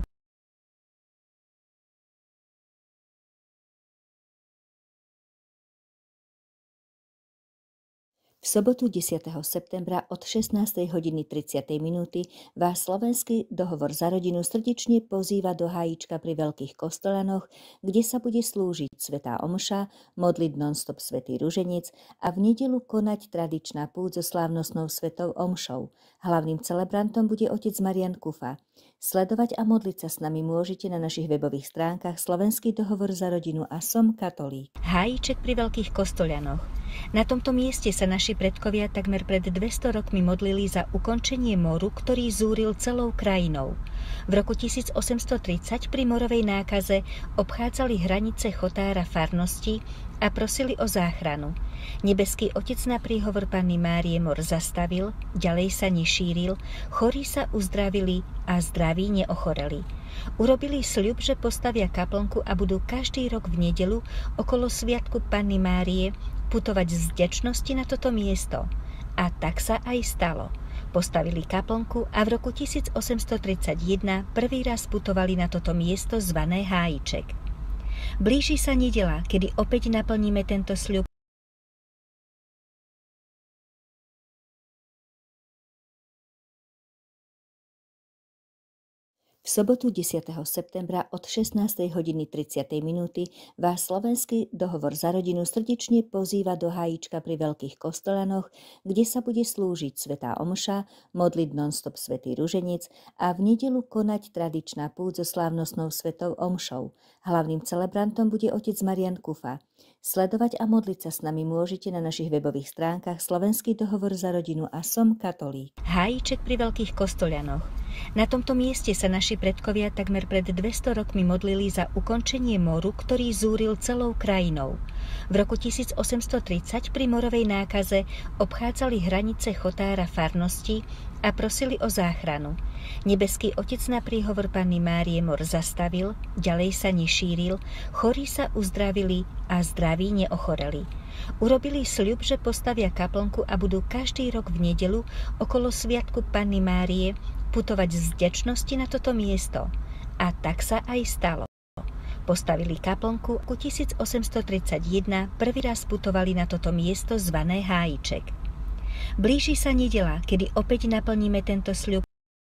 V sobotu 10. septembra od 16:30 vás slovenský dohovor za rodinu srdečne pozýva do Hájička pri Veľkých Kostolanoch, kde sa bude slúžiť svätá omša, modliť non-stop svätý ruženec a v nedeľu konať tradičná púť so slávnostnou svätou omšou. Hlavným celebrantom bude otec Marian Kufa. Sledovať a modliť sa s nami môžete na našich webových stránkach Slovenský dohovor za rodinu a Som katolík. Hájiček pri Veľkých Kostolianoch. Na tomto mieste sa naši predkovia takmer pred 200 rokmi modlili za ukončenie moru, ktorý zúril celou krajinou. V roku 1830 pri morovej nákaze obchádzali hranice chotára farnosti a prosili o záchranu. Nebeský Otec na príhovor Panny Márie mor zastavil, ďalej sa nešíril, chorí sa uzdravili a zdraví neochoreli. Urobili sľub, že postavia kaplnku a budú každý rok v nedeľu okolo sviatku Panny Márie putovať z vďačnosti na toto miesto. A tak sa aj stalo. Postavili kaplnku a v roku 1831 prvý raz putovali na toto miesto zvané Hájiček. Blíži sa nedeľa, kedy opäť naplníme tento sľub. V sobotu 10. septembra od 16:30 vás slovenský dohovor za rodinu srdečne pozýva do Hájička pri Veľkých Kostolanoch, kde sa bude slúžiť svätá omša, modliť non-stop svätý ruženec a v nedeľu konať tradičná púť so slávnostnou svätou omšou. Hlavným celebrantom bude otec Marian Kufa. Sledovať a modliť sa s nami môžete na našich webových stránkach Slovenský dohovor za rodinu a Som katolík. Hájiček pri Veľkých Kostolianoch. Na tomto mieste sa naši predkovia takmer pred 200 rokmi modlili za ukončenie moru, ktorý zúril celou krajinou. V roku 1830 pri morovej nákaze obchádzali hranice chotára farnosti a prosili o záchranu. Nebeský Otec na príhovor Panny Márie mor zastavil, ďalej sa nešíril, chorí sa uzdravili a zdraví neochoreli. Urobili sľub, že postavia kaplnku a budú každý rok v nedeľu okolo sviatku Panny Márie putovať z vďačnosti na toto miesto. A tak sa aj stalo. Postavili kaplnku, v 1831 prvý raz putovali na toto miesto zvané Hájiček. Blíži sa nedeľa, kedy opäť naplníme tento sľub.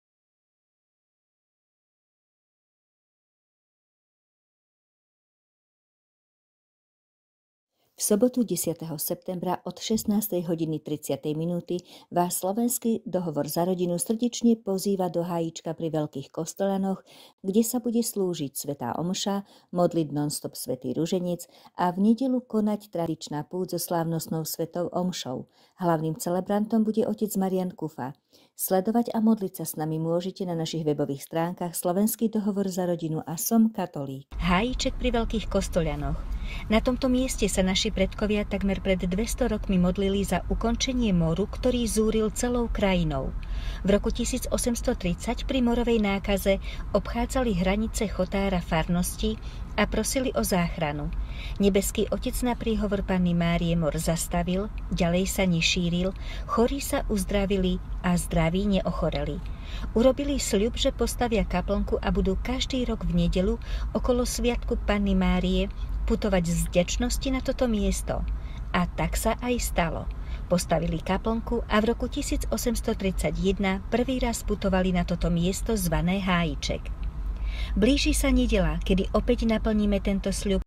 V sobotu 10. septembra od 16:30 vás slovenský dohovor za rodinu srdečne pozýva do Hájička pri Veľkých Kostolanoch, kde sa bude slúžiť svätá omša, modliť non-stop svätý ruženec a v nedeľu konať tradičná púť so slávnostnou svätou omšou. Hlavným celebrantom bude otec Marian Kufa. Sledovať a modliť sa s nami môžete na našich webových stránkach Slovenský dohovor za rodinu a Som katolík. Hájiček pri Veľkých Kostolianoch. Na tomto mieste sa naši predkovia takmer pred 200 rokmi modlili za ukončenie moru, ktorý zúril celou krajinou. V roku 1830 pri morovej nákaze obchádzali hranice chotára farnosti a prosili o záchranu. Nebeský Otec na príhovor Panny Márie mor zastavil, ďalej sa nešíril, chorí sa uzdravili a zdraví neochoreli. Urobili sľub, že postavia kaplnku a budú každý rok v nedeľu okolo sviatku Panny Márie putovať z vďačnosti na toto miesto. A tak sa aj stalo. Postavili kaplnku a v roku 1831 prvý raz putovali na toto miesto zvané Hájiček. Blíži sa nedeľa, kedy opäť naplníme tento sľub.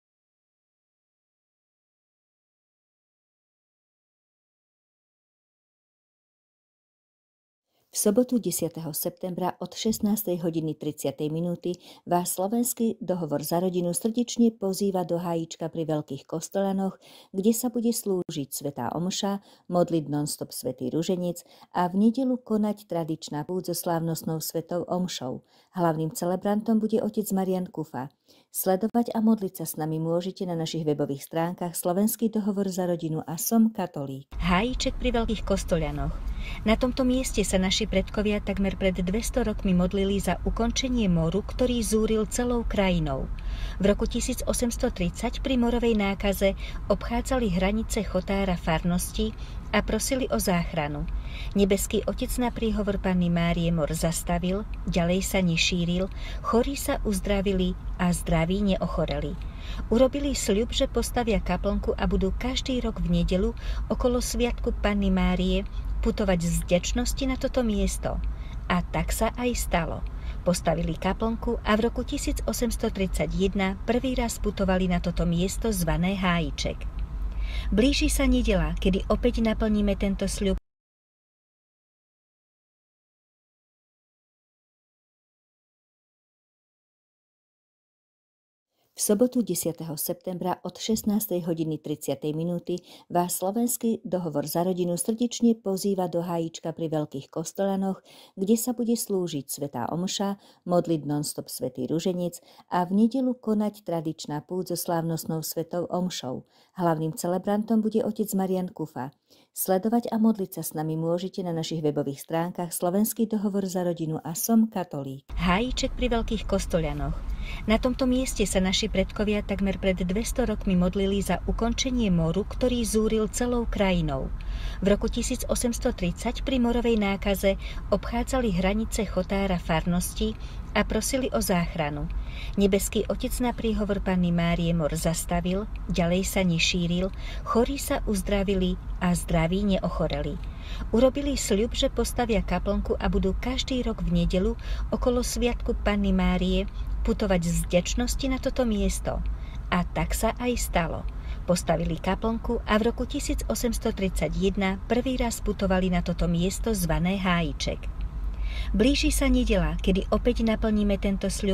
V sobotu 10. septembra od 16:30 vás slovenský dohovor za rodinu srdečne pozýva do Hájička pri Veľkých Kostolanoch, kde sa bude slúžiť svätá omša, modliť non-stop svätý ruženec a v nedeľu konať tradičná púť so slávnostnou svätou omšou. Hlavným celebrantom bude otec Marian Kufa. Sledovať a modliť sa s nami môžete na našich webových stránkach Slovenský dohovor za rodinu a Som katolík. Hájiček pri Veľkých Kostolanoch. Na tomto mieste sa naši predkovia takmer pred 200 rokmi modlili za ukončenie moru, ktorý zúril celou krajinou. V roku 1830 pri morovej nákaze obchádzali hranice chotára farnosti a prosili o záchranu. Nebeský Otec na príhovor Panny Márie mor zastavil, ďalej sa nešíril, chorí sa uzdravili a zdraví neochoreli. Urobili sľub, že postavia kaplnku a budú každý rok v nedeľu okolo sviatku Panny Márie putovať z vďačnosti na toto miesto. A tak sa aj stalo. Postavili kaplnku a v roku 1831 prvý raz putovali na toto miesto zvané Hájiček. Blíži sa nedeľa, kedy opäť naplníme tento sľub. V sobotu 10. septembra od 16:30 vás slovenský dohovor za rodinu srdečne pozýva do Hájička pri Veľkých Kostolanoch, kde sa bude slúžiť svätá omša, modliť non-stop svätý ruženec a v nedeľu konať tradičná púť so slávnostnou svätou omšou. Hlavným celebrantom bude otec Marian Kufa. Sledovať a modliť sa s nami môžete na našich webových stránkach Slovenský dohovor za rodinu a Som katolík. Hájiček pri Veľkých Kostolanoch. Na tomto mieste sa naši predkovia takmer pred 200 rokmi modlili za ukončenie moru, ktorý zúril celou krajinou. V roku 1830 pri morovej nákaze obchádzali hranice chotára farnosti a prosili o záchranu. Nebeský Otec na príhovor Panny Márie mor zastavil, ďalej sa nešíril, chorí sa uzdravili a zdraví neochoreli. Urobili sľub, že postavia kaplnku a budú každý rok v nedeľu okolo sviatku Panny Márie putovať z vďačnosti na toto miesto. A tak sa aj stalo. Postavili kaplnku a v roku 1831 prvý raz putovali na toto miesto zvané Hájiček. Blíži sa nedeľa, kedy opäť naplníme tento sľub.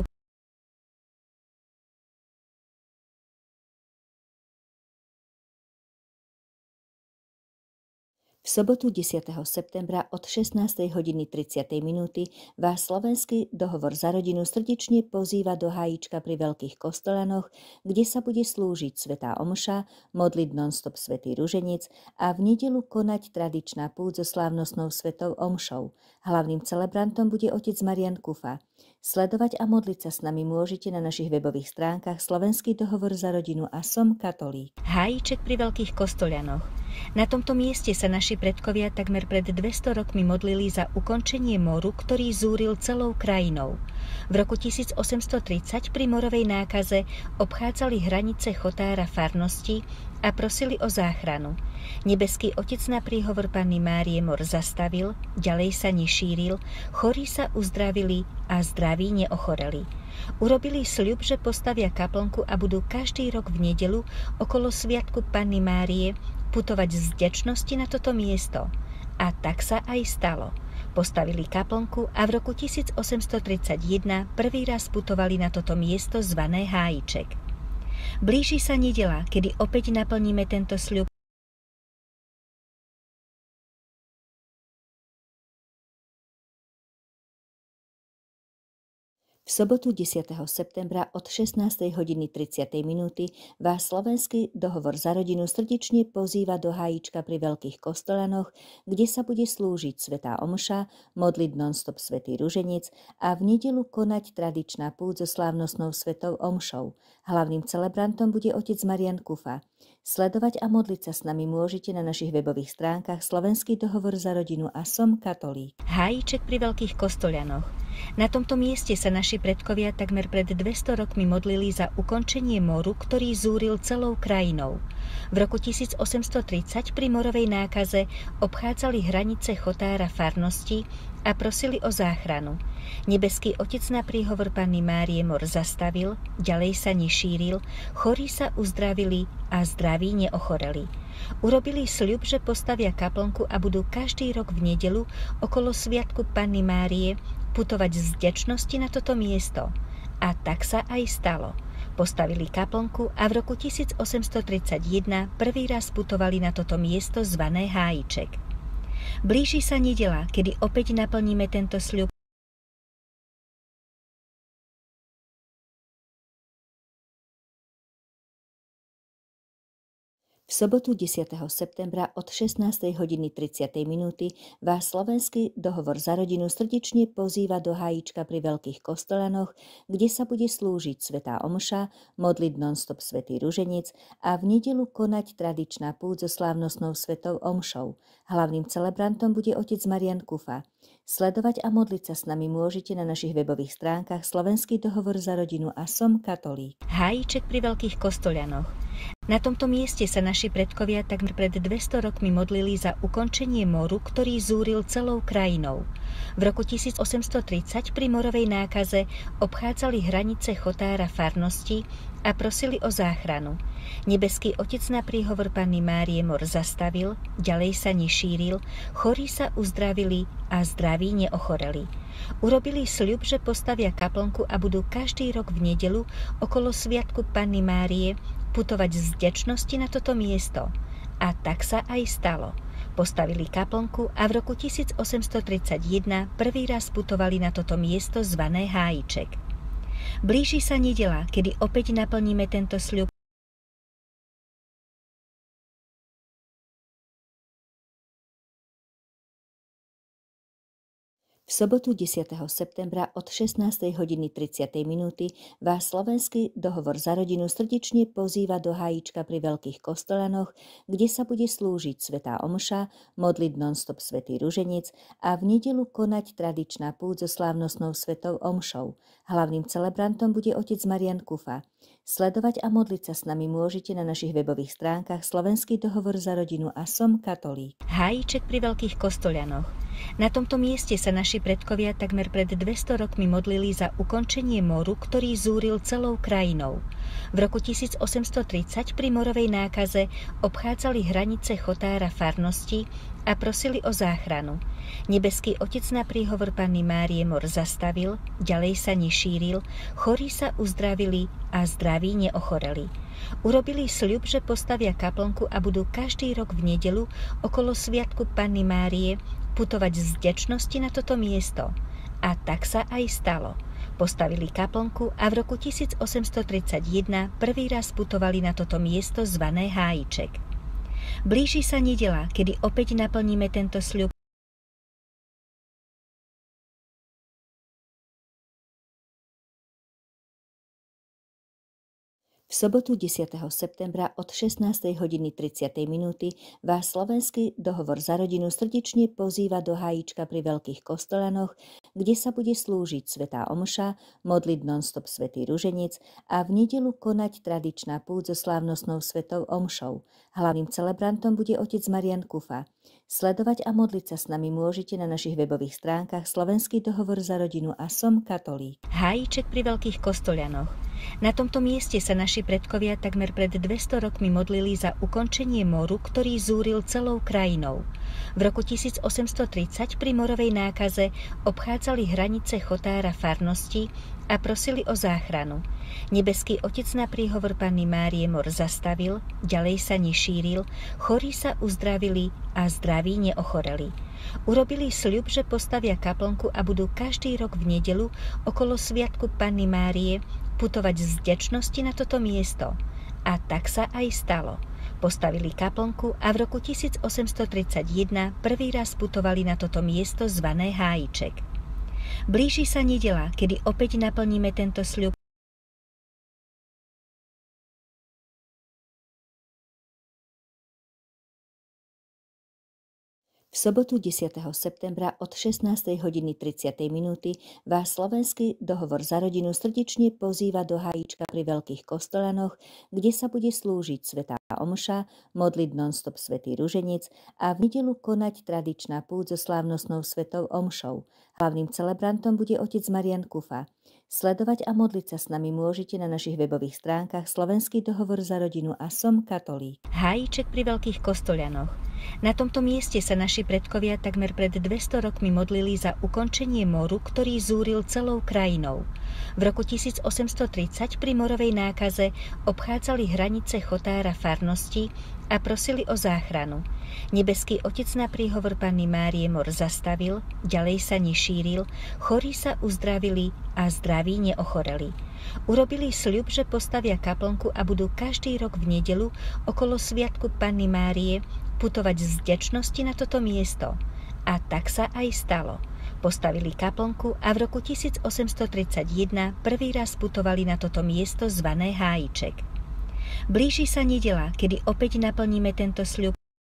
V sobotu 10. septembra od 16:30 vás slovenský dohovor za rodinu srdečne pozýva do Hájička pri Veľkých Kostolanoch, kde sa bude slúžiť svätá omša, modliť non-stop svätý ruženec a v nedeľu konať tradičná púť so slávnostnou svätou omšou. Hlavným celebrantom bude otec Marian Kufa. Sledovať a modliť sa s nami môžete na našich webových stránkach Slovenský dohovor za rodinu a Som katolík. Hájiček pri Veľkých Kostolanoch. Na tomto mieste sa naši predkovia takmer pred 200 rokmi modlili za ukončenie moru, ktorý zúril celou krajinou. V roku 1830 pri morovej nákaze obchádzali hranice chotára farnosti a prosili o záchranu. Nebeský Otec na príhovor Panny Márie mor zastavil, ďalej sa nešíril, chorí sa uzdravili a zdraví neochoreli. Urobili sľub, že postavia kaplnku a budú každý rok v nedeľu okolo sviatku Panny Márie putovať z vďačnosti na toto miesto. A tak sa aj stalo. Postavili kaplnku a v roku 1831 prvý raz putovali na toto miesto zvané Hájiček. Blíži sa nedeľa, kedy opäť naplníme tento sľub. V V sobotu 10. septembra od 16. hodiny 30. minúty vás Slovenský dohovor za rodinu srdečne pozýva do Hájička pri Veľkých Kostolanoch, kde sa bude slúžiť svätá omša, modliť non-stop svätý ruženec a v nedeľu konať tradičná púť so slávnostnou svätou omšou. Hlavným celebrantom bude otec Marian Kufa. Sledovať a modliť sa s nami môžete na našich webových stránkach Slovenský dohovor za rodinu a Som katolík. Hájiček pri Veľkých Kostolianoch. Na tomto mieste sa naši predkovia takmer pred 200 rokmi modlili za ukončenie moru, ktorý zúril celou krajinou. V roku 1830 pri morovej nákaze obchádzali hranice chotára farnosti a prosili o záchranu. Nebeský Otec na príhovor Panny Márie mor zastavil, ďalej sa nešíril, chorí sa uzdravili a zdraví neochoreli. Urobili sľub, že postavia kaplnku a budú každý rok v nedeľu okolo sviatku Panny Márie putovať z vďačnosti na toto miesto. A tak sa aj stalo. Postavili kaplnku a v roku 1831 prvý raz putovali na toto miesto zvané Hájiček. Blíži sa nedeľa, kedy opäť naplníme tento sľub. V sobotu 10. septembra od 16. hodiny 30. minúty vás Slovenský dohovor za rodinu srdečne pozýva do Hájička pri Veľkých Kostolanoch, kde sa bude slúžiť svätá omša, modliť non-stop svätý ruženec a v nedeľu konať tradičná púť so slávnostnou svätou omšou. Hlavným celebrantom bude otec Marian Kufa. Sledovať a modliť sa s nami môžete na našich webových stránkach Slovenský dohovor za rodinu a Som katolík. Hájiček pri Veľkých Kostolianoch. Na tomto mieste sa naši predkovia takmer pred 200 rokmi modlili za ukončenie moru, ktorý zúril celou krajinou. V roku 1830 pri morovej nákaze obchádzali hranice chotára farnosti a prosili o záchranu. Nebeský Otec na príhovor Panny Márie mor zastavil, ďalej sa nešíril, chorí sa uzdravili a zdraví neochoreli. Urobili sľub, že postavia kaplnku a budú každý rok v nedeľu okolo sviatku Panny Márie putovať z vďačnosti na toto miesto. A tak sa aj stalo. Postavili kaplnku a v roku 1831 prvý raz putovali na toto miesto zvané Hájiček. Blíži sa nedeľa, kedy opäť naplníme tento sľub. V sobotu 10. septembra od 16. hodiny 30. minúty vás Slovenský dohovor za rodinu srdečne pozýva do Hájička pri Veľkých Kostolanoch, kde sa bude slúžiť svätá omša, modliť non-stop svätý ruženec a v nedeľu konať tradičná púť so slávnostnou svätou omšou. Hlavným celebrantom bude otec Marian Kufa. Sledovať a modliť sa s nami môžete na našich webových stránkach Slovenský dohovor za rodinu a Som katolík. Hájiček pri Veľkých Kostolianoch. Na tomto mieste sa naši predkovia takmer pred 200 rokmi modlili za ukončenie moru, ktorý zúril celou krajinou. V roku 1830 pri morovej nákaze obchádzali hranice chotára farnosti a prosili o záchranu. Nebeský Otec na príhovor Panny Márie mor zastavil, ďalej sa nešíril, chorí sa uzdravili a zdraví neochoreli. Urobili sľub, že postavia kaplnku a budú každý rok v nedeľu okolo sviatku Panny Márie putovať z vďačnosti na toto miesto. A tak sa aj stalo. Postavili kaplnku a v roku 1831 prvý raz putovali na toto miesto zvané Hájiček. Blíži sa nedeľa, kedy opäť naplníme tento sľub. V sobotu 10. septembra od 16. hodiny 30. minúty vás Slovenský dohovor za rodinu srdečne pozýva do Hájička pri Veľkých Kostolanoch, kde sa bude slúžiť svätá omša, modliť non-stop svätý ruženec a v nedeľu konať tradičná púť so slávnostnou svätou omšou. Hlavným celebrantom bude otec Marian Kufa. Sledovať a modliť sa s nami môžete na našich webových stránkach Slovenský dohovor za rodinu a Som katolík. Hájiček pri Veľkých Kostolianoch. Na tomto mieste sa naši predkovia takmer pred 200 rokmi modlili za ukončenie moru, ktorý zúril celou krajinou. V roku 1830 pri morovej nákaze obchádzali hranice chotára farnosti a prosili o záchranu. Nebeský Otec na príhovor Panny Márie mor zastavil, ďalej sa nešíril, chorí sa uzdravili a zdraví neochoreli. Urobili sľub, že postavia kaplnku a budú každý rok v nedeľu okolo sviatku Panny Márie putovať z vďačnosti na toto miesto. A tak sa aj stalo. Postavili kaplnku a v roku 1831 prvý raz putovali na toto miesto zvané Hájiček. Blíži sa nedeľa, kedy opäť naplníme tento sľub. V sobotu 10. septembra od 16:30 vás slovenský dohovor za rodinu srdečne pozýva do Hájička pri Veľkých Kostolanoch, kde sa bude slúžiť svätá omša, modliť non-stop svätý ruženec a v nedeľu konať tradičná púť so slávnostnou svätou omšou. Hlavným celebrantom bude otec Marian Kufa. Sledovať a modliť sa s nami môžete na našich webových stránkach Slovenský dohovor za rodinu a Som katolík. Hájiček pri Veľkých Kostolanoch. Na tomto mieste sa naši predkovia takmer pred 200 rokmi modlili za ukončenie moru, ktorý zúril celou krajinou. V roku 1830 pri morovej nákaze obchádzali hranice chotára farnosti a prosili o záchranu. Nebeský Otec na príhovor Panny Márie mor zastavil, ďalej sa nešíril, chorí sa uzdravili a zdraví neochoreli. Urobili sľub, že postavia kaplnku a budú každý rok v nedeľu okolo sviatku Panny Márie putovať z vďačnosti na toto miesto. A tak sa aj stalo. Postavili kaplnku a v roku 1831 prvý raz putovali na toto miesto zvané Hájiček. Blíži sa nedeľa, kedy opäť naplníme tento sľub.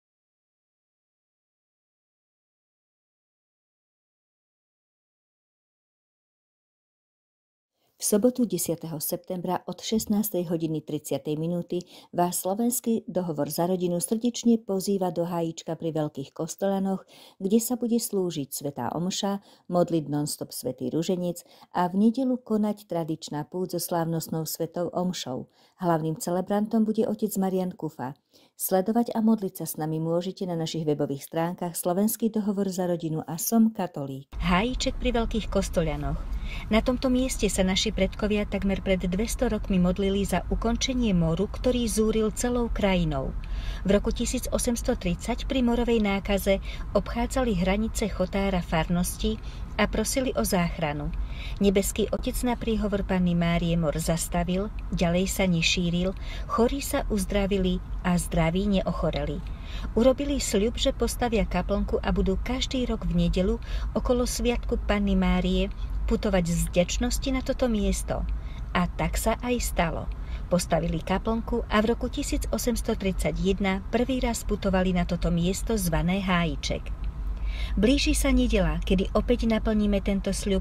V sobotu 10. septembra od 16:30 vás slovenský dohovor za rodinu srdečne pozýva do Hájička pri Veľkých Kostolanoch, kde sa bude slúžiť svätá omša, modliť non-stop svätý ruženec a v nedeľu konať tradičná púť so slávnostnou svätou omšou. Hlavným celebrantom bude otec Marian Kufa. Sledovať a modliť sa s nami môžete na našich webových stránkach Slovenský dohovor za rodinu a Som katolík. Hájiček pri Veľkých Kostolanoch. Na tomto mieste sa naši predkovia takmer pred 200 rokmi modlili za ukončenie moru, ktorý zúril celou krajinou. V roku 1830 pri morovej nákaze obchádzali hranice chotára farnosti a prosili o záchranu. Nebeský Otec na príhovor Panny Márie mor zastavil, ďalej sa nešíril, chorí sa uzdravili a zdraví neochoreli. Urobili sľub, že postavia kaplnku a budú každý rok v nedeľu okolo sviatku Panny Márie putovať z vďačnosti na toto miesto. A tak sa aj stalo. Postavili kaplnku a v roku 1831 prvý raz putovali na toto miesto zvané Hájiček. Blíži sa nedeľa, kedy opäť naplníme tento sľub.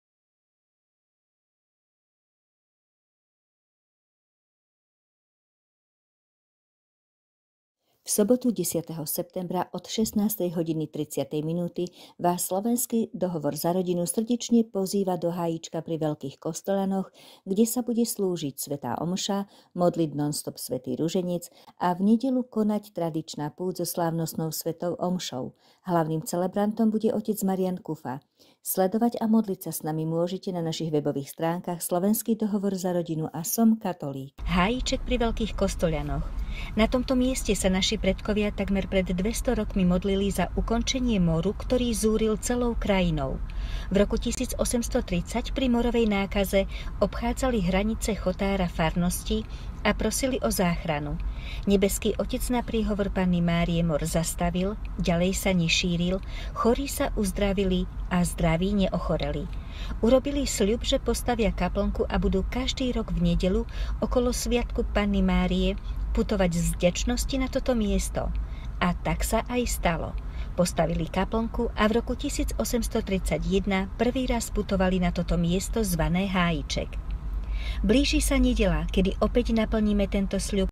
V sobotu 10. septembra od 16:30 vás slovenský dohovor za rodinu srdečne pozýva do Hájička pri Veľkých Kostolanoch, kde sa bude slúžiť svätá omša, modliť non-stop svätý ruženec a v nedeľu konať tradičná púť so slávnostnou svätou omšou. Hlavným celebrantom bude otec Marian Kufa. Sledovať a modliť sa s nami môžete na našich webových stránkach Slovenský dohovor za rodinu a Som katolík. Hájiček pri Veľkých Kostolanoch. Na tomto mieste sa naši predkovia takmer pred 200 rokmi modlili za ukončenie moru, ktorý zúril celou krajinou. V roku 1830 pri morovej nákaze obchádzali hranice chotára farnosti a prosili o záchranu. Nebeský Otec na príhovor Panny Márie mor zastavil, ďalej sa nešíril, chorí sa uzdravili a zdraví neochoreli. Urobili sľub, že postavia kaplnku a budú každý rok v nedeľu okolo sviatku Panny Márie putovať z vďačnosti na toto miesto. A tak sa aj stalo. Postavili kaplnku a v roku 1831 prvý raz putovali na toto miesto zvané Hájiček. Blíži sa nedeľa, kedy opäť naplníme tento sľub.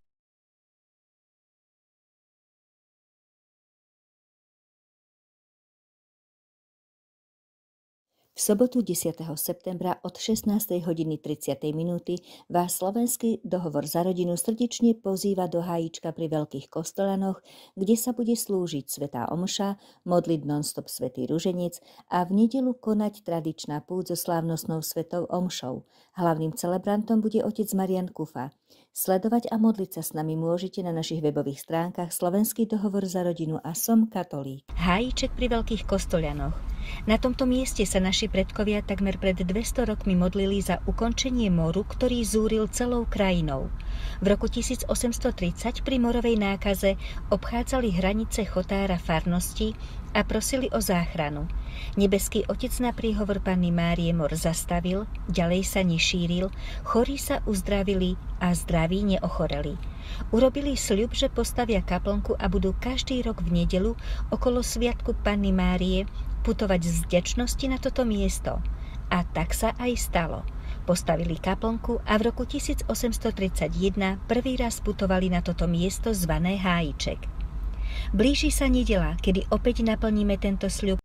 V V sobotu 10. septembra od 16. hodiny 30. minúty vás slovenský dohovor za rodinu srdečne pozýva do Hájička pri Veľkých Kostolanoch, kde sa bude slúžiť svätá omša, modliť non-stop svätý ruženec a v nedeľu konať tradičná púť so slávnostnou svätou omšou. Hlavným celebrantom bude otec Marian Kufa. Sledovať a modliť sa s nami môžete na našich webových stránkach Slovenský dohovor za rodinu a Som katolík. Hájiček pri Veľkých Kostolanoch. Na tomto mieste sa naši predkovia takmer pred 200 rokmi modlili za ukončenie moru, ktorý zúril celou krajinou. V roku 1830 pri morovej nákaze obchádzali hranice chotára farnosti a prosili o záchranu. Nebeský Otec na príhovor Panny Márie mor zastavil, ďalej sa nešíril, chorí sa uzdravili a zdraví neochoreli. Urobili sľub, že postavia kaplnku a budú každý rok v nedeľu okolo sviatku Panny Márie putovať z vďačnosti na toto miesto. A tak sa aj stalo. Postavili kaplnku a v roku 1831 prvý raz putovali na toto miesto zvané Hájiček. Blíži sa nedeľa, kedy opäť naplníme tento sľub.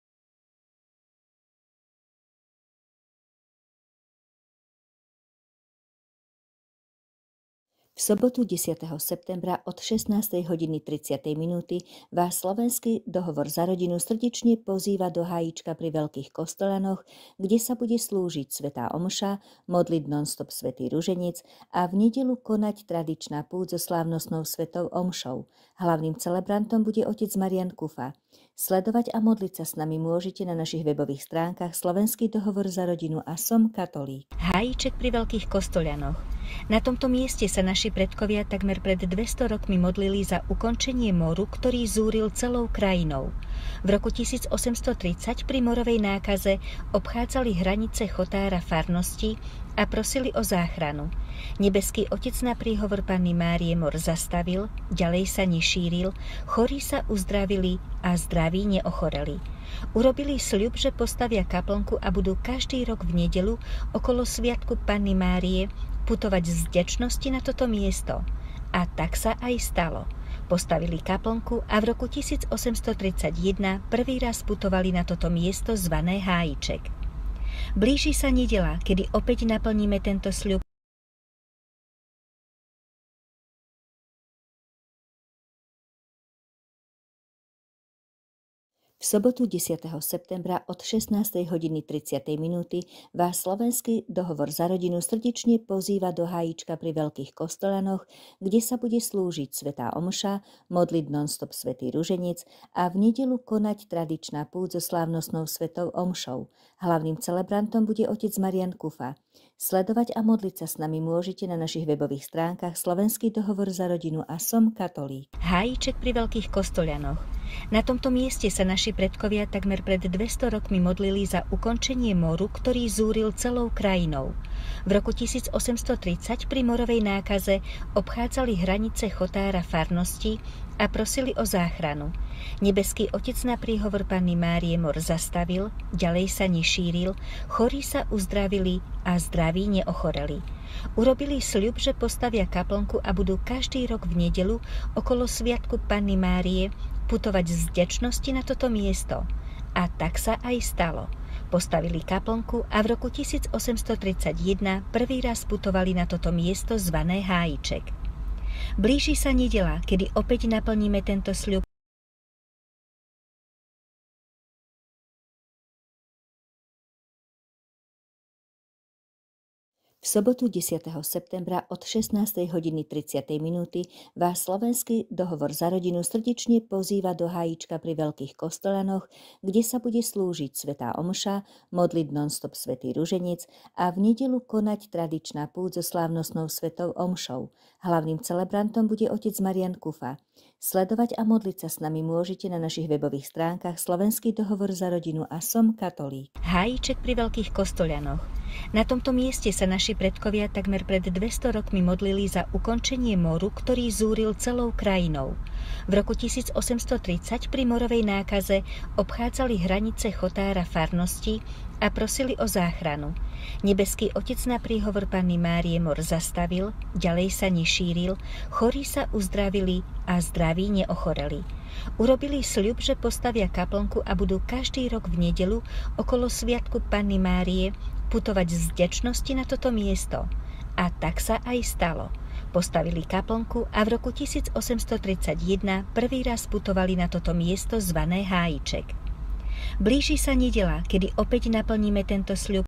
V sobotu 10. septembra od 16. hodiny 30. minúty vás slovenský dohovor za rodinu srdečne pozýva do Hájička pri Veľkých Kostolanoch, kde sa bude slúžiť svätá omša, modliť non-stop svätý ruženec a v nedeľu konať tradičná púť so slávnostnou svätou omšou. Hlavným celebrantom bude otec Marian Kufa. Sledovať a modliť sa s nami môžete na našich webových stránkach Slovenský dohovor za rodinu a Som katolík. Hájiček pri Veľkých Kostolanoch. Na tomto mieste sa naši predkovia takmer pred 200 rokmi modlili za ukončenie moru, ktorý zúril celou krajinou. V roku 1830 pri morovej nákaze obchádzali hranice chotára farnosti a prosili o záchranu. Nebeský Otec na príhovor Panny Márie mor zastavil, ďalej sa nešíril, chorí sa uzdravili a zdraví neochoreli. Urobili sľub, že postavia kaplnku a budú každý rok v nedeľu okolo sviatku Panny Márie putovať z vďačnosti na toto miesto. A tak sa aj stalo. Postavili kaplnku a v roku 1831 prvý raz putovali na toto miesto zvané Hájiček. Blíži sa nedeľa, kedy opäť naplníme tento sľub. V sobotu 10. septembra od 16. hodiny 30. minúty vás slovenský dohovor za rodinu srdečne pozýva do Hájička pri Veľkých Kostolanoch, kde sa bude slúžiť svätá omša, modliť non-stop svätý ruženec a v nedeľu konať tradičná púť so slávnostnou svätou omšou. Hlavným celebrantom bude otec Marian Kufa. Sledovať a modliť sa s nami môžete na našich webových stránkach Slovenský dohovor za rodinu a Som katolík. Hájiček pri Veľkých Kostolanoch. Na tomto mieste sa naši predkovia takmer pred 200 rokmi modlili za ukončenie moru, ktorý zúril celou krajinou. V roku 1830 pri morovej nákaze obchádzali hranice chotára farnosti a prosili o záchranu. Nebeský Otec na príhovor Panny Márie mor zastavil, ďalej sa nešíril, chorí sa uzdravili a zdraví neochoreli. Urobili sľub, že postavia kaplnku a budú každý rok v nedeľu okolo sviatku Panny Márie putovať z vďačnosti na toto miesto. A tak sa aj stalo. Postavili kaplnku a v roku 1831 prvý raz putovali na toto miesto zvané Hájiček. Blíži sa nedeľa, kedy opäť naplníme tento sľub. V sobotu 10. septembra od 16. hodiny 30. minúty vás slovenský dohovor za rodinu srdečne pozýva do Hájička pri Veľkých Kostolanoch, kde sa bude slúžiť svätá omša, modliť non-stop svätý ruženec a v nedeľu konať tradičná púť so slávnostnou svätou omšou. Hlavným celebrantom bude otec Marian Kufa. Sledovať a modliť sa s nami môžete na našich webových stránkach Slovenský dohovor za rodinu a Som katolík. Hájiček pri Veľkých Kostolanoch. Na tomto mieste sa naši predkovia takmer pred 200 rokmi modlili za ukončenie moru, ktorý zúril celou krajinou. V roku 1830 pri morovej nákaze obchádzali hranice chotára farnosti a prosili o záchranu. Nebeský Otec na príhovor Panny Márie mor zastavil, ďalej sa nešíril, chorí sa uzdravili a zdraví neochoreli. Urobili sľub, že postavia kaplnku a budú každý rok v nedeľu okolo sviatku Panny Márie putovať z vďačnosti na toto miesto. A tak sa aj stalo. Postavili kaplnku a v roku 1831 prvý raz putovali na toto miesto zvané Hájček. Blíži sa nedeľa, kedy opäť naplníme tento sľub.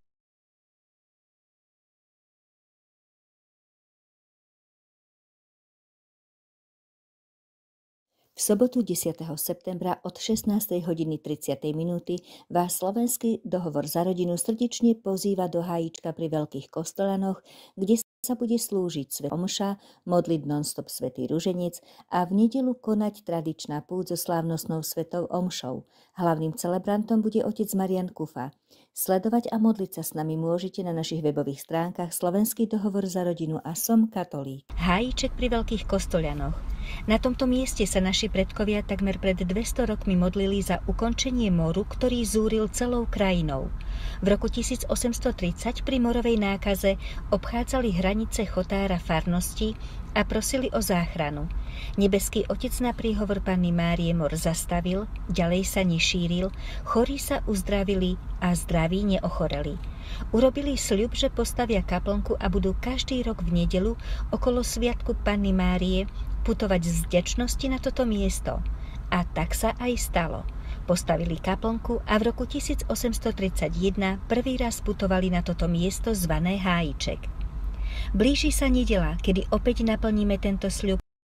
V sobotu 10. septembra od 16:30 vás slovenský dohovor za rodinu srdečne pozýva do Hájčka pri Veľkých Kostolanoch, kde sa bude slúžiť svätá omša, modliť non-stop svätý ruženec a v nedeľu konať tradičná púť so slávnostnou svätou omšou. Hlavným celebrantom bude otec Marian Kufa. Sledovať a modliť sa s nami môžete na našich webových stránkach Slovenský dohovor za rodinu a Som katolík. Hájček pri Veľkých Kostolanoch. Na tomto mieste sa naši predkovia takmer pred 200 rokmi modlili za ukončenie moru, ktorý zúril celou krajinou. V roku 1830 pri morovej nákaze obchádzali hranice chotára farnosti a prosili o záchranu. Nebeský Otec na príhovor Panny Márie mor zastavil, ďalej sa nešíril, chorí sa uzdravili a zdraví neochoreli. Urobili sľub, že postavia kaplnku a budú každý rok v nedeľu okolo sviatku Panny Márie putovať z vďačnosti na toto miesto. A tak sa aj stalo. Postavili kaplnku a v roku 1831 prvý raz putovali na toto miesto zvané Hájček. Blíži sa nedeľa, kedy opäť naplníme tento sľub.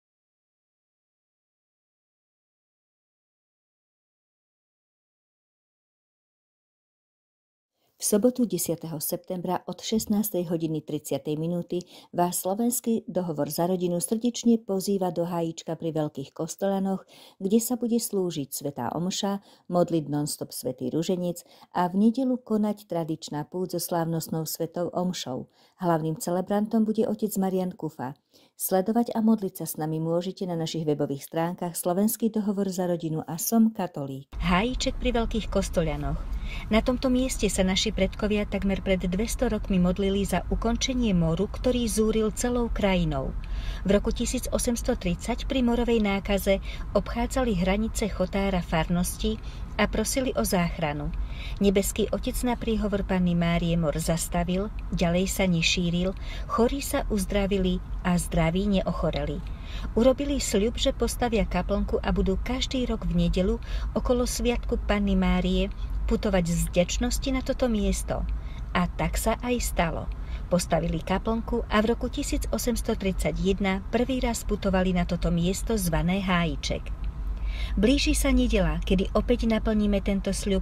V sobotu 10. septembra od 16:30 vás slovenský dohovor za rodinu srdečne pozýva do Hájčka pri Veľkých Kostolanoch, kde sa bude slúžiť svätá omša, modliť non-stop svätý ruženec a v nedeľu konať tradičná púť so slávnostnou svätou omšou. Hlavným celebrantom bude otec Marian Kufa. Sledovať a modliť sa s nami môžete na našich webových stránkach Slovenský dohovor za rodinu a Som katolík. Hájček pri Veľkých Kostolanoch. Na tomto mieste sa naši predkovia takmer pred 200 rokmi modlili za ukončenie moru, ktorý zúril celou krajinou. V roku 1830 pri morovej nákaze obchádzali hranice chotára farnosti a prosili o záchranu. Nebeský Otec na príhovor Panny Márie mor zastavil, ďalej sa nešíril, chorí sa uzdravili a zdraví neochoreli. Urobili sľub, že postavia kaplnku a budú každý rok v nedeľu okolo sviatku Panny Márie putovať z vďačnosti na toto miesto. A tak sa aj stalo. Postavili kaplnku a v roku 1831 prvý raz putovali na toto miesto zvané Hájček. Blíži sa nedeľa, kedy opäť naplníme tento sľub.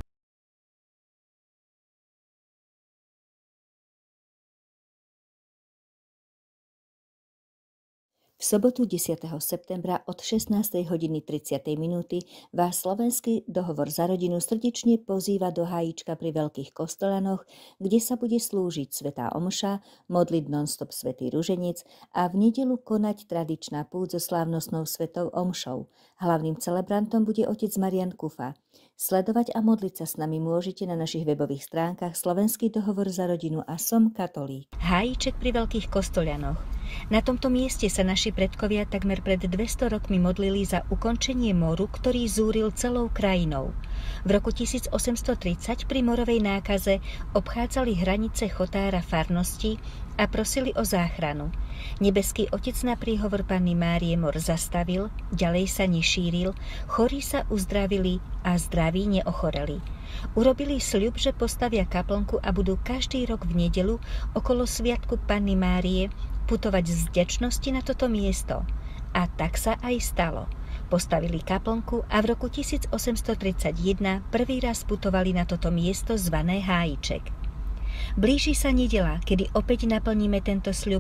V sobotu 10. septembra od 16:30 vás slovenský dohovor za rodinu srdečne pozýva do Hájčka pri Veľkých Kostolanoch, kde sa bude slúžiť svätá omša, modliť non-stop svätý ruženec a v nedeľu konať tradičná púť so slávnostnou svätou omšou. Hlavným celebrantom bude otec Marian Kufa. Sledovať a modliť sa s nami môžete na našich webových stránkach Slovenský dohovor za rodinu a Som katolík. Hájček pri Veľkých Kostolanoch. Na tomto mieste sa naši predkovia takmer pred 200 rokmi modlili za ukončenie moru, ktorý zúril celou krajinou. V roku 1830 pri morovej nákaze obchádzali hranice chotára farnosti a prosili o záchranu. Nebeský Otec na príhovor Panny Márie mor zastavil, ďalej sa nešíril, chorí sa uzdravili a zdraví neochoreli. Urobili sľub, že postavia kaplnku a budú každý rok v nedeľu okolo sviatku Panny Márie putovať z vďačnosti na toto miesto. A tak sa aj stalo. Postavili kaplnku a v roku 1831 prvý raz putovali na toto miesto zvané Hájček. Blíži sa nedeľa, kedy opäť naplníme tento sľub.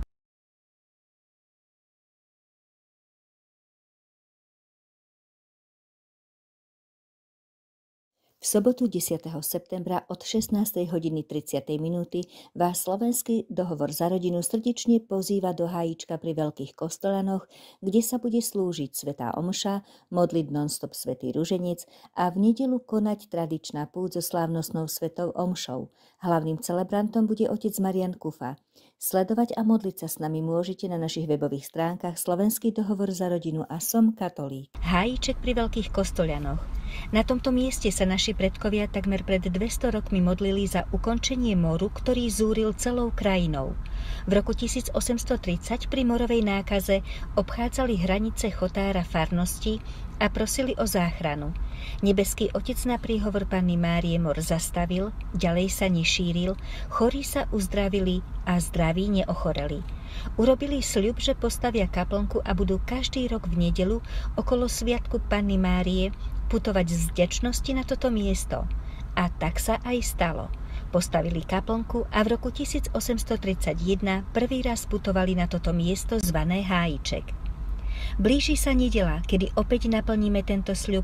V V sobotu 10. septembra od 16:30 minúty vás slovenský dohovor za rodinu srdečne pozýva do Hájička pri Veľkých Kostolanoch, kde sa bude slúžiť svätá omša, modliť non-stop svätý ruženec a v nedeľu konať tradičná púť so slávnostnou svätou omšou. Hlavným celebrantom bude otec Marian Kufa. Sledovať a modliť sa s nami môžete na našich webových stránkach Slovenský dohovor za rodinu a Som katolík. Hájiček pri Veľkých Kostolianoch. Na tomto mieste sa naši predkovia takmer pred 200 rokmi modlili za ukončenie moru, ktorý zúril celou krajinou. V roku 1830 pri morovej nákaze obchádzali hranice chotára farnosti a prosili o záchranu. Nebeský Otec na príhovor Panny Márie mor zastavil, ďalej sa nešíril, chorí sa uzdravili a zdraví neochoreli. Urobili sľub, že postavia kaplnku a budú každý rok v nedeľu okolo sviatku Panny Márie putovať z vďačnosti na toto miesto. A tak sa aj stalo. Postavili kaplnku a v roku 1831 prvý raz putovali na toto miesto zvané Hájiček. Blíži sa nedeľa, kedy opäť naplníme tento sľub.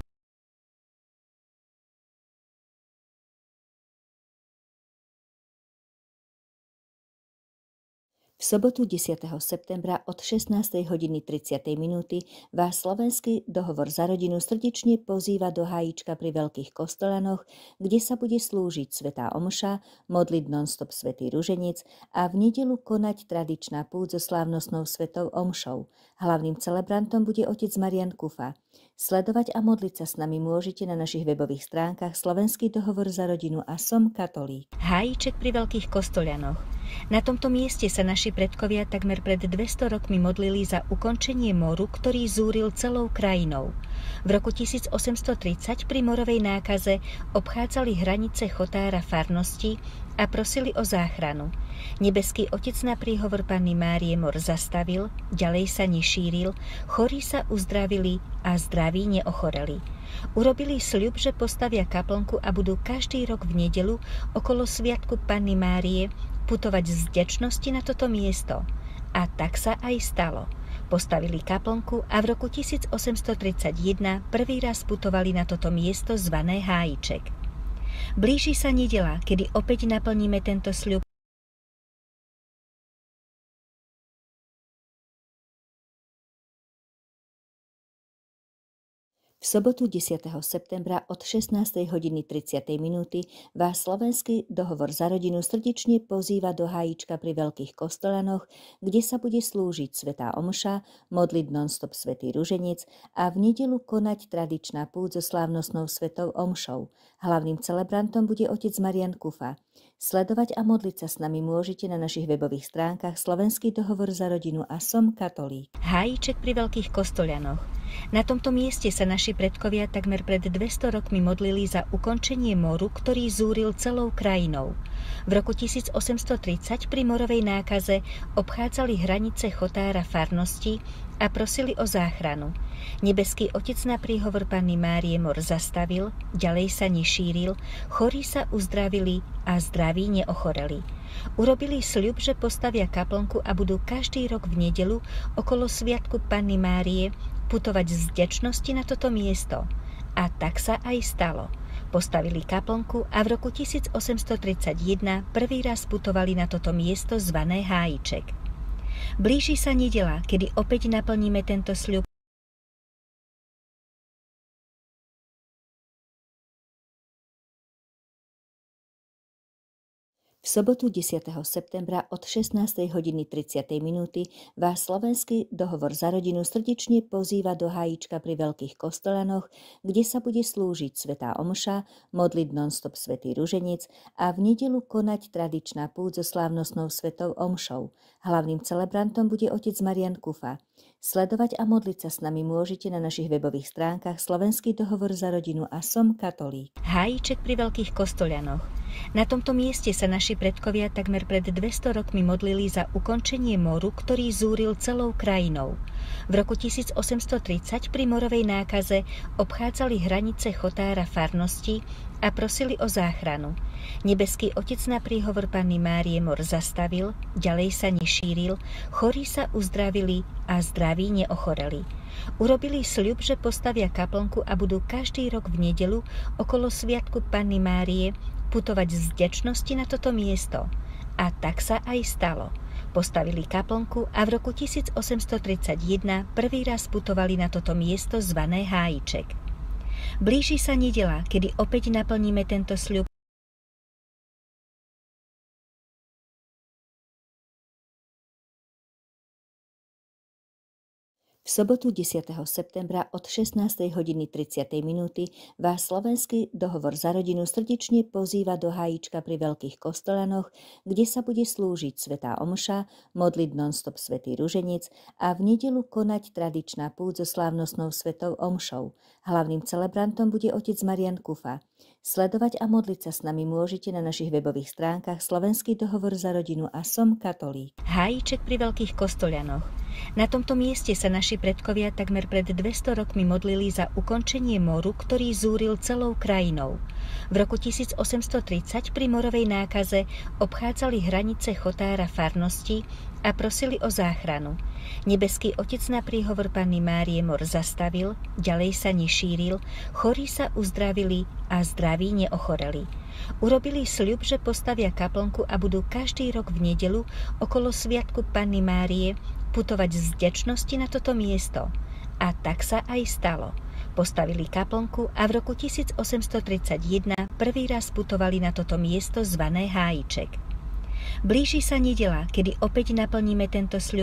V sobotu 10. septembra od 16:30 minúty vás slovenský dohovor za rodinu srdečne pozýva do Hájička pri Veľkých Kostolanoch, kde sa bude slúžiť svätá omša, modliť non-stop svätý ruženec a v nedeľu konať tradičná púť so slávnostnou svätou omšou. Hlavným celebrantom bude otec Marian Kufa. Sledovať a modliť sa s nami môžete na našich webových stránkach Slovenský dohovor za rodinu a Som katolík. Hájiček pri Veľkých Kostolianoch. Na tomto mieste sa naši predkovia takmer pred 200 rokmi modlili za ukončenie moru, ktorý zúril celou krajinou. V roku 1830 pri morovej nákaze obchádzali hranice chotára farnosti a prosili o záchranu. Nebeský Otec na príhovor Panny Márie mor zastavil, ďalej sa nešíril, chorí sa uzdravili a zdraví neochoreli. Urobili sľub, že postavia kaplnku a budú každý rok v nedeľu okolo sviatku Panny Márie putovať z vďačnosti na toto miesto. A tak sa aj stalo. Postavili kaplnku a v roku 1831 prvý raz putovali na toto miesto zvané Hájiček. Blíži sa nedeľa, kedy opäť naplníme tento sľub. V sobotu 10. septembra od 16:30 minúty vás slovenský dohovor za rodinu srdečne pozýva do Hájička pri Veľkých Kostolanoch, kde sa bude slúžiť svätá omša, modliť non-stop svätý ruženec a v nedeľu konať tradičná púť so slávnostnou svätou omšou. Hlavným celebrantom bude otec Marian Kufa. Sledovať a modliť sa s nami môžete na našich webových stránkach Slovenský dohovor za rodinu a Som katolík. Hájiček pri Veľkých Kostolianoch. Na tomto mieste sa naši predkovia takmer pred 200 rokmi modlili za ukončenie moru, ktorý zúril celou krajinou. V roku 1830 pri morovej nákaze obchádzali hranice chotára farnosti a prosili o záchranu. Nebeský Otec na príhovor Panny Márie mor zastavil, ďalej sa nešíril, chorí sa uzdravili a zdraví neochoreli. Urobili sľub, že postavia kaplnku a budú každý rok v nedeľu okolo sviatku Panny Márie putovať z vďačnosti na toto miesto. A tak sa aj stalo. Postavili kaplnku a v roku 1831 prvý raz putovali na toto miesto zvané Hájiček. Blíži sa nedeľa, kedy opäť naplníme tento sľub. V sobotu 10. septembra od 16:30 minúty vás slovenský dohovor za rodinu srdečne pozýva do Hájička pri Veľkých Kostolanoch, kde sa bude slúžiť svätá omša, modliť non-stop svätý ruženec a v nedeľu konať tradičná púť so slávnostnou svätou omšou. Hlavným celebrantom bude otec Marian Kufa. Sledovať a modliť sa s nami môžete na našich webových stránkach Slovenský dohovor za rodinu a Som katolík. Hájiček pri Veľkých Kostolianoch. Na tomto mieste sa naši predkovia takmer pred 200 rokmi modlili za ukončenie moru, ktorý zúril celou krajinou. V roku 1830 pri morovej nákaze obchádzali hranice Chotára farnosti a prosili o záchranu. Nebeský Otec na príhovor Panny Márie mor zastavil, ďalej sa nešíril, chorí sa uzdravili a zdraví neochoreli. Urobili sľub, že postavia kaplnku a budú každý rok v nedeľu okolo sviatku Panny Márie putovať z vďačnosti na toto miesto. A tak sa aj stalo. Postavili kaplnku a v roku 1831 prvý raz putovali na toto miesto zvané Hájiček. Blíži sa nedeľa, kedy opäť naplníme tento sľub. V sobotu 10. septembra od 16:30 vás slovenský dohovor za rodinu srdečne pozýva do Hájička pri Veľkých Kostolanoch, kde sa bude slúžiť svätá omša, modliť non-stop svätý ruženec a v nedeľu konať tradičná púť so slávnostnou svätou omšou. Hlavným celebrantom bude otec Marian Kufa. Sledovať a modliť sa s nami môžete na našich webových stránkach Slovenský dohovor za rodinu a Som katolík. Hájiček pri Veľkých Kostolanoch. Na tomto mieste sa naši predkovia takmer pred 200 rokmi modlili za ukončenie moru, ktorý zúril celou krajinou. V roku 1830 pri morovej nákaze obchádzali hranice Chotára farnosti a prosili o záchranu. Nebeský Otec na príhovor Panny Márie mor zastavil, ďalej sa nešíril, chorí sa uzdravili a zdraví neochoreli. Urobili sľub, že postavia kaplnku a budú každý rok v nedeľu okolo sviatku Panny Márie putovať z vďačnosti na toto miesto. A tak sa aj stalo. Postavili kaplnku a v roku 1831 prvý raz putovali na toto miesto zvané Hájiček. Blíži sa nedeľa, kedy opäť naplníme tento sľub.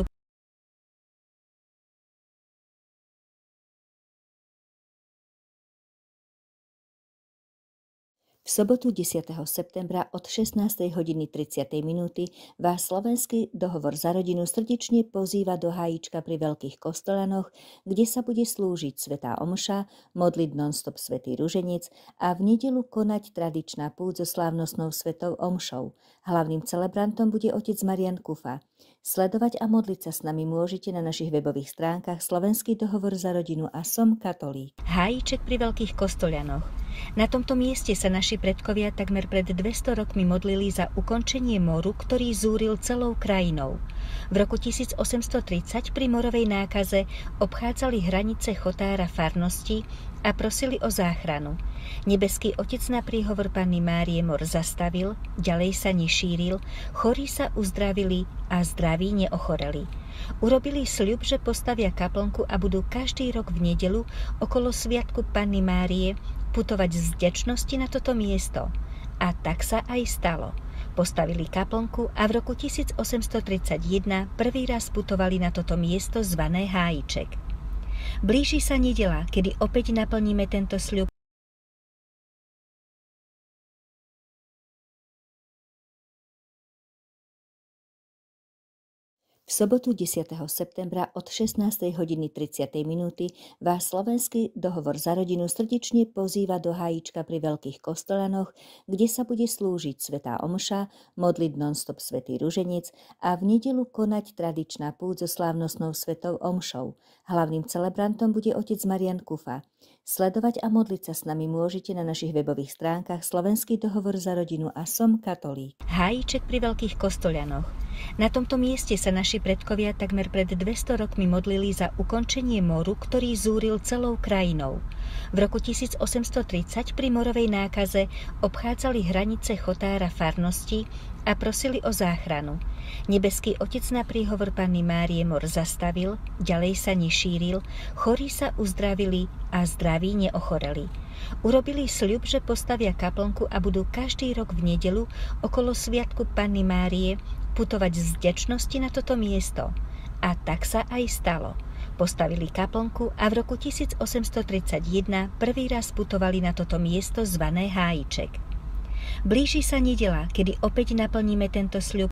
V sobotu 10. septembra od 16:30 vás slovenský dohovor za rodinu srdečne pozýva do Hájička pri Veľkých Kostolanoch, kde sa bude slúžiť svätá omša, modliť non-stop svätý ruženec a v nedeľu konať tradičná púť so slávnostnou svätou omšou. Hlavným celebrantom bude otec Marian Kufa. Sledovať a modliť sa s nami môžete na našich webových stránkach Slovenský dohovor za rodinu a Som katolík. Hájiček pri Veľkých Kostolanoch. Na tomto mieste sa naši predkovia takmer pred 200 rokmi modlili za ukončenie moru, ktorý zúril celou krajinou. V roku 1830 pri morovej nákaze obchádzali hranice Chotára farnosti a prosili o záchranu. Nebeský Otec na príhovor Panny Márie mor zastavil, ďalej sa nešíril, chorí sa uzdravili a zdraví neochoreli. Urobili sľub, že postavia kaplnku a budú každý rok v nedeľu okolo sviatku Panny Márie putovať z vďačnosti na toto miesto. A tak sa aj stalo. Postavili kaplnku a v roku 1831 prvý raz putovali na toto miesto zvané Hájiček. Blíži sa nedeľa, kedy opäť naplníme tento sľub. V sobotu 10. septembra od 16:30 vás slovenský dohovor za rodinu srdečne pozýva do Hájička pri Veľkých Kostolanoch, kde sa bude slúžiť svätá omša, modliť non-stop svätý ruženec a v nedeľu konať tradičná púť so slávnostnou svätou omšou. Hlavným celebrantom bude otec Marian Kufa. Sledovať a modliť sa s nami môžete na našich webových stránkach Slovenský dohovor za rodinu a Som katolík. Hájiček pri Veľkých Kostolanoch. Na tomto mieste sa naši predkovia takmer pred 200 rokmi modlili za ukončenie moru, ktorý zúril celou krajinou. V roku 1830 pri morovej nákaze obchádzali hranice Chotára farnosti a prosili o záchranu. Nebeský Otec na príhovor Panny Márie mor zastavil, ďalej sa nešíril, chorí sa uzdravili a zdraví neochoreli. Urobili sľub, že postavia kaplnku a budú každý rok v nedeľu okolo sviatku Panny Márie putovať z vďačnosti na toto miesto. A tak sa aj stalo. Postavili kaplnku a v roku 1831 prvý raz putovali na toto miesto zvané Hájiček. Blíži sa nedeľa, kedy opäť naplníme tento sľub.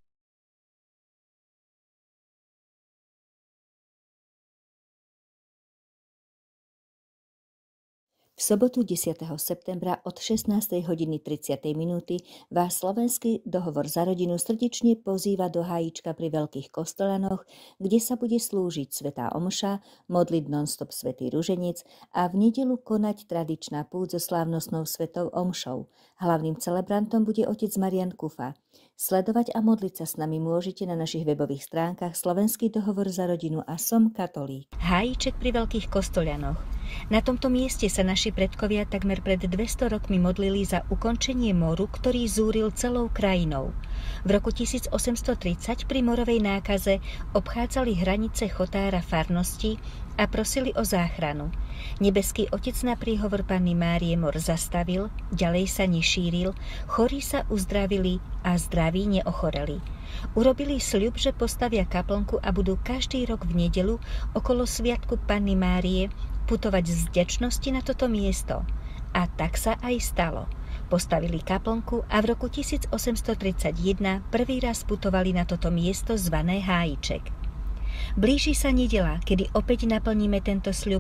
V V sobotu 10. septembra od 16:30 minúty vás slovenský dohovor za rodinu srdečne pozýva do Hájička pri Veľkých Kostolanoch, kde sa bude slúžiť svätá omša, modliť non-stop svätý ruženec a v nedeľu konať tradičná púť so slávnostnou svätou omšou. Hlavným celebrantom bude otec Marian Kufa. Sledovať a modliť sa s nami môžete na našich webových stránkach Slovenský dohovor za rodinu a Som katolík. Hájiček pri Veľkých Kostolanoch. Na tomto mieste sa naši predkovia takmer pred 200 rokmi modlili za ukončenie moru, ktorý zúril celou krajinou. V roku 1830 pri morovej nákaze obchádzali hranice chotára farnosti a prosili o záchranu. Nebeský Otec na príhovor Panny Márie mor zastavil, ďalej sa nešíril, chorí sa uzdravili a zdraví neochoreli. Urobili sľub, že postavia kaplnku a budú každý rok v nedeľu okolo sviatku Panny Márie putovať z vďačnosti na toto miesto. A tak sa aj stalo. Postavili kaplnku a v roku 1831 prvý raz putovali na toto miesto zvané Hájiček. Blíži sa nedeľa, kedy opäť naplníme tento sľub.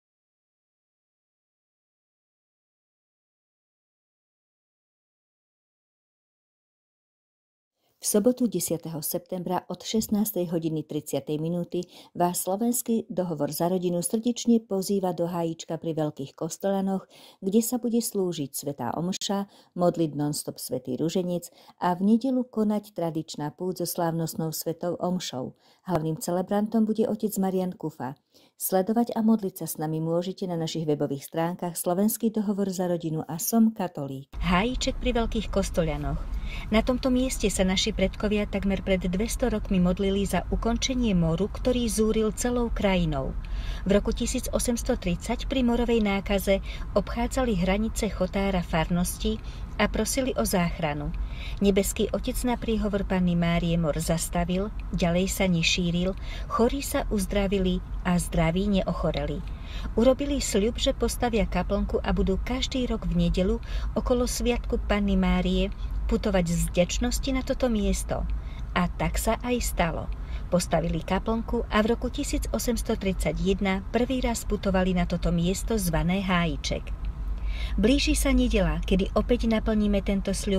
V sobotu 10. septembra od 16:30 minúty vás slovenský dohovor za rodinu srdečne pozýva do Hájička pri Veľkých Kostolanoch, kde sa bude slúžiť svätá omša, modliť non-stop svätý ruženec a v nedeľu konať tradičná púť so slávnostnou svätou omšou. Hlavným celebrantom bude otec Marian Kufa. Sledovať a modliť sa s nami môžete na našich webových stránkach Slovenský dohovor za rodinu a Som katolík. Hájiček pri Veľkých Kostolanoch. Na tomto mieste sa naši predkovia takmer pred 200 rokmi modlili za ukončenie moru, ktorý zúril celou krajinou. V roku 1830 pri morovej nákaze obchádzali hranice chotára farnosti a prosili o záchranu. Nebeský Otec na príhovor Panny Márie mor zastavil, ďalej sa nešíril, chorí sa uzdravili a zdraví neochoreli. Urobili sľub, že postavia kaplnku a budú každý rok v nedeľu okolo sviatku Panny Márie putovať z vďačnosti na toto miesto. A tak sa aj stalo. Postavili kaplnku a v roku 1831 prvý raz putovali na toto miesto zvané Hájiček. Blíži sa nedeľa, kedy opäť naplníme tento sľub.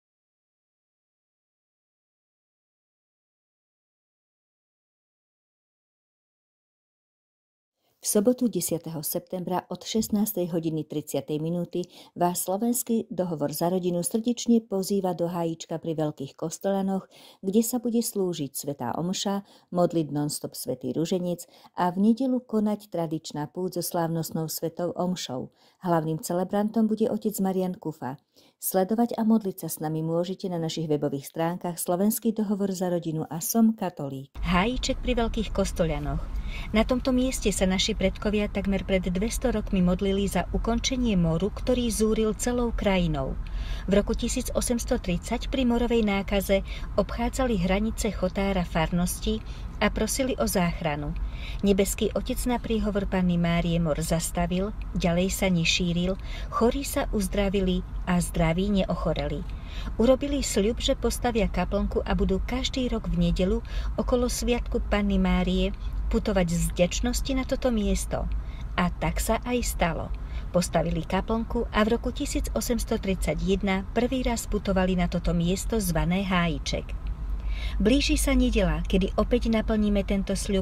V sobotu 10. septembra od 16:30 minúty vás slovenský dohovor za rodinu srdečne pozýva do Hájička pri Veľkých Kostolanoch, kde sa bude slúžiť svätá omša, modliť non-stop svätý ruženec a v nedeľu konať tradičná púť so slávnostnou svätou omšou. Hlavným celebrantom bude otec Marian Kufa. Sledovať a modliť sa s nami môžete na našich webových stránkach Slovenský dohovor za rodinu a Som katolík. Hájiček pri Veľkých Kostolanoch. Na tomto mieste sa naši predkovia takmer pred 200 rokmi modlili za ukončenie moru, ktorý zúril celou krajinou. V roku 1830 pri morovej nákaze obchádzali hranice chotára farnosti a prosili o záchranu. Nebeský Otec na príhovor Panny Márie mor zastavil, ďalej sa nešíril, chorí sa uzdravili a zdraví neochoreli. Urobili sľub, že postavia kaplnku a budú každý rok v nedeľu okolo sviatku Panny Márie putovať z vďačnosti na toto miesto. A tak sa aj stalo. Postavili kaplnku a v roku 1831 prvý raz putovali na toto miesto zvané Hájiček. Blíži sa nedeľa, kedy opäť naplníme tento sľub.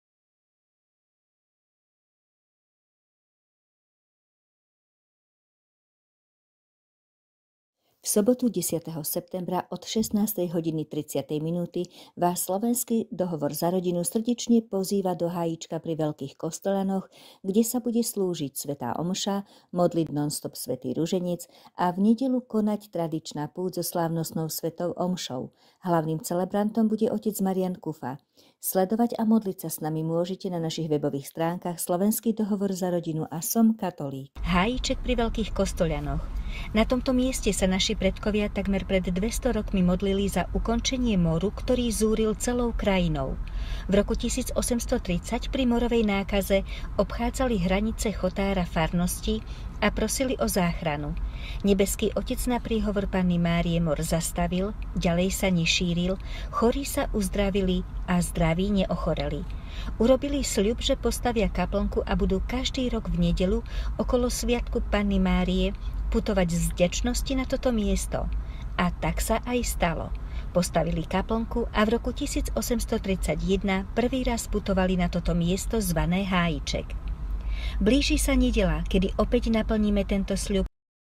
V sobotu 10. septembra od 16:30 minúty vás slovenský dohovor za rodinu srdečne pozýva do Hájička pri Veľkých Kostolanoch, kde sa bude slúžiť svätá omša, modliť non-stop svätý ruženec a v nedeľu konať tradičná púť so slávnostnou svätou omšou. Hlavným celebrantom bude otec Marian Kufa. Sledovať a modliť sa s nami môžete na našich webových stránkach Slovenský dohovor za rodinu a Som katolík. Hájiček pri Veľkých Kostolanoch. Na tomto mieste sa naši predkovia takmer pred 200 rokmi modlili za ukončenie moru, ktorý zúril celou krajinou. V roku 1830 pri morovej nákaze obchádzali hranice chotára farnosti a prosili o záchranu. Nebeský Otec na príhovor Panny Márie mor zastavil, ďalej sa nešíril, chorí sa uzdravili a zdraví neochoreli. Urobili sľub, že postavia kaplnku a budú každý rok v nedeľu okolo sviatku Panny Márie putovať z vďačnosti na toto miesto. A tak sa aj stalo. Postavili kaplnku a v roku 1831 prvý raz putovali na toto miesto zvané Hájiček. Blíži sa nedeľa, kedy opäť naplníme tento sľub.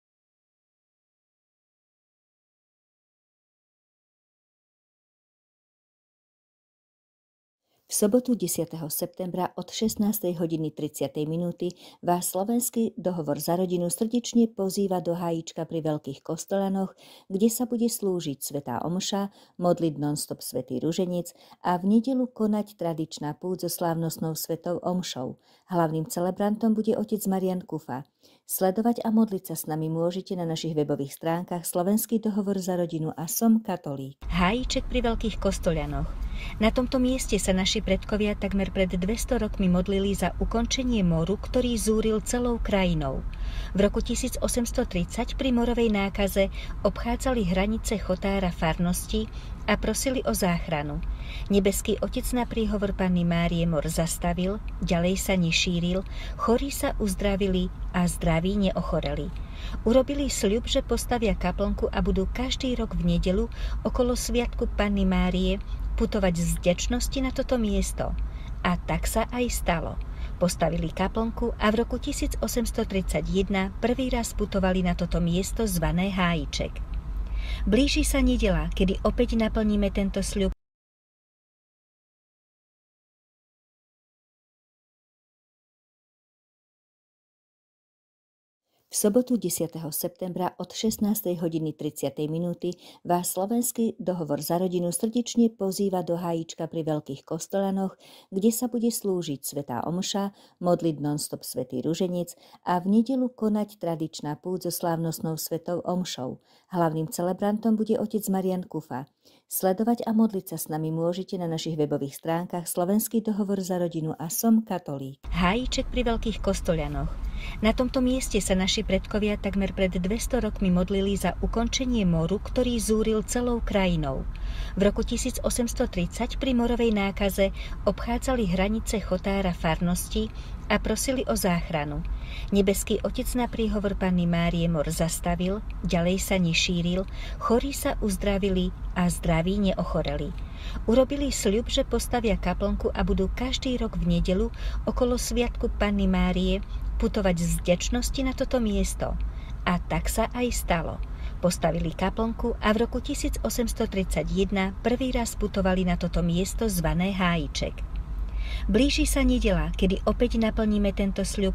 V sobotu 10. septembra od 16:30 vás slovenský dohovor za rodinu srdečne pozýva do Hájička pri Veľkých Kostolanoch, kde sa bude slúžiť svätá omša, modliť non-stop svätý ruženec a v nedeľu konať tradičná púť so slávnostnou svätou omšou. Hlavným celebrantom bude otec Marian Kufa. Sledovať a modliť sa s nami môžete na našich webových stránkach Slovenský dohovor za rodinu a Som katolík. Hájiček pri Veľkých Kostolanoch. Na tomto mieste sa naši predkovia takmer pred 200 rokmi modlili za ukončenie moru, ktorý zúril celou krajinou. V roku 1830 pri morovej nákaze obchádzali hranice chotára farnosti a prosili o záchranu. Nebeský Otec na príhovor Panny Márie mor zastavil, ďalej sa nešíril, chorí sa uzdravili a zdraví neochoreli. Urobili sľub, že postavia kaplnku a budú každý rok v nedeľu okolo sviatku Panny Márie putovať z vďačnosti na toto miesto. A tak sa aj stalo. Postavili kaplnku a v roku 1831 prvý raz putovali na toto miesto zvané Hájiček. Blíži sa nedeľa, kedy opäť naplníme tento sľub. V sobotu 10. septembra od 16:30 vás slovenský dohovor za rodinu srdečne pozýva do Hájička pri Veľkých Kostolanoch, kde sa bude slúžiť svätá omša, modliť non-stop svätý ruženec a v nedeľu konať tradičná púť so slávnostnou svätou omšou. Hlavným celebrantom bude otec Marian Kufa. Sledovať a modliť sa s nami môžete na našich webových stránkach Slovenský dohovor za rodinu a Som katolík. Hájiček pri Veľkých Kostolanoch. Na tomto mieste sa naši predkovia takmer pred 200 rokmi modlili za ukončenie moru, ktorý zúril celou krajinou. V roku 1830 pri morovej nákaze obchádzali hranice chotára farnosti a prosili o záchranu. Nebeský Otec na príhovor Panny Márie mor zastavil, ďalej sa nešíril, chorí sa uzdravili a zdraví neochoreli. Urobili sľub, že postavia kaplnku a budú každý rok v nedeľu okolo sviatku Panny Márie putovať z vďačnosti na toto miesto. A tak sa aj stalo. Postavili kaplnku a v roku 1831 prvý raz putovali na toto miesto zvané Hájiček. Blíži sa nedeľa, kedy opäť naplníme tento sľub.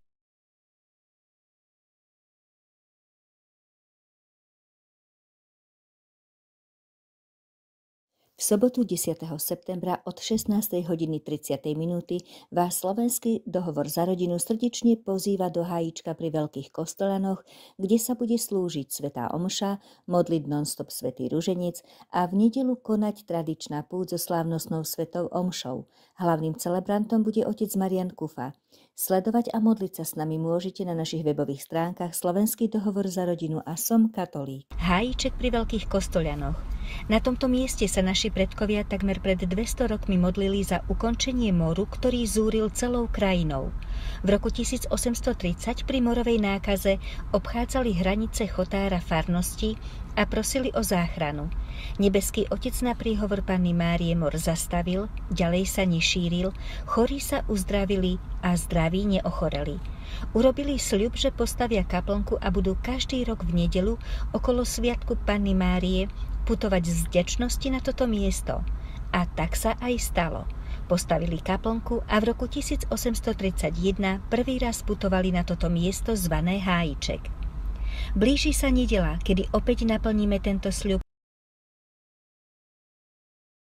V sobotu 10. septembra od 16:30 vás slovenský dohovor za rodinu srdečne pozýva do Hájička pri Veľkých Kostolanoch, kde sa bude slúžiť svätá omša, modliť non-stop svätý ruženec a v nedeľu konať tradičná púť so slávnostnou svätou omšou. Hlavným celebrantom bude otec Marian Kufa. Sledovať a modliť sa s nami môžete na našich webových stránkach Slovenský dohovor za rodinu a Som katolík. Hájiček pri Veľkých Kostolanoch. Na tomto mieste sa naši predkovia takmer pred 200 rokmi modlili za ukončenie moru, ktorý zúril celou krajinou. V roku 1830 pri morovej nákaze obchádzali hranice chotára farnosti a prosili o záchranu. Nebeský Otec na príhovor Panny Márie mor zastavil, ďalej sa nešíril, chorí sa uzdravili a zdraví neochoreli. Urobili sľub, že postavia kaplnku a budú každý rok v nedeľu okolo sviatku Panny Márie putovať z vďačnosti na toto miesto. A tak sa aj stalo. Postavili kaplnku a v roku 1831 prvý raz putovali na toto miesto zvané Hájiček. Blíži sa nedeľa, kedy opäť naplníme tento sľub.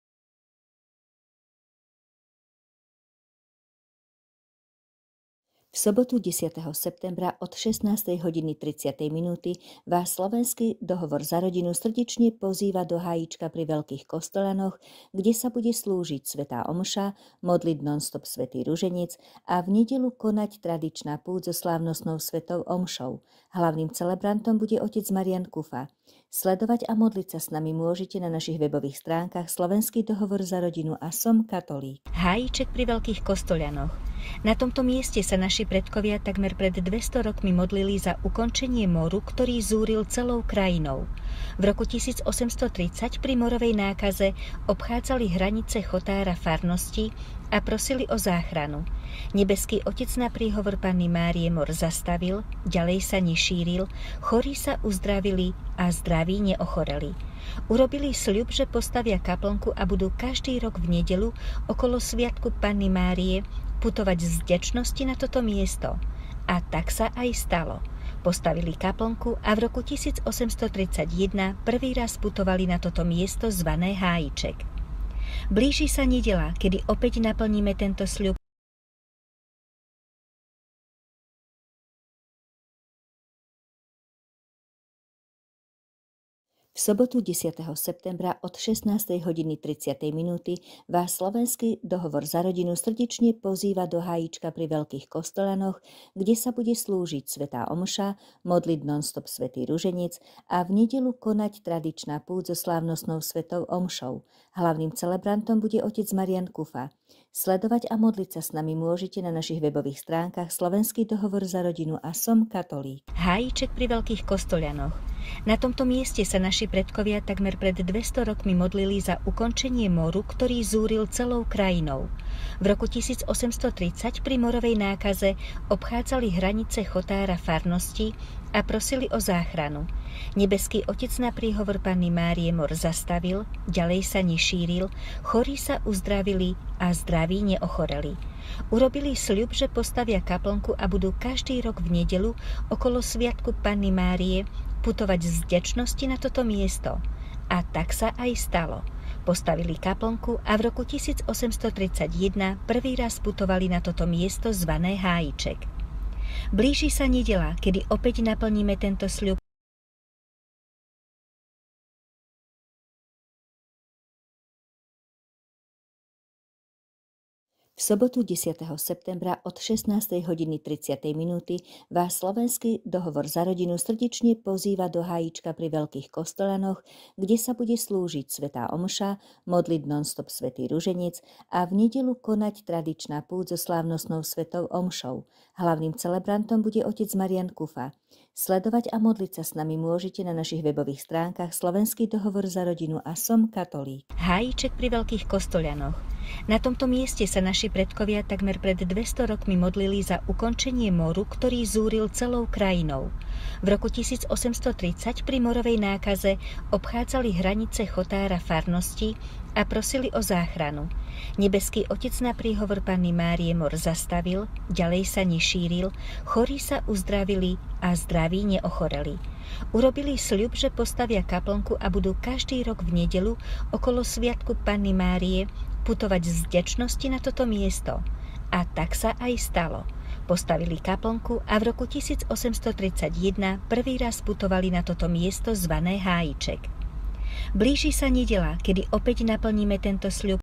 V V sobotu 10. septembra od 16:30 vás slovenský dohovor za rodinu srdečne pozýva do Hájička pri Veľkých Kostolanoch, kde sa bude slúžiť svätá omša, modliť non-stop svätý ruženec a v nedeľu konať tradičná púť so slávnostnou svätou omšou. Hlavným celebrantom bude otec Marian Kufa. Sledovať a modliť sa s nami môžete na našich webových stránkach Slovenský dohovor za rodinu a Som katolík. Hájiček pri Veľkých Kostolianoch. Na tomto mieste sa naši predkovia takmer pred 200 rokmi modlili za ukončenie moru, ktorý zúril celou krajinou. V roku 1830 pri morovej nákaze obchádzali hranice chotára farnosti a prosili o záchranu. Nebeský Otec na príhovor Panny Márie mor zastavil, ďalej sa nešíril, chorí sa uzdravili a zdraví neochoreli. Urobili sľub, že postavia kaplnku a budú každý rok v nedeľu okolo sviatku Panny Márie putovať z vďačnosti na toto miesto. A tak sa aj stalo. Postavili kaplnku a v roku 1831 prvý raz putovali na toto miesto zvané Hájiček. Blíži sa nedeľa, kedy opäť naplníme tento sľub. V sobotu 10. septembra od 16:30 vás slovenský dohovor za rodinu srdečne pozýva do Hájička pri Veľkých Kostolanoch, kde sa bude slúžiť svätá omša, modliť non-stop svätý ruženec a v nedeľu konať tradičná púť so slávnostnou svätou omšou. Hlavným celebrantom bude otec Marian Kufa. Sledovať a modliť sa s nami môžete na našich webových stránkach Slovenský dohovor za rodinu a Som katolík. Hájiček pri Veľkých Kostolianoch. Na tomto mieste sa naši predkovia takmer pred 200 rokmi modlili za ukončenie moru, ktorý zúril celou krajinou. V roku 1830 pri morovej nákaze obchádzali hranice chotára farnosti a prosili o záchranu. Nebeský Otec na príhovor Panny Márie mor zastavil, ďalej sa nešíril, chorí sa uzdravili a zdraví neochoreli. Urobili sľub, že postavia kaplnku a budú každý rok v nedeľu okolo sviatku Panny Márie putovať z vďačnosti na toto miesto. A tak sa aj stalo. Postavili kaplnku a v roku 1831 prvý raz putovali na toto miesto zvané Hájiček. Blíži sa nedeľa, kedy opäť naplníme tento sľub. V sobotu 10. septembra od 16:30 vás slovenský dohovor za rodinu srdečne pozýva do Hájička pri Veľkých Kostolanoch, kde sa bude slúžiť svätá omša, modliť non-stop svätý ruženec a v nedeľu konať tradičná púť so slávnostnou svätou omšou. Hlavným celebrantom bude otec Marian Kufa. Sledovať a modliť sa s nami môžete na našich webových stránkach Slovenský dohovor za rodinu a Som katolík. Hájiček pri Veľkých Kostolianoch. Na tomto mieste sa naši predkovia takmer pred 200 rokmi modlili za ukončenie moru, ktorý zúril celou krajinou. V roku 1830 pri morovej nákaze obchádzali hranice chotára farnosti a prosili o záchranu. Nebeský Otec na príhovor Panny Márie mor zastavil, ďalej sa nešíril, chorí sa uzdravili a zdraví neochoreli. Urobili sľub, že postavia kaplnku a budú každý rok v nedeľu okolo sviatku Panny Márie putovať z vďačnosti na toto miesto. A tak sa aj stalo. Postavili kaplnku a v roku 1831 prvý raz putovali na toto miesto zvané Hájiček. Blíži sa nedeľa, kedy opäť naplníme tento sľub.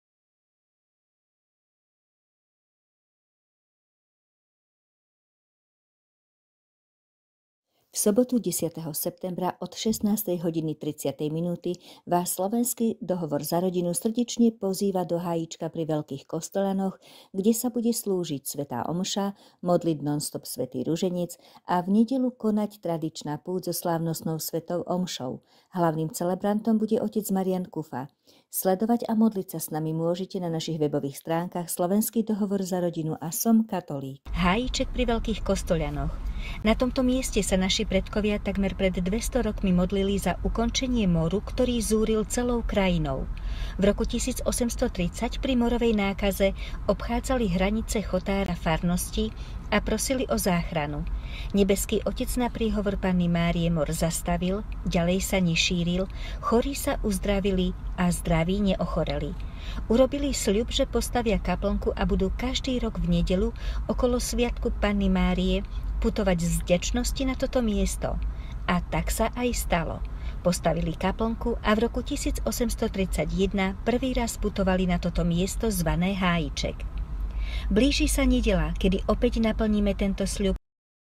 V sobotu 10. septembra od 16:30 vás slovenský dohovor za rodinu srdečne pozýva do Hájička pri Veľkých Kostolanoch, kde sa bude slúžiť svätá omša, modliť non-stop svätý ruženec a v nedeľu konať tradičná púť so slávnostnou svätou omšou. Hlavným celebrantom bude otec Marian Kufa. Sledovať a modliť sa s nami môžete na našich webových stránkach Slovenský dohovor za rodinu a Som katolík. Hájiček pri Veľkých Kostolianoch. Na tomto mieste sa naši predkovia takmer pred 200 rokmi modlili za ukončenie moru, ktorý zúril celou krajinou. V roku 1830 pri morovej nákaze obchádzali hranice chotára farnosti a prosili o záchranu. Nebeský Otec na príhovor Panny Márie mor zastavil, ďalej sa nešíril, chorí sa uzdravili a zdraví neochoreli. Urobili sľub, že postavia kaplnku a budú každý rok v nedeľu okolo sviatku Panny Márie putovať z vďačnosti na toto miesto. A tak sa aj stalo. Postavili kaplnku a v roku 1831 prvý raz putovali na toto miesto zvané Hájiček. Blíži sa nedeľa, kedy opäť naplníme tento sľub.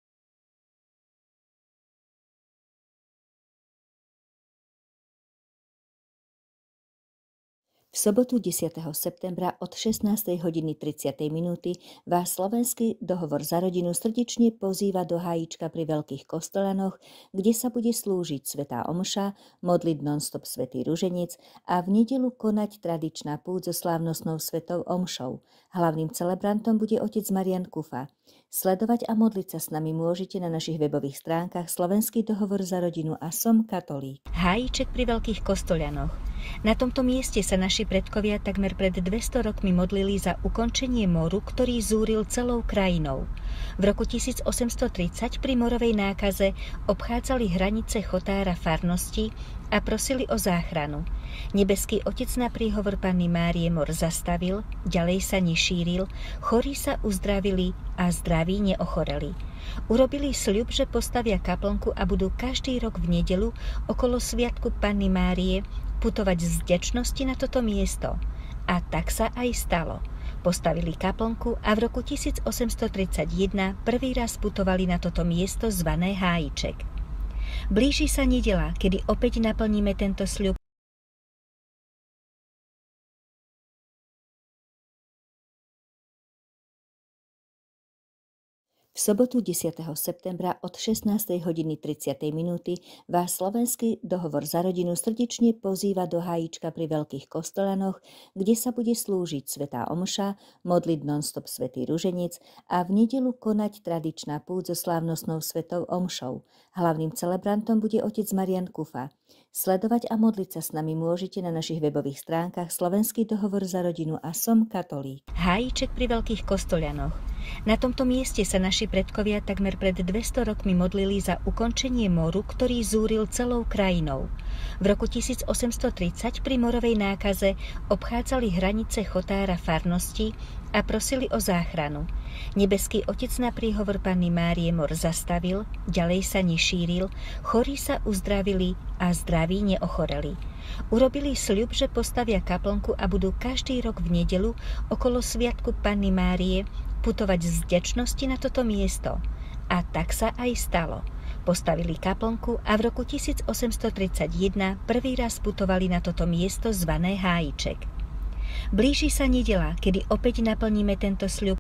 V sobotu 10. septembra od 16:30 vás slovenský dohovor za rodinu srdečne pozýva do Hájička pri Veľkých Kostolanoch, kde sa bude slúžiť svätá omša, modliť non-stop svätý ruženec a v nedeľu konať tradičná púť so slávnostnou svätou omšou. Hlavným celebrantom bude otec Marian Kufa. Sledovať a modliť sa s nami môžete na našich webových stránkach Slovenský dohovor za rodinu a Som katolík. Hájiček pri Veľkých Kostolanoch. Na tomto mieste sa naši predkovia takmer pred 200 rokmi modlili za ukončenie moru, ktorý zúril celou krajinou. V roku 1830 pri morovej nákaze obchádzali hranice chotára farnosti a prosili o záchranu. Nebeský Otec na príhovor Panny Márie mor zastavil, ďalej sa nešíril, chorí sa uzdravili a zdraví neochoreli. Urobili sľub, že postavia kaplnku a budú každý rok v nedeľu okolo sviatku Panny Márie putovať z vďačnosti na toto miesto. A tak sa aj stalo. Postavili kaplnku a v roku 1831 prvý raz putovali na toto miesto zvané Hájiček. Blíži sa nedeľa, kedy opäť naplníme tento sľub. V sobotu 10. septembra od 16:30 vás slovenský dohovor za rodinu srdečne pozýva do Hájička pri Veľkých Kostolanoch, kde sa bude slúžiť svätá omša, modliť non-stop svätý ruženec a v nedeľu konať tradičná púť so slávnostnou svätou omšou. Hlavným celebrantom bude otec Marian Kufa. Sledovať a modliť sa s nami môžete na našich webových stránkach Slovenský dohovor za rodinu a Som katolík. Hájiček pri Veľkých Kostolanoch. Na tomto mieste sa naši predkovia takmer pred 200 rokmi modlili za ukončenie moru, ktorý zúril celou krajinou. V roku 1830 pri morovej nákaze obchádzali hranice chotára farnosti a prosili o záchranu. Nebeský Otec na príhovor Panny Márie mor zastavil, ďalej sa nešíril, chorí sa uzdravili a zdraví neochoreli. Urobili sľub, že postavia kaplnku a budú každý rok v nedeľu okolo sviatku Panny Márie putovať z vďačnosti na toto miesto. A tak sa aj stalo. Postavili kaplnku a v roku 1831 prvý raz putovali na toto miesto zvané Hájiček. Blíži sa nedeľa, kedy opäť naplníme tento sľub.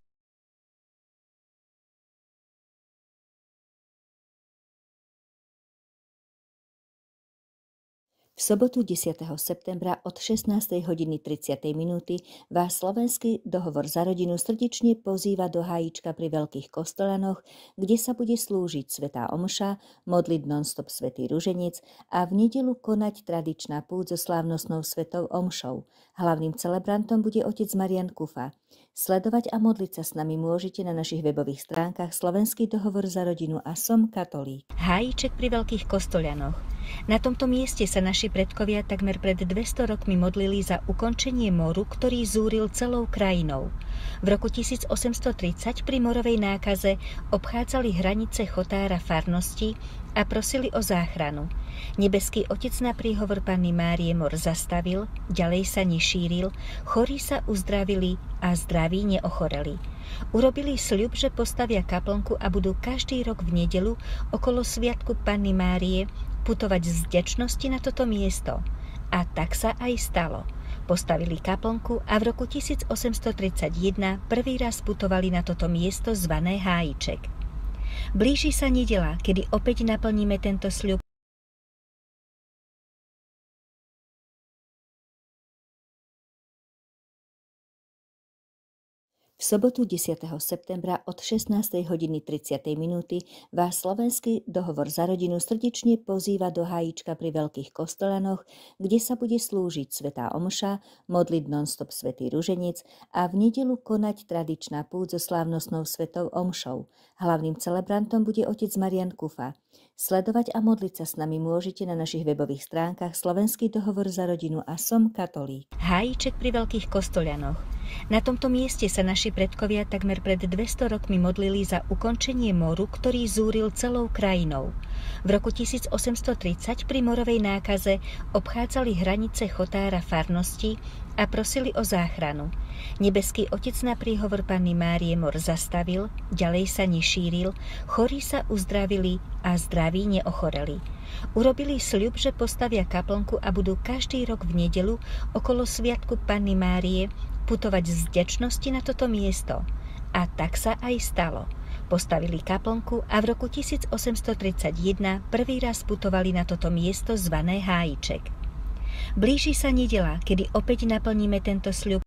V sobotu 10. septembra od 16:30 vás slovenský dohovor za rodinu srdečne pozýva do Hájička pri Veľkých Kostolanoch, kde sa bude slúžiť svätá omša, modliť non-stop svätý ruženec a v nedeľu konať tradičná púť so slávnostnou svätou omšou. Hlavným celebrantom bude otec Marian Kufa. Sledovať a modliť sa s nami môžete na našich webových stránkach Slovenský dohovor za rodinu a Som katolík. Hájiček pri Veľkých Kostolanoch. Na tomto mieste sa naši predkovia takmer pred 200 rokmi modlili za ukončenie moru, ktorý zúril celou krajinou. V roku 1830 pri morovej nákaze obchádzali hranice chotára farnosti a prosili o záchranu. Nebeský Otec na príhovor Panny Márie mor zastavil, ďalej sa nešíril, chorí sa uzdravili a zdraví neochoreli. Urobili sľub, že postavia kaplnku a budú každý rok v nedeľu okolo sviatku Panny Márie putovať z vďačnosti na toto miesto. A tak sa aj stalo. Postavili kaplnku a v roku 1831 prvý raz putovali na toto miesto zvané Hájiček. Blíži sa nedeľa, kedy opäť naplníme tento sľub. V sobotu 10. septembra od 16. hodiny 30. minúty vás Slovenský dohovor za rodinu srdečne pozýva do Hájička pri Veľkých Kostolanoch, kde sa bude slúžiť svätá omša, modliť non-stop svätý ruženec a v nedeľu konať tradičná púť so slávnostnou svätou omšou. Hlavným celebrantom bude otec Marian Kufa. Sledovať a modliť sa s nami môžete na našich webových stránkach Slovenský dohovor za rodinu a Som katolík. Hájiček pri Veľkých Kostolianoch. Na tomto mieste sa naši predkovia takmer pred 200 rokmi modlili za ukončenie moru, ktorý zúril celou krajinou. V roku 1830 pri morovej nákaze obchádzali hranice chotára farnosti a prosili o záchranu. Nebeský Otec na príhovor Panny Márie mor zastavil, ďalej sa nešíril, chorí sa uzdravili a zdraví neochoreli. Urobili sľub, že postavia kaplnku a budú každý rok v nedeľu okolo sviatku Panny Márie putovať z vďačnosti na toto miesto. A tak sa aj stalo. Postavili kaplnku a v roku 1831 prvý raz putovali na toto miesto zvané Hájiček. Blíži sa nedeľa, kedy opäť naplníme tento sľub.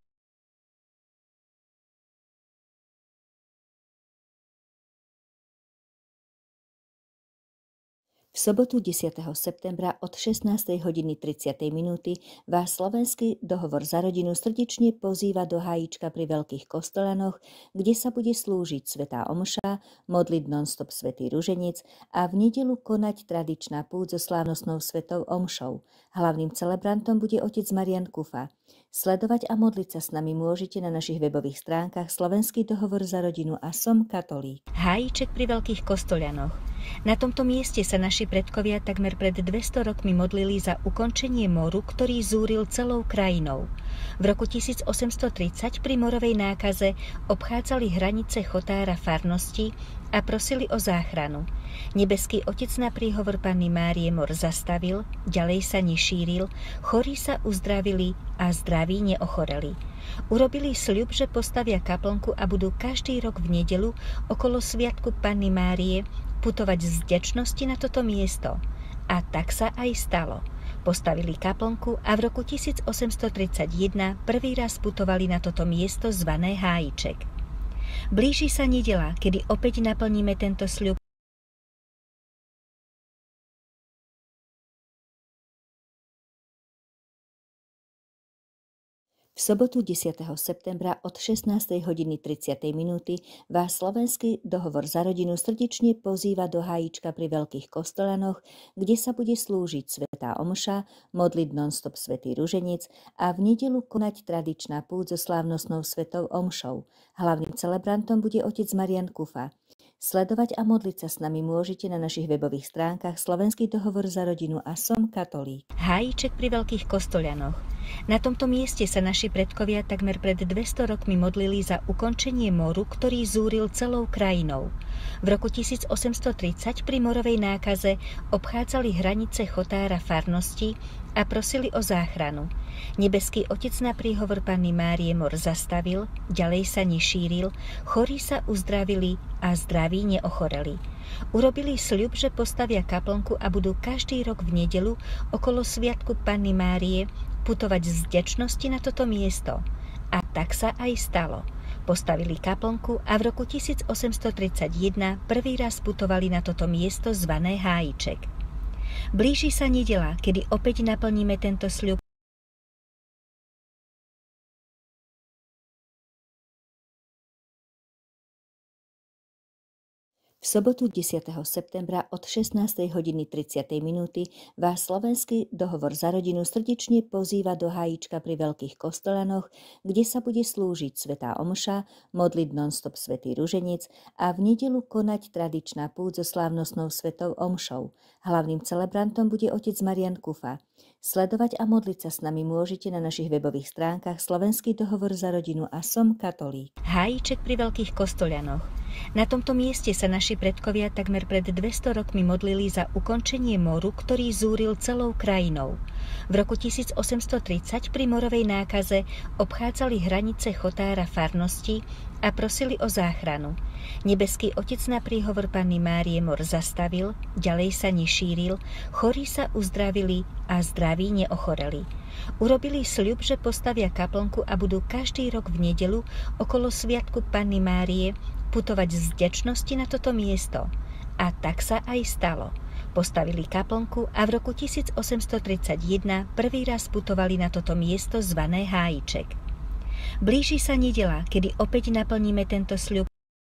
V sobotu 10. septembra od 16. hodiny 30. minúty vás Slovenský dohovor za rodinu srdečne pozýva do Hájička pri Veľkých Kostolanoch, kde sa bude slúžiť svätá omša, modliť non-stop svätý ruženec a v nedeľu konať tradičná púť so slávnostnou svätou omšou. Hlavným celebrantom bude otec Marian Kufa. Sledovať a modliť sa s nami môžete na našich webových stránkach Slovenský dohovor za rodinu a Som katolík. Hájiček pri Veľkých Kostolianoch. Na tomto mieste sa naši predkovia takmer pred 200 rokmi modlili za ukončenie moru, ktorý zúril celou krajinou. V roku 1830 pri morovej nákaze obchádzali hranice chotára farnosti a prosili o záchranu. Nebeský Otec na príhovor Panny Márie mor zastavil, ďalej sa nešíril, chorí sa uzdravili a zdraví neochoreli. Urobili sľub, že postavia kaplnku a budú každý rok v nedeľu okolo sviatku Panny Márie putovať z vďačnosti na toto miesto. A tak sa aj stalo. Postavili kaplnku a v roku 1831 prvý raz putovali na toto miesto zvané Hájiček. Blíži sa nedeľa, kedy opäť naplníme tento sľub. V sobotu 10. septembra od 16. hodiny 30. minúty vás Slovenský dohovor za rodinu srdečne pozýva do Hájička pri Veľkých Kostolanoch, kde sa bude slúžiť svätá omša, modliť non-stop svätý ruženec a v nedeľu konať tradičná púť so slávnostnou svätou omšou. Hlavným celebrantom bude otec Marian Kufa. Sledovať a modliť sa s nami môžete na našich webových stránkach Slovenský dohovor za rodinu a Som katolík. Hájiček pri Veľkých Kostolianoch. Na tomto mieste sa naši predkovia takmer pred 200 rokmi modlili za ukončenie moru, ktorý zúril celou krajinou. V roku 1830 pri morovej nákaze obchádzali hranice chotára farnosti a prosili o záchranu. Nebeský Otec na príhovor Panny Márie mor zastavil, ďalej sa nešíril, chorí sa uzdravili a zdraví neochoreli. Urobili sľub, že postavia kaplnku a budú každý rok v nedeľu okolo sviatku Panny Márie putovať z vďačnosti na toto miesto. A tak sa aj stalo. Postavili kaplnku a v roku 1831 prvý raz putovali na toto miesto zvané Hájiček. Blíži sa nedeľa, kedy opäť naplníme tento sľub. V sobotu 10. septembra od 16. hodiny 30. minúty vás Slovenský dohovor za rodinu srdečne pozýva do Hájička pri Veľkých Kostolanoch, kde sa bude slúžiť svätá omša, modliť non-stop svätý ruženec a v nedeľu konať tradičná púť so slávnostnou svätou omšou. Hlavným celebrantom bude otec Marian Kufa. Sledovať a modliť sa s nami môžete na našich webových stránkach Slovenský dohovor za rodinu a Som katolík. Hájiček pri Veľkých Kostolianoch. Na tomto mieste sa naši predkovia takmer pred 200 rokmi modlili za ukončenie moru, ktorý zúril celou krajinou. V roku 1830 pri morovej nákaze obchádzali hranice chotára farnosti a prosili o záchranu. Nebeský Otec na príhovor Panny Márie mor zastavil, ďalej sa nešíril, chorí sa uzdravili a zdraví neochoreli. Urobili sľub, že postavia kaplnku a budú každý rok v nedeľu okolo sviatku Panny Márie putovať z vďačnosti na toto miesto. A tak sa aj stalo. Postavili kaplnku a v roku 1831 prvý raz putovali na toto miesto zvané Hájiček. Blíži sa nedeľa, kedy opäť naplníme tento sľub.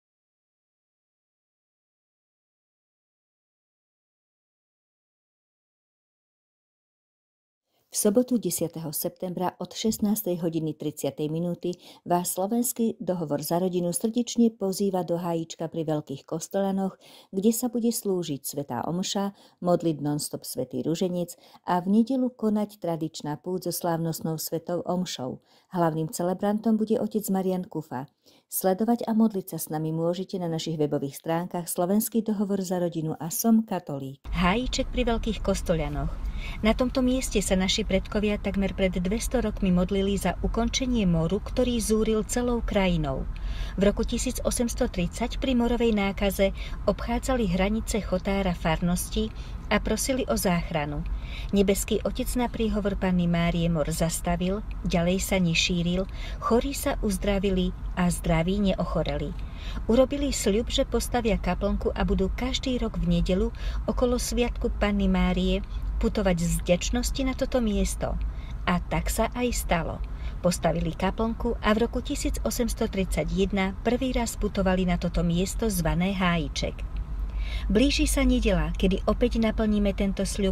V sobotu 10. septembra od 16:30 vás slovenský dohovor za rodinu srdečne pozýva do Hájička pri Veľkých Kostolanoch, kde sa bude slúžiť svätá omša, modliť non-stop svätý ruženec a v nedeľu konať tradičná púť so slávnostnou svätou omšou. Hlavným celebrantom bude otec Marian Kufa. Sledovať a modliť sa s nami môžete na našich webových stránkach Slovenský dohovor za rodinu a Som katolík. Hájiček pri Veľkých Kostolanoch. Na tomto mieste sa naši predkovia takmer pred 200 rokmi modlili za ukončenie moru, ktorý zúril celou krajinou. V roku 1830 pri morovej nákaze obchádzali hranice chotára farnosti a prosili o záchranu. Nebeský Otec na príhovor Panny Márie mor zastavil, ďalej sa nešíril, chorí sa uzdravili a zdraví neochoreli. Urobili sľub, že postavia kaplnku a budú každý rok v nedeľu okolo sviatku Panny Márie putovať z vďačnosti na toto miesto. A tak sa aj stalo. Postavili kaplnku a v roku 1831 prvý raz putovali na toto miesto zvané Hájiček. Blíži sa nedeľa, kedy opäť naplníme tento sľub.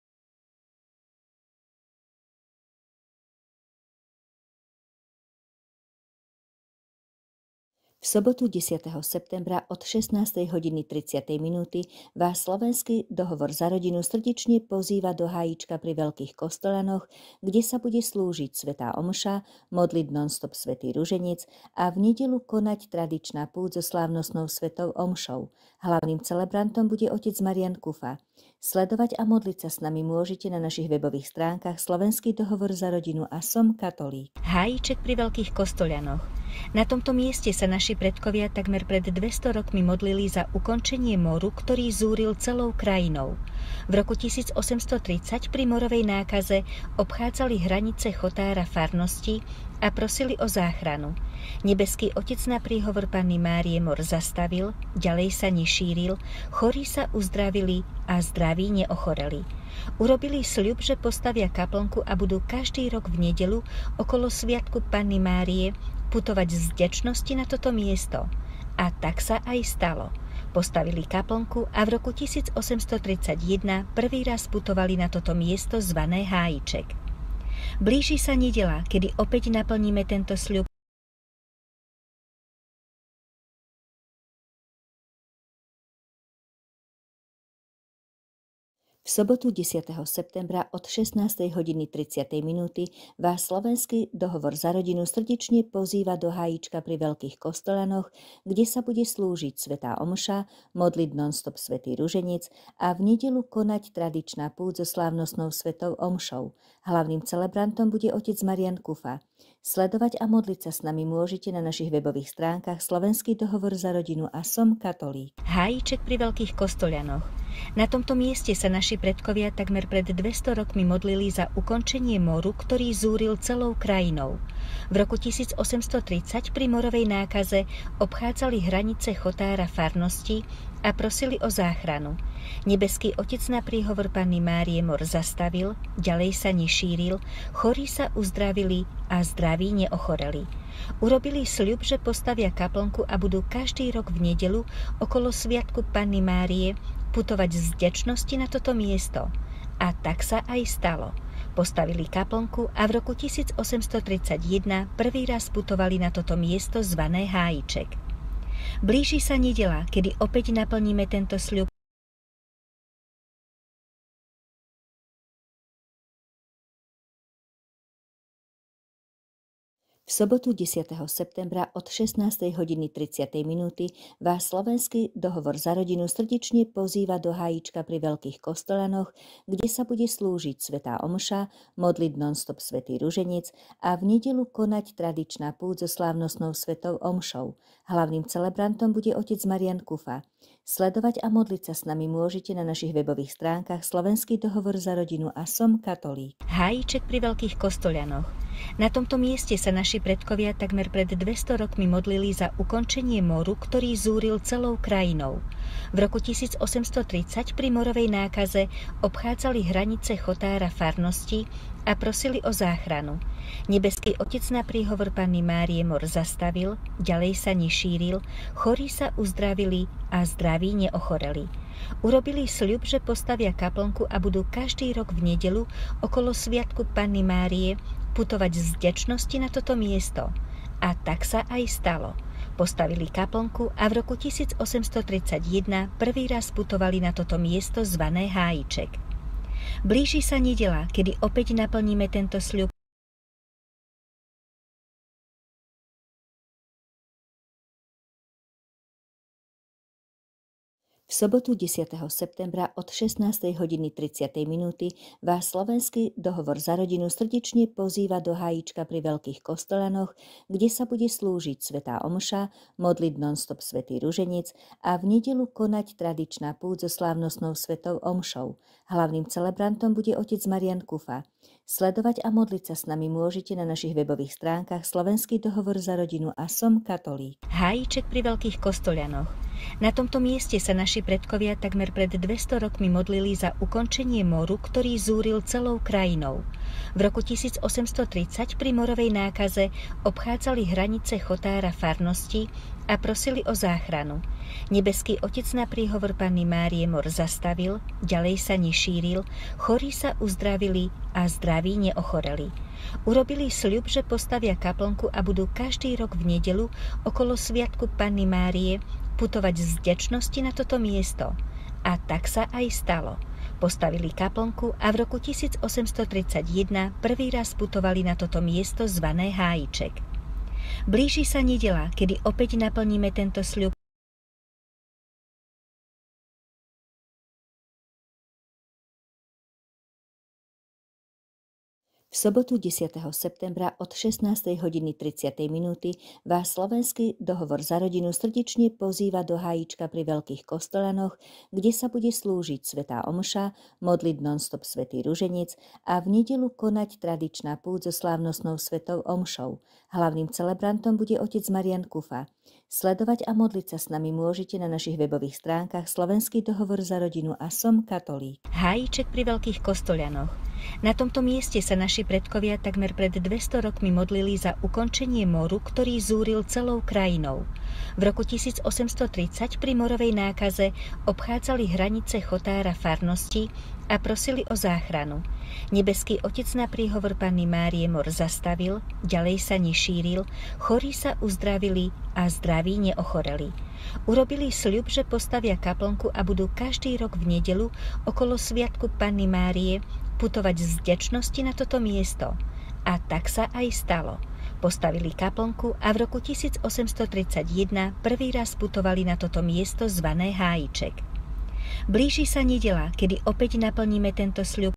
V sobotu 10. septembra od 16:30 vás slovenský dohovor za rodinu srdečne pozýva do Hájička pri Veľkých Kostolanoch, kde sa bude slúžiť svätá omša, modliť non-stop svätý ruženec a v nedeľu konať tradičná púť so slávnostnou svätou omšou. Hlavným celebrantom bude otec Marian Kufa. Sledovať a modliť sa s nami môžete na našich webových stránkach Slovenský dohovor za rodinu a Som katolík. Hájiček pri Veľkých Kostolanoch. Na tomto mieste sa naši predkovia takmer pred 200 rokmi modlili za ukončenie moru, ktorý zúril celou krajinou. V roku 1830 pri morovej nákaze obchádzali hranice chotára farnosti a prosili o záchranu. Nebeský Otec na príhovor Panny Márie mor zastavil, ďalej sa nešíril, chorí sa uzdravili a zdraví neochoreli. Urobili sľub, že postavia kaplnku a budú každý rok v nedeľu okolo sviatku Panny Márie putovať z vďačnosti na toto miesto. A tak sa aj stalo. Postavili kaplnku a v roku 1831 prvý raz putovali na toto miesto zvané Hájiček. Blíži sa nedeľa, kedy opäť naplníme tento sľub. V sobotu 10. septembra od 16:30 vás slovenský dohovor za rodinu srdečne pozýva do Hájička pri Veľkých Kostolanoch, kde sa bude slúžiť svätá omša, modliť non-stop svätý ruženec a v nedeľu konať tradičná púť so slávnostnou svätou omšou. Hlavným celebrantom bude otec Marian Kufa. Sledovať a modliť sa s nami môžete na našich webových stránkach Slovenský dohovor za rodinu a Som katolík. Hájiček pri Veľkých Kostolanoch. Na tomto mieste sa naši predkovia takmer pred 200 rokmi modlili za ukončenie moru, ktorý zúril celou krajinou. V roku 1830 pri morovej nákaze obchádzali hranice chotára farnosti a prosili o záchranu. Nebeský Otec na príhovor Panny Márie mor zastavil, ďalej sa nešíril, chorí sa uzdravili a zdraví neochoreli. Urobili sľub, že postavia kaplnku a budú každý rok v nedeľu okolo sviatku Panny Márie putovať z vďačnosti na toto miesto. A tak sa aj stalo. Postavili kaplnku a v roku 1831 prvý raz putovali na toto miesto zvané Hájiček. Blíži sa nedeľa, kedy opäť naplníme tento sľub. V V sobotu 10. septembra od 16:30 minúty vás Slovenský dohovor za rodinu srdečne pozýva do Hájička pri Veľkých Kostolanoch, kde sa bude slúžiť svätá omša, modliť non-stop svätý ruženec a v nedeľu konať tradičná púť so slávnostnou svätou omšou. Hlavným celebrantom bude otec Marian Kufa. Sledovať a modliť sa s nami môžete na našich webových stránkach Slovenský dohovor za rodinu a Som katolík. Hájiček pri Veľkých Kostolanoch. Na tomto mieste sa naši predkovia takmer pred 200 rokmi modlili za ukončenie moru, ktorý zúril celou krajinou. V roku 1830 pri morovej nákaze obchádzali hranice chotára farnosti a prosili o záchranu. Nebeský Otec na príhovor Panny Márie mor zastavil, ďalej sa nešíril, chorí sa uzdravili a zdraví neochoreli. Urobili sľub, že postavia kaplnku a budú každý rok v nedeľu okolo sviatku Panny Márie putovať z vďačnosti na toto miesto. A tak sa aj stalo. Postavili kaplnku a v roku 1831 prvý raz putovali na toto miesto zvané Hájiček. Blíži sa nedeľa, kedy opäť naplníme tento sľub. V sobotu 10. septembra od 16:30 minúty vás Slovenský dohovor za rodinu srdečne pozýva do Hájička pri Veľkých Kostolanoch, kde sa bude slúžiť svätá omša, modliť non-stop svätý ruženec a v nedeľu konať tradičná púť so slávnostnou svätou omšou. Hlavným celebrantom bude otec Marian Kufa. Sledovať a modliť sa s nami môžete na našich webových stránkach Slovenský dohovor za rodinu a Som katolík. Hájiček pri Veľkých Kostolanoch. Na tomto mieste sa naši predkovia takmer pred 200 rokmi modlili za ukončenie moru, ktorý zúril celou krajinou. V roku 1830 pri morovej nákaze obchádzali hranice chotára farnosti a prosili o záchranu. Nebeský Otec na príhovor Panny Márie mor zastavil, ďalej sa nešíril, chorí sa uzdravili a zdraví neochoreli. Urobili sľub, že postavia kaplnku a budú každý rok v nedeľu okolo sviatku Panny Márie putovať z vďačnosti na toto miesto. A tak sa aj stalo. Postavili kaplnku a v roku 1831 prvý raz putovali na toto miesto zvané Hájiček. Blíži sa nedeľa, kedy opäť naplníme tento sľub. V sobotu 10. septembra od 16:30 minúty vás Slovenský dohovor za rodinu srdečne pozýva do Hájička pri Veľkých Kostolanoch, kde sa bude slúžiť svätá omša, modliť non-stop svätý ruženec a v nedeľu konať tradičná púť so slávnostnou svätou omšou. Hlavným celebrantom bude otec Marian Kufa. Sledovať a modliť sa s nami môžete na našich webových stránkach Slovenský dohovor za rodinu a Som katolík. Hájiček pri Veľkých Kostolanoch. Na tomto mieste sa naši predkovia takmer pred 200 rokmi modlili za ukončenie moru, ktorý zúril celou krajinou. V roku 1830 pri morovej nákaze obchádzali hranice chotára farnosti a prosili o záchranu. Nebeský Otec na príhovor Panny Márie mor zastavil, ďalej sa nešíril, chorí sa uzdravili a zdraví neochoreli. Urobili sľub, že postavia kaplnku a budú každý rok v nedeľu okolo sviatku Panny Márie putovať z vďačnosti na toto miesto. A tak sa aj stalo. Postavili kaplnku a v roku 1831 prvý raz putovali na toto miesto zvané Hájiček. Blíži sa nedeľa, kedy opäť naplníme tento sľub.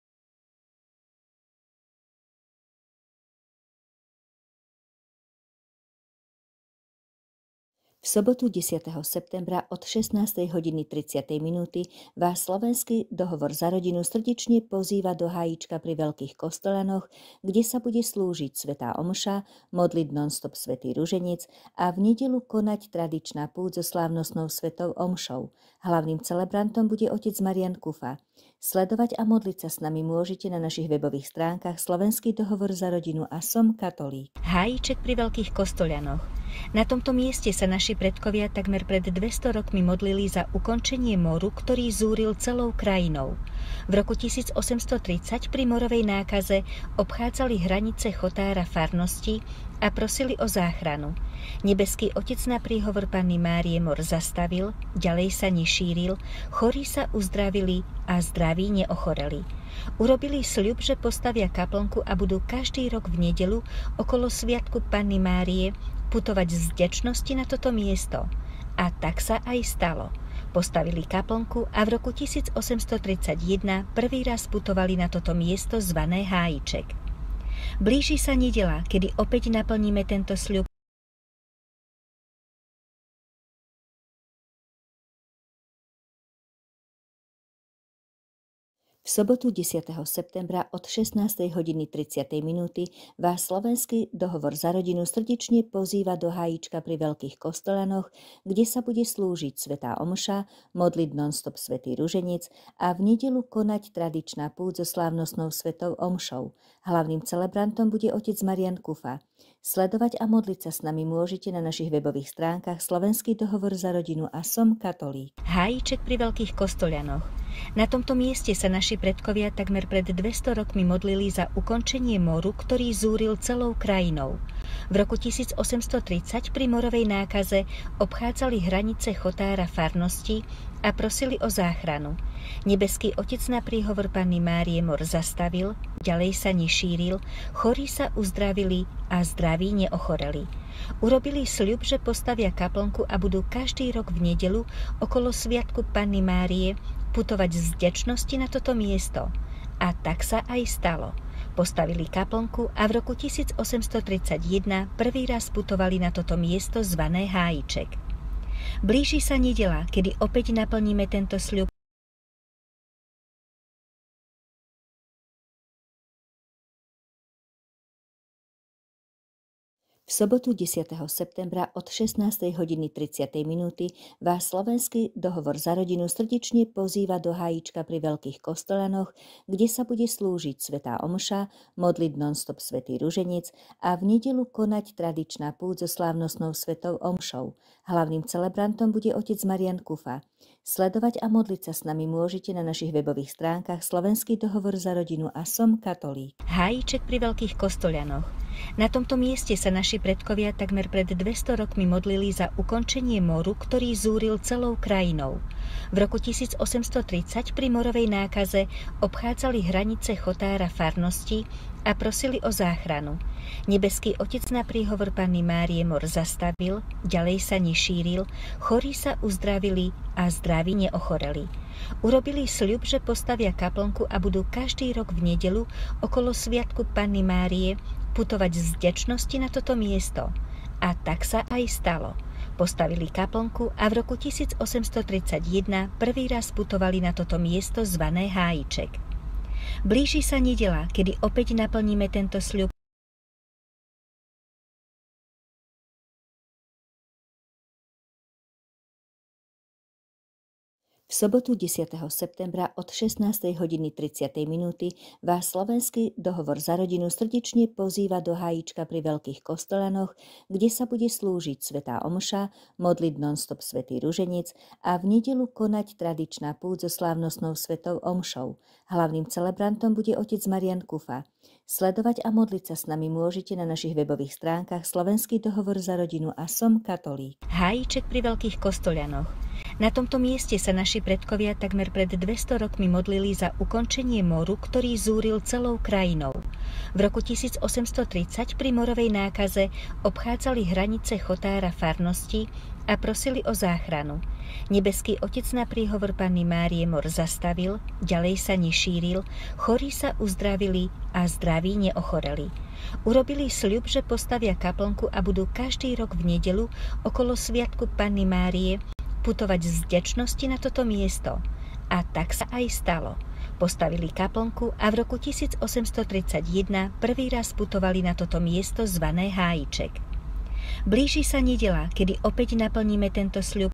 V sobotu 10. septembra od 16:30 minúty vás Slovenský dohovor za rodinu srdečne pozýva do Hájička pri Veľkých Kostolanoch, kde sa bude slúžiť svätá omša, modliť non-stop svätý ruženec a v nedeľu konať tradičná púť so slávnostnou svätou omšou. Hlavným celebrantom bude otec Marian Kufa. Sledovať a modliť sa s nami môžete na našich webových stránkach Slovenský dohovor za rodinu a Som katolík. Hájiček pri Veľkých Kostolanoch. Na tomto mieste sa naši predkovia takmer pred 200 rokmi modlili za ukončenie moru, ktorý zúril celou krajinou. V roku 1830 pri morovej nákaze obchádzali hranice Chotára farnosti a prosili o záchranu. Nebeský Otec na príhovor Panny Márie mor zastavil, ďalej sa nešíril, chorí sa uzdravili a zdraví neochoreli. Urobili sľub, že postavia kaplnku a budú každý rok v nedeľu okolo sviatku Panny Márie putovať z vďačnosti na toto miesto. A tak sa aj stalo. Postavili kaplnku a v roku 1831 prvý raz putovali na toto miesto zvané Hájiček. Blíži sa nedeľa, kedy opäť naplníme tento sľub. V sobotu 10. septembra od 16:30 vás slovenský dohovor za rodinu srdečne pozýva do Hájička pri Veľkých Kostolanoch, kde sa bude slúžiť svätá omša, modliť non-stop svätý ruženec a v nedeľu konať tradičná púť so slávnostnou svätou omšou. Hlavným celebrantom bude otec Marian Kufa. Sledovať a modliť sa s nami môžete na našich webových stránkach Slovenský dohovor za rodinu a Som katolík. Hájiček pri Veľkých Kostolianoch. Na tomto mieste sa naši predkovia takmer pred 200 rokmi modlili za ukončenie moru, ktorý zúril celou krajinou. V roku 1830 pri morovej nákaze obchádzali hranice Chotára farnosti a prosili o záchranu. Nebeský Otec na príhovor Panny Márie mor zastavil, ďalej sa nešíril, chorí sa uzdravili a zdraví neochoreli. Urobili sľub, že postavia kaplnku a budú každý rok v nedeľu okolo sviatku Panny Márie putovať z vďačnosti na toto miesto. A tak sa aj stalo. Postavili kaplnku a v roku 1831 prvý raz putovali na toto miesto zvané Hájiček. Blíži sa nedeľa, kedy opäť naplníme tento sľub. V sobotu 10. septembra od 16:30 vás slovenský dohovor za rodinu srdečne pozýva do Hájička pri Veľkých Kostolanoch, kde sa bude slúžiť svätá omša, modliť non-stop svätý ruženec a v nedeľu konať tradičná púť so slávnostnou svätou omšou. Hlavným celebrantom bude otec Marian Kufa. Sledovať a modliť sa s nami môžete na našich webových stránkach Slovenský dohovor za rodinu a Som katolík. Hájiček pri Veľkých Kostolianoch. Na tomto mieste sa naši predkovia takmer pred 200 rokmi modlili za ukončenie moru, ktorý zúril celou krajinou. V roku 1830 pri morovej nákaze obchádzali hranice Chotára farnosti a prosili o záchranu. Nebeský Otec na príhovor Panny Márie mor zastavil, ďalej sa nešíril, chorí sa uzdravili a zdraví neochoreli. Urobili sľub, že postavia kaplnku a budú každý rok v nedeľu okolo sviatku Panny Márie putovať z vďačnosti na toto miesto. A tak sa aj stalo. Postavili kaplnku a v roku 1831 prvý raz putovali na toto miesto zvané Hájiček. Blíži sa nedeľa, kedy opäť naplníme tento sľub. V sobotu 10. septembra od 16:30 vás slovenský dohovor za rodinu srdečne pozýva do Hájička pri Veľkých Kostolanoch, kde sa bude slúžiť svätá omša, modliť non-stop svätý ruženec a v nedeľu konať tradičná púť so slávnostnou svätou omšou. Hlavným celebrantom bude otec Marian Kufa. Sledovať a modliť sa s nami môžete na našich webových stránkach Slovenský dohovor za rodinu a Som katolík. Hájiček pri Veľkých Kostolianoch. Na tomto mieste sa naši predkovia takmer pred 200 rokmi modlili za ukončenie moru, ktorý zúril celou krajinou. V roku 1830 pri morovej nákaze obchádzali hranice Chotára farnosti a prosili o záchranu. Nebeský Otec na príhovor Panny Márie mor zastavil, ďalej sa nešíril, chorí sa uzdravili a zdraví neochoreli. Urobili sľub, že postavia kaplnku a budú každý rok v nedeľu okolo sviatku Panny Márie putovať z vďačnosti na toto miesto. A tak sa aj stalo. Postavili kaplnku a v roku 1831 prvý raz putovali na toto miesto zvané Hájiček. Blíži sa nedeľa, kedy opäť naplníme tento sľub.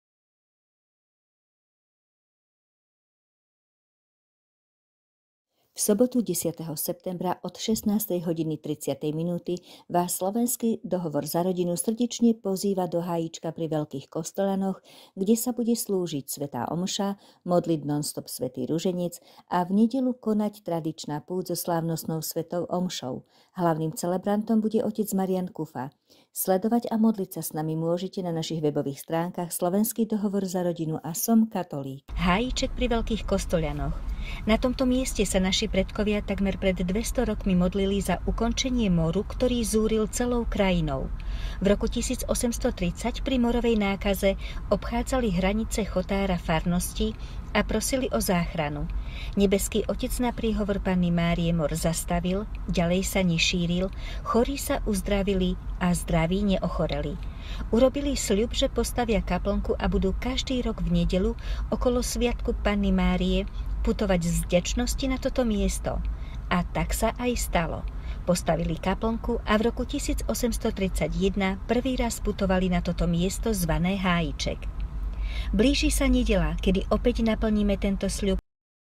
V V sobotu 10. septembra od 16:30 vás slovenský dohovor za rodinu srdečne pozýva do Hájička pri Veľkých Kostolanoch, kde sa bude slúžiť svätá omša, modliť non-stop svätý ruženec a v nedeľu konať tradičná púť so slávnostnou svätou omšou. Hlavným celebrantom bude otec Marian Kufa. Sledovať a modliť sa s nami môžete na našich webových stránkach Slovenský dohovor za rodinu a Som katolík. Hájiček pri Veľkých Kostolianoch. Na tomto mieste sa naši predkovia takmer pred 200 rokmi modlili za ukončenie moru, ktorý zúril celou krajinou. V roku 1830 pri morovej nákaze obchádzali hranice chotára farnosti a prosili o záchranu. Nebeský Otec na príhovor Panny Márie mor zastavil, ďalej sa nešíril, chorí sa uzdravili a zdraví neochoreli. Urobili sľub, že postavia kaplnku a budú každý rok v nedeľu okolo sviatku Panny Márie putovať z vďačnosti na toto miesto. A tak sa aj stalo. Postavili kaplnku a v roku 1831 prvý raz putovali na toto miesto zvané Hájiček. Blíži sa nedeľa, kedy opäť naplníme tento sľub.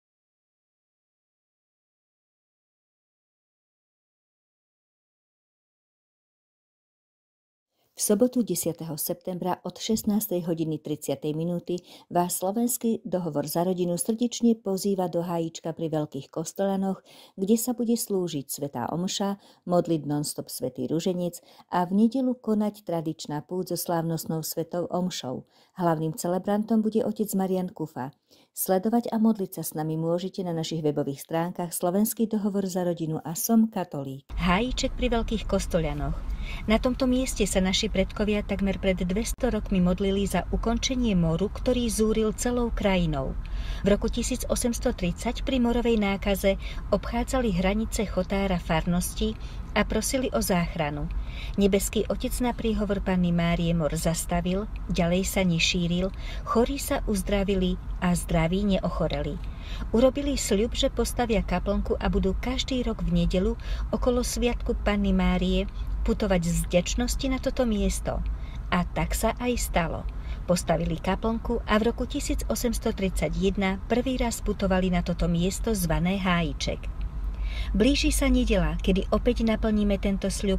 V sobotu 10. septembra od 16:30 vás slovenský dohovor za rodinu srdečne pozýva do Hájička pri Veľkých Kostolanoch, kde sa bude slúžiť svätá omša, modliť non-stop svätý ruženec a v nedeľu konať tradičná púť so slávnostnou svätou omšou. Hlavným celebrantom bude otec Marian Kufa. Sledovať a modliť sa s nami môžete na našich webových stránkach Slovenský dohovor za rodinu a Som katolík. Hájiček pri Veľkých Kostolianoch. Na tomto mieste sa naši predkovia takmer pred 200 rokmi modlili za ukončenie moru, ktorý zúril celou krajinou. V roku 1830 pri morovej nákaze obchádzali hranice chotára farnosti a prosili o záchranu. Nebeský Otec na príhovor Panny Márie mor zastavil, ďalej sa nešíril, chorí sa uzdravili a zdraví neochoreli. Urobili sľub, že postavia kaplnku a budú každý rok v nedeľu okolo sviatku Panny Márie putovať z vďačnosti na toto miesto. A tak sa aj stalo. Postavili kaplnku a v roku 1831 prvý raz putovali na toto miesto zvané Hájiček. Blíži sa nedeľa, kedy opäť naplníme tento sľub.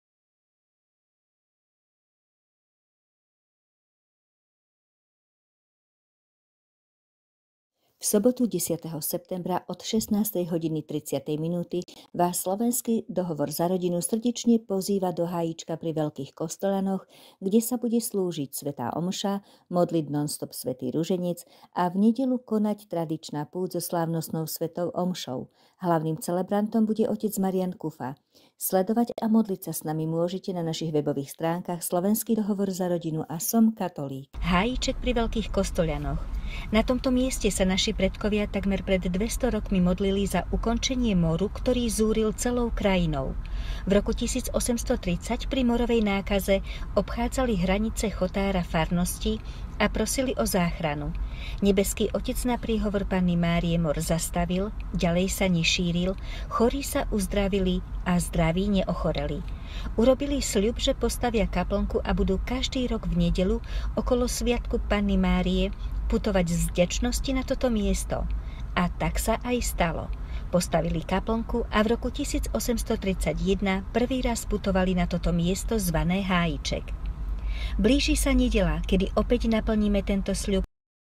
V sobotu 10. septembra od 16:30 vás slovenský dohovor za rodinu srdečne pozýva do Hájička pri Veľkých Kostolanoch, kde sa bude slúžiť svätá omša, modliť non-stop svätý ruženec a v nedeľu konať tradičná púť so slávnostnou svätou omšou. Hlavným celebrantom bude otec Marian Kufa. Sledovať a modliť sa s nami môžete na našich webových stránkach Slovenský dohovor za rodinu a Som katolík. Hájiček pri Veľkých Kostolianoch. Na tomto mieste sa naši predkovia takmer pred 200 rokmi modlili za ukončenie moru, ktorý zúril celou krajinou. V roku 1830 pri morovej nákaze obchádzali hranice chotára farnosti a prosili o záchranu. Nebeský Otec na príhovor Panny Márie mor zastavil, ďalej sa nešíril, chorí sa uzdravili a zdraví neochoreli. Urobili sľub, že postavia kaplnku a budú každý rok v nedeľu okolo sviatku Panny Márie putovať z vďačnosti na toto miesto. A tak sa aj stalo. Postavili kaplnku a v roku 1831 prvý raz putovali na toto miesto zvané Hájiček. Blíži sa nedeľa, kedy opäť naplníme tento sľub.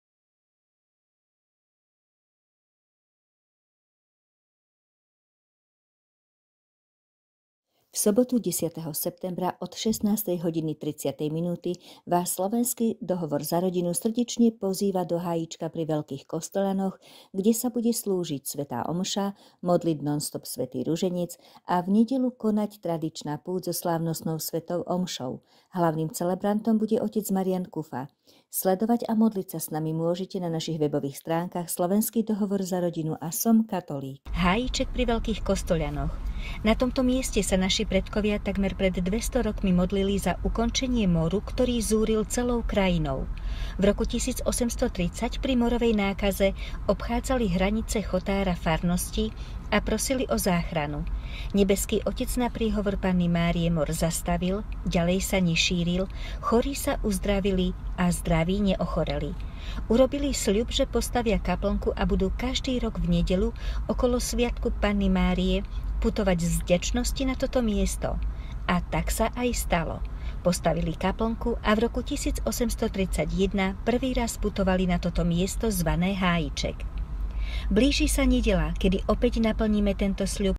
V sobotu 10. septembra od 16:30 vás slovenský dohovor za rodinu srdečne pozýva do Hájička pri Veľkých Kostolanoch, kde sa bude slúžiť svätá omša, modliť non-stop svätý ruženec a v nedeľu konať tradičná púť so slávnostnou svätou omšou. Hlavným celebrantom bude otec Marian Kufa. Sledovať a modliť sa s nami môžete na našich webových stránkach Slovenský dohovor za rodinu a Som katolík. Hájiček pri Veľkých Kostolianoch. Na tomto mieste sa naši predkovia takmer pred 200 rokmi modlili za ukončenie moru, ktorý zúril celou krajinou. V roku 1830 pri morovej nákaze obchádzali hranice chotára farnosti a prosili o záchranu. Nebeský Otec na príhovor Panny Márie mor zastavil, ďalej sa nešíril, chorí sa uzdravili a zdraví neochoreli. Urobili sľub, že postavia kaplnku a budú každý rok v nedeľu okolo sviatku Panny Márie putovať z vďačnosti na toto miesto. A tak sa aj stalo. Postavili kaplnku a v roku 1831 prvý raz putovali na toto miesto zvané Hájiček. Blíži sa nedeľa, kedy opäť naplníme tento sľub.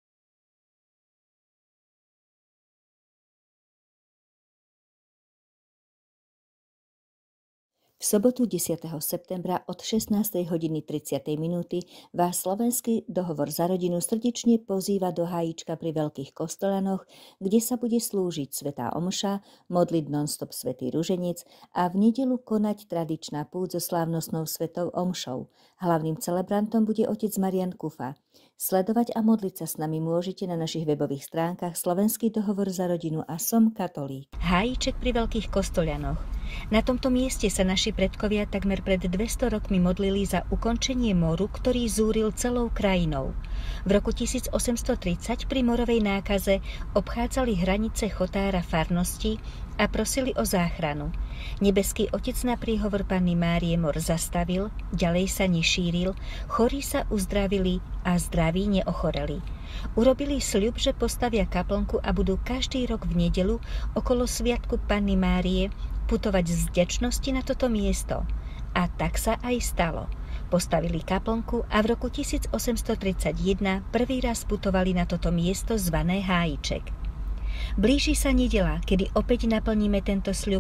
V sobotu 10. septembra od 16:30 vás slovenský dohovor za rodinu srdečne pozýva do Hájička pri Veľkých Kostolanoch, kde sa bude slúžiť svätá omša, modliť non-stop svätý ruženec a v nedeľu konať tradičná púť so slávnostnou svätou omšou. Hlavným celebrantom bude otec Marian Kufa. Sledovať a modliť sa s nami môžete na našich webových stránkach Slovenský dohovor za rodinu a Som katolík. Hájiček pri Veľkých Kostolanoch. Na tomto mieste sa naši predkovia takmer pred 200 rokmi modlili za ukončenie moru, ktorý zúril celou krajinou. V roku 1830 pri morovej nákaze obchádzali hranice chotára farnosti a prosili o záchranu. Nebeský Otec na príhovor Panny Márie mor zastavil, ďalej sa nešíril, chorí sa uzdravili a zdraví neochoreli. Urobili sľub, že postavia kaplnku a budú každý rok v nedeľu okolo sviatku Panny Márie putovať z vďačnosti na toto miesto. A tak sa aj stalo. Postavili kaplnku a v roku 1831 prvý raz putovali na toto miesto zvané Hájiček. Blíži sa nedeľa, kedy opäť naplníme tento sľub.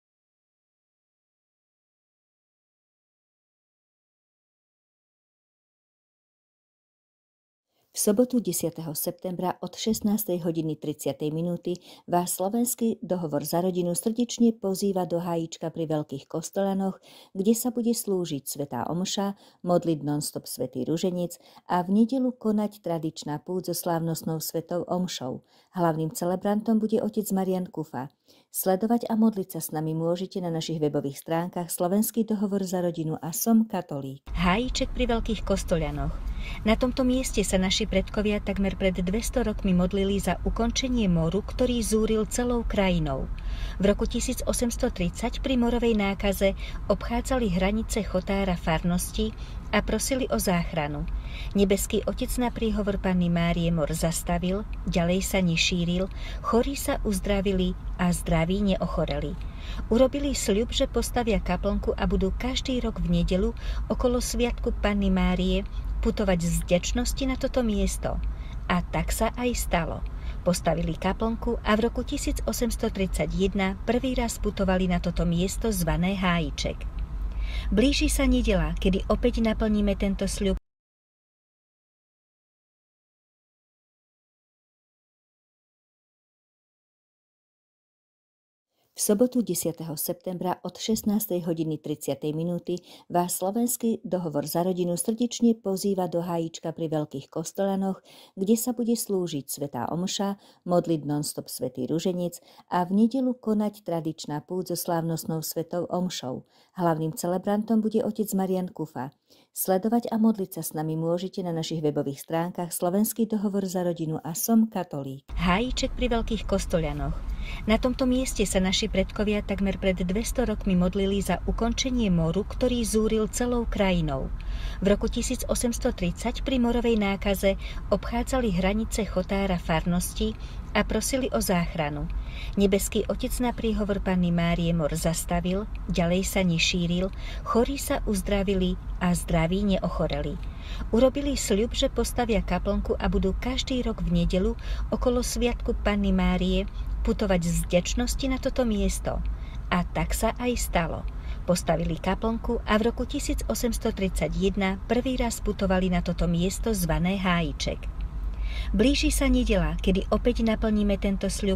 V sobotu 10. septembra od 16:30 vás slovenský dohovor za rodinu srdečne pozýva do Hájička pri Veľkých Kostolanoch, kde sa bude slúžiť svätá omša, modliť non-stop svätý ruženec a v nedeľu konať tradičná púť so slávnostnou svätou omšou. Hlavným celebrantom bude otec Marian Kufa. Sledovať a modliť sa s nami môžete na našich webových stránkach Slovenský dohovor za rodinu a Som katolík. Hájiček pri Veľkých Kostolanoch. Na tomto mieste sa naši predkovia takmer pred 200 rokmi modlili za ukončenie moru, ktorý zúril celou krajinou. V roku 1830 pri morovej nákaze obchádzali hranice chotára farnosti a prosili o záchranu. Nebeský Otec na príhovor Panny Márie mor zastavil, ďalej sa nešíril, chorí sa uzdravili a zdraví neochoreli. Urobili sľub, že postavia kaplnku a budú každý rok v nedeľu okolo sviatku Panny Márie putovať z vďačnosti na toto miesto. A tak sa aj stalo. Postavili kaplnku a v roku 1831 prvý raz putovali na toto miesto zvané Hájiček. Blíži sa nedeľa, kedy opäť naplníme tento sľub. V sobotu 10. septembra od 16:30 vás slovenský dohovor za rodinu srdečne pozýva do Hájička pri Veľkých Kostolanoch, kde sa bude slúžiť svätá omša, modliť non-stop svätý ruženec a v nedeľu konať tradičná púť so slávnostnou svätou omšou. Hlavným celebrantom bude otec Marian Kufa. Sledovať a modliť sa s nami môžete na našich webových stránkach Slovenský dohovor za rodinu a Som katolík. Hájiček pri Veľkých Kostolanoch. Na tomto mieste sa naši predkovia takmer pred 200 rokmi modlili za ukončenie moru, ktorý zúril celou krajinou. V roku 1830 pri morovej nákaze obchádzali hranice chotára farnosti a prosili o záchranu. Nebeský Otec na príhovor Panny Márie mor zastavil, ďalej sa nešíril, chorí sa uzdravili a zdraví neochoreli. Urobili sľub, že postavia kaplnku a budú každý rok v nedeľu okolo sviatku Panny Márie putovať z vďačnosti na toto miesto. A tak sa aj stalo. Postavili kaplnku a v roku 1831 prvý raz putovali na toto miesto zvané Hájiček. Blíži sa nedeľa, kedy opäť naplníme tento sľub.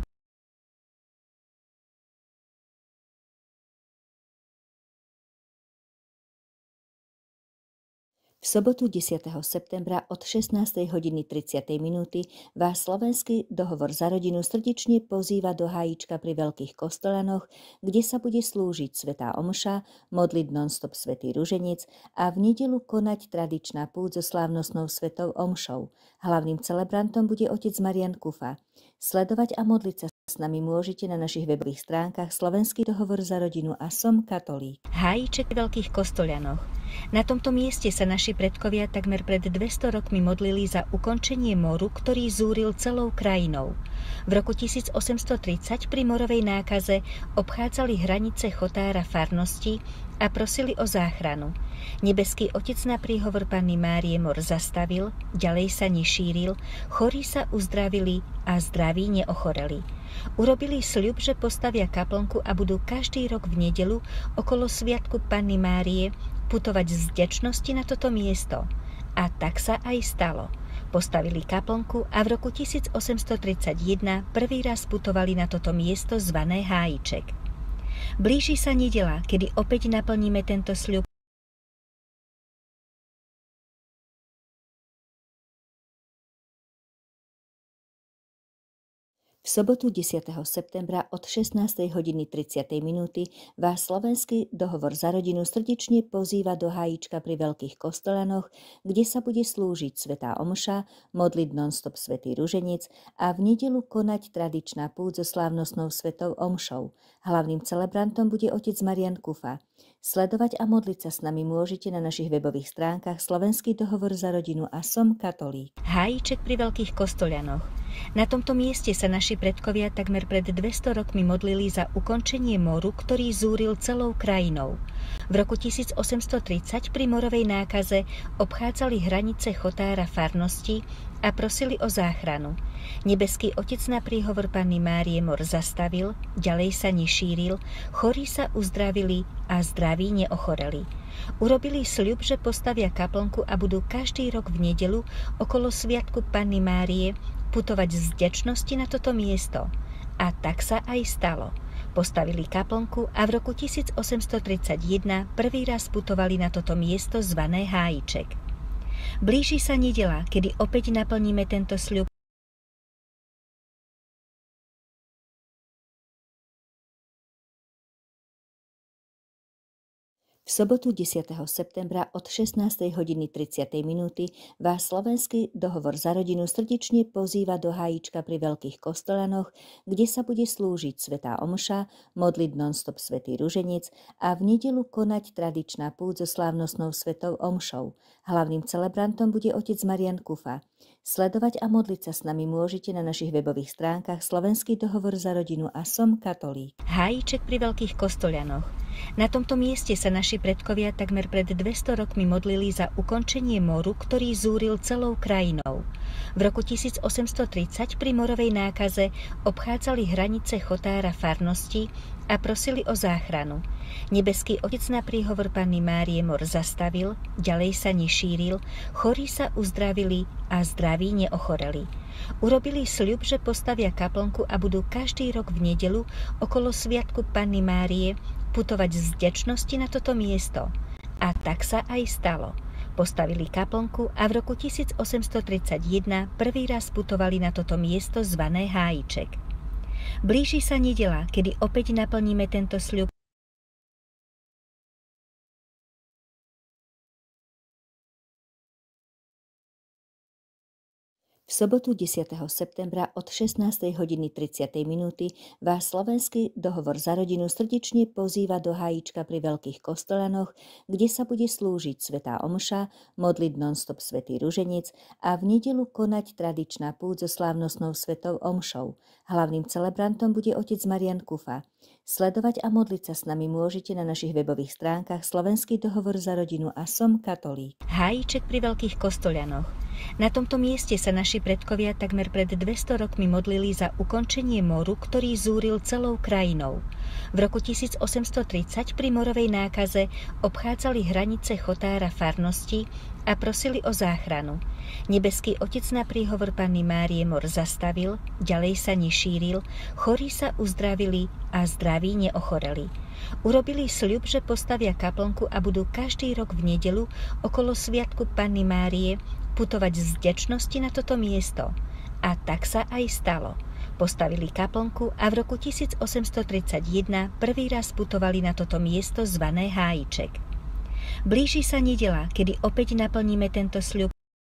V V sobotu 10. septembra od 16. hodiny 30. minúty vás Slovenský dohovor za rodinu srdečne pozýva do Hájička pri Veľkých Kostolanoch, kde sa bude slúžiť svätá omša, modliť non-stop svätý ruženec a v nedeľu konať tradičná púť so slávnostnou svätou omšou. Hlavným celebrantom bude otec Marian Kufa. Sledovať a modliť sa s nami môžete na našich webových stránkach Slovenský dohovor za rodinu a Som katolík. Hájiček v Veľkých Kostolianoch. Na tomto mieste sa naši predkovia takmer pred 200 rokmi modlili za ukončenie moru, ktorý zúril celou krajinou. V roku 1830 pri morovej nákaze obchádzali hranice chotára farnosti a prosili o záchranu. Nebeský Otec na príhovor Panny Márie mor zastavil, ďalej sa nešíril, chorí sa uzdravili a zdraví neochoreli. Urobili sľub, že postavia kaplnku a budú každý rok v nedeľu okolo sviatku Panny Márie putovať z vďačnosti na toto miesto. A tak sa aj stalo. Postavili kaplnku a v roku 1831 prvý raz putovali na toto miesto zvané Hájiček. Blíži sa nedeľa, kedy opäť naplníme tento sľub. V sobotu 10. septembra od 16. hodiny 30. minúty vás Slovenský dohovor za rodinu srdečne pozýva do Hájička pri Veľkých Kostolanoch, kde sa bude slúžiť svätá omša, modliť non-stop svätý ruženec a v nedeľu konať tradičná púť so slávnostnou svätou omšou. Hlavným celebrantom bude otec Marian Kufa. Sledovať a modliť sa s nami môžete na našich webových stránkach Slovenský dohovor za rodinu a Som katolík. Hájiček pri Veľkých Kostolianoch. Na tomto mieste sa naši predkovia takmer pred 200 rokmi modlili za ukončenie moru, ktorý zúril celou krajinou. V roku 1830 pri morovej nákaze obchádzali hranice chotára farnosti a prosili o záchranu. Nebeský Otec na príhovor Panny Márie mor zastavil, ďalej sa nešíril, chorí sa uzdravili a zdraví neochoreli. Urobili sľub, že postavia kaplnku a budú každý rok v nedeľu okolo sviatku Panny Márie putovať z vďačnosti na toto miesto. A tak sa aj stalo. Postavili kaplnku a v roku 1831 prvý raz putovali na toto miesto zvané Hájiček. Blíži sa nedeľa, kedy opäť naplníme tento sľub. V sobotu 10. septembra od 16. hodiny 30. minúty vás Slovenský dohovor za rodinu srdečne pozýva do Hájička pri Veľkých Kostolanoch, kde sa bude slúžiť svätá omša, modliť non-stop svätý ruženec a v nedeľu konať tradičná púť so slávnostnou svätou omšou. Hlavným celebrantom bude otec Marian Kufa. Sledovať a modliť sa s nami môžete na našich webových stránkach Slovenský dohovor za rodinu a Som katolík. Hájiček pri Veľkých Kostolianoch. Na tomto mieste sa naši predkovia takmer pred 200 rokmi modlili za ukončenie moru, ktorý zúril celou krajinou. V roku 1830 pri morovej nákaze obchádzali hranice chotára farnosti a prosili o záchranu. Nebeský Otec na príhovor Panny Márie mor zastavil, ďalej sa nešíril, chorí sa uzdravili a zdraví neochoreli. Urobili sľub, že postavia kaplnku a budú každý rok v nedeľu okolo sviatku Panny Márie putovať z vďačnosti na toto miesto. A tak sa aj stalo. Postavili kaplnku a v roku 1831 prvý raz putovali na toto miesto zvané Hájiček. Blíži sa nedeľa, kedy opäť naplníme tento sľub. V sobotu 10. septembra od 16. hodiny 30. minúty vás Slovenský dohovor za rodinu srdečne pozýva do Hájička pri Veľkých Kostolanoch, kde sa bude slúžiť svätá omša, modliť non-stop svätý ruženec a v nedeľu konať tradičná púť so slávnostnou svätou omšou. Hlavným celebrantom bude otec Marian Kufa. Sledovať a modliť sa s nami môžete na našich webových stránkach Slovenský dohovor za rodinu a Som katolík. Hájiček pri Veľkých Kostolianoch. Na tomto mieste sa naši predkovia takmer pred 200 rokmi modlili za ukončenie moru, ktorý zúril celou krajinou. V roku 1830 pri morovej nákaze obchádzali hranice Chotára farnosti a prosili o záchranu. Nebeský Otec na príhovor Panny Márie mor zastavil, ďalej sa nešíril, chorí sa uzdravili a zdraví neochoreli. Urobili sľub, že postavia kaplnku a budú každý rok v nedeľu okolo sviatku Panny Márie putovať z vďačnosti na toto miesto. A tak sa aj stalo. Postavili kaplnku a v roku 1831 prvý raz putovali na toto miesto zvané Hájiček. Blíži sa nedeľa, kedy opäť naplníme tento sľub.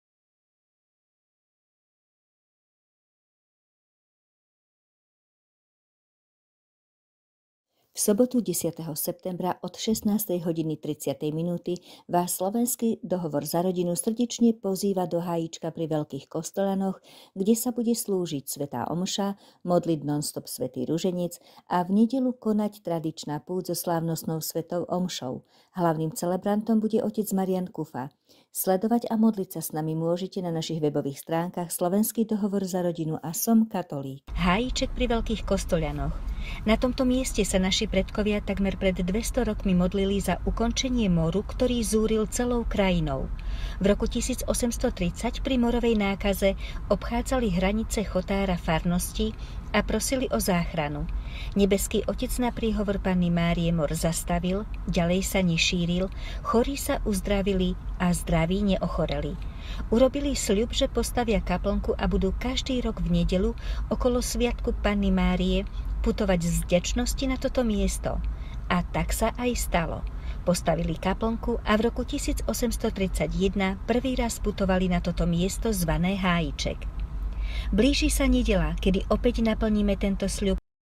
V sobotu 10. septembra od 16:30 vás slovenský dohovor za rodinu srdečne pozýva do Hájička pri Veľkých Kostolanoch, kde sa bude slúžiť svätá omša, modliť non-stop svätý ruženec a v nedeľu konať tradičná púť so slávnostnou svätou omšou. Hlavným celebrantom bude otec Marian Kufa. Sledovať a modliť sa s nami môžete na našich webových stránkach Slovenský dohovor za rodinu a Som katolík. Hájiček pri Veľkých Kostolanoch. Na tomto mieste sa naši predkovia takmer pred 200 rokmi modlili za ukončenie moru, ktorý zúril celou krajinou. V roku 1830 pri morovej nákaze obchádzali hranice Chotára farnosti a prosili o záchranu. Nebeský Otec na príhovor Panny Márie mor zastavil, ďalej sa nešíril, chorí sa uzdravili a zdraví neochoreli. Urobili sľub, že postavia kaplnku a budú každý rok v nedeľu okolo sviatku Panny Márie putovať z vďačnosti na toto miesto. A tak sa aj stalo. Postavili kaplnku a v roku 1831 prvý raz putovali na toto miesto zvané Hájiček. Blíži sa nedeľa, kedy opäť naplníme tento sľub.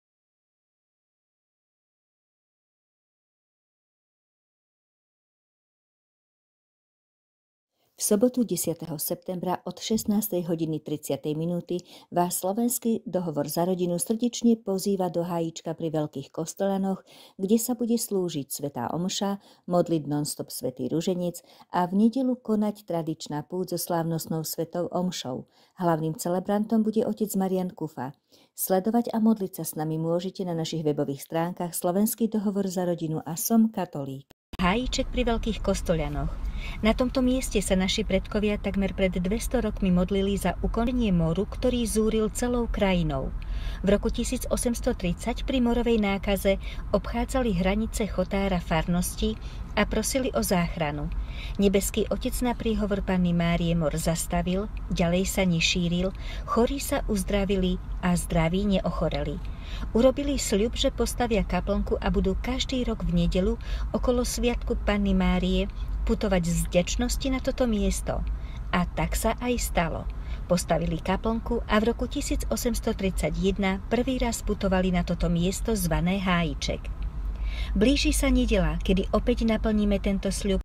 V sobotu 10. septembra od 16:30 vás slovenský dohovor za rodinu srdečne pozýva do Hájička pri Veľkých Kostolanoch, kde sa bude slúžiť svätá omša, modliť non-stop svätý ruženec a v nedeľu konať tradičná púť so slávnostnou svätou omšou. Hlavným celebrantom bude otec Marian Kufa. Sledovať a modliť sa s nami môžete na našich webových stránkach Slovenský dohovor za rodinu a Som katolík. Hájiček pri Veľkých Kostolanoch. Na tomto mieste sa naši predkovia takmer pred 200 rokmi modlili za ukončenie moru, ktorý zúril celou krajinou. V roku 1830 pri morovej nákaze obchádzali hranice Chotára farnosti a prosili o záchranu. Nebeský Otec na príhovor Panny Márie mor zastavil, ďalej sa nešíril, chorí sa uzdravili a zdraví neochoreli. Urobili sľub, že postavia kaplnku a budú každý rok v nedeľu okolo sviatku Panny Márie putovať z vďačnosti na toto miesto. A tak sa aj stalo. Postavili kaplnku a v roku 1831 prvý raz putovali na toto miesto zvané Hájiček. Blíži sa nedeľa, kedy opäť naplníme tento sľub.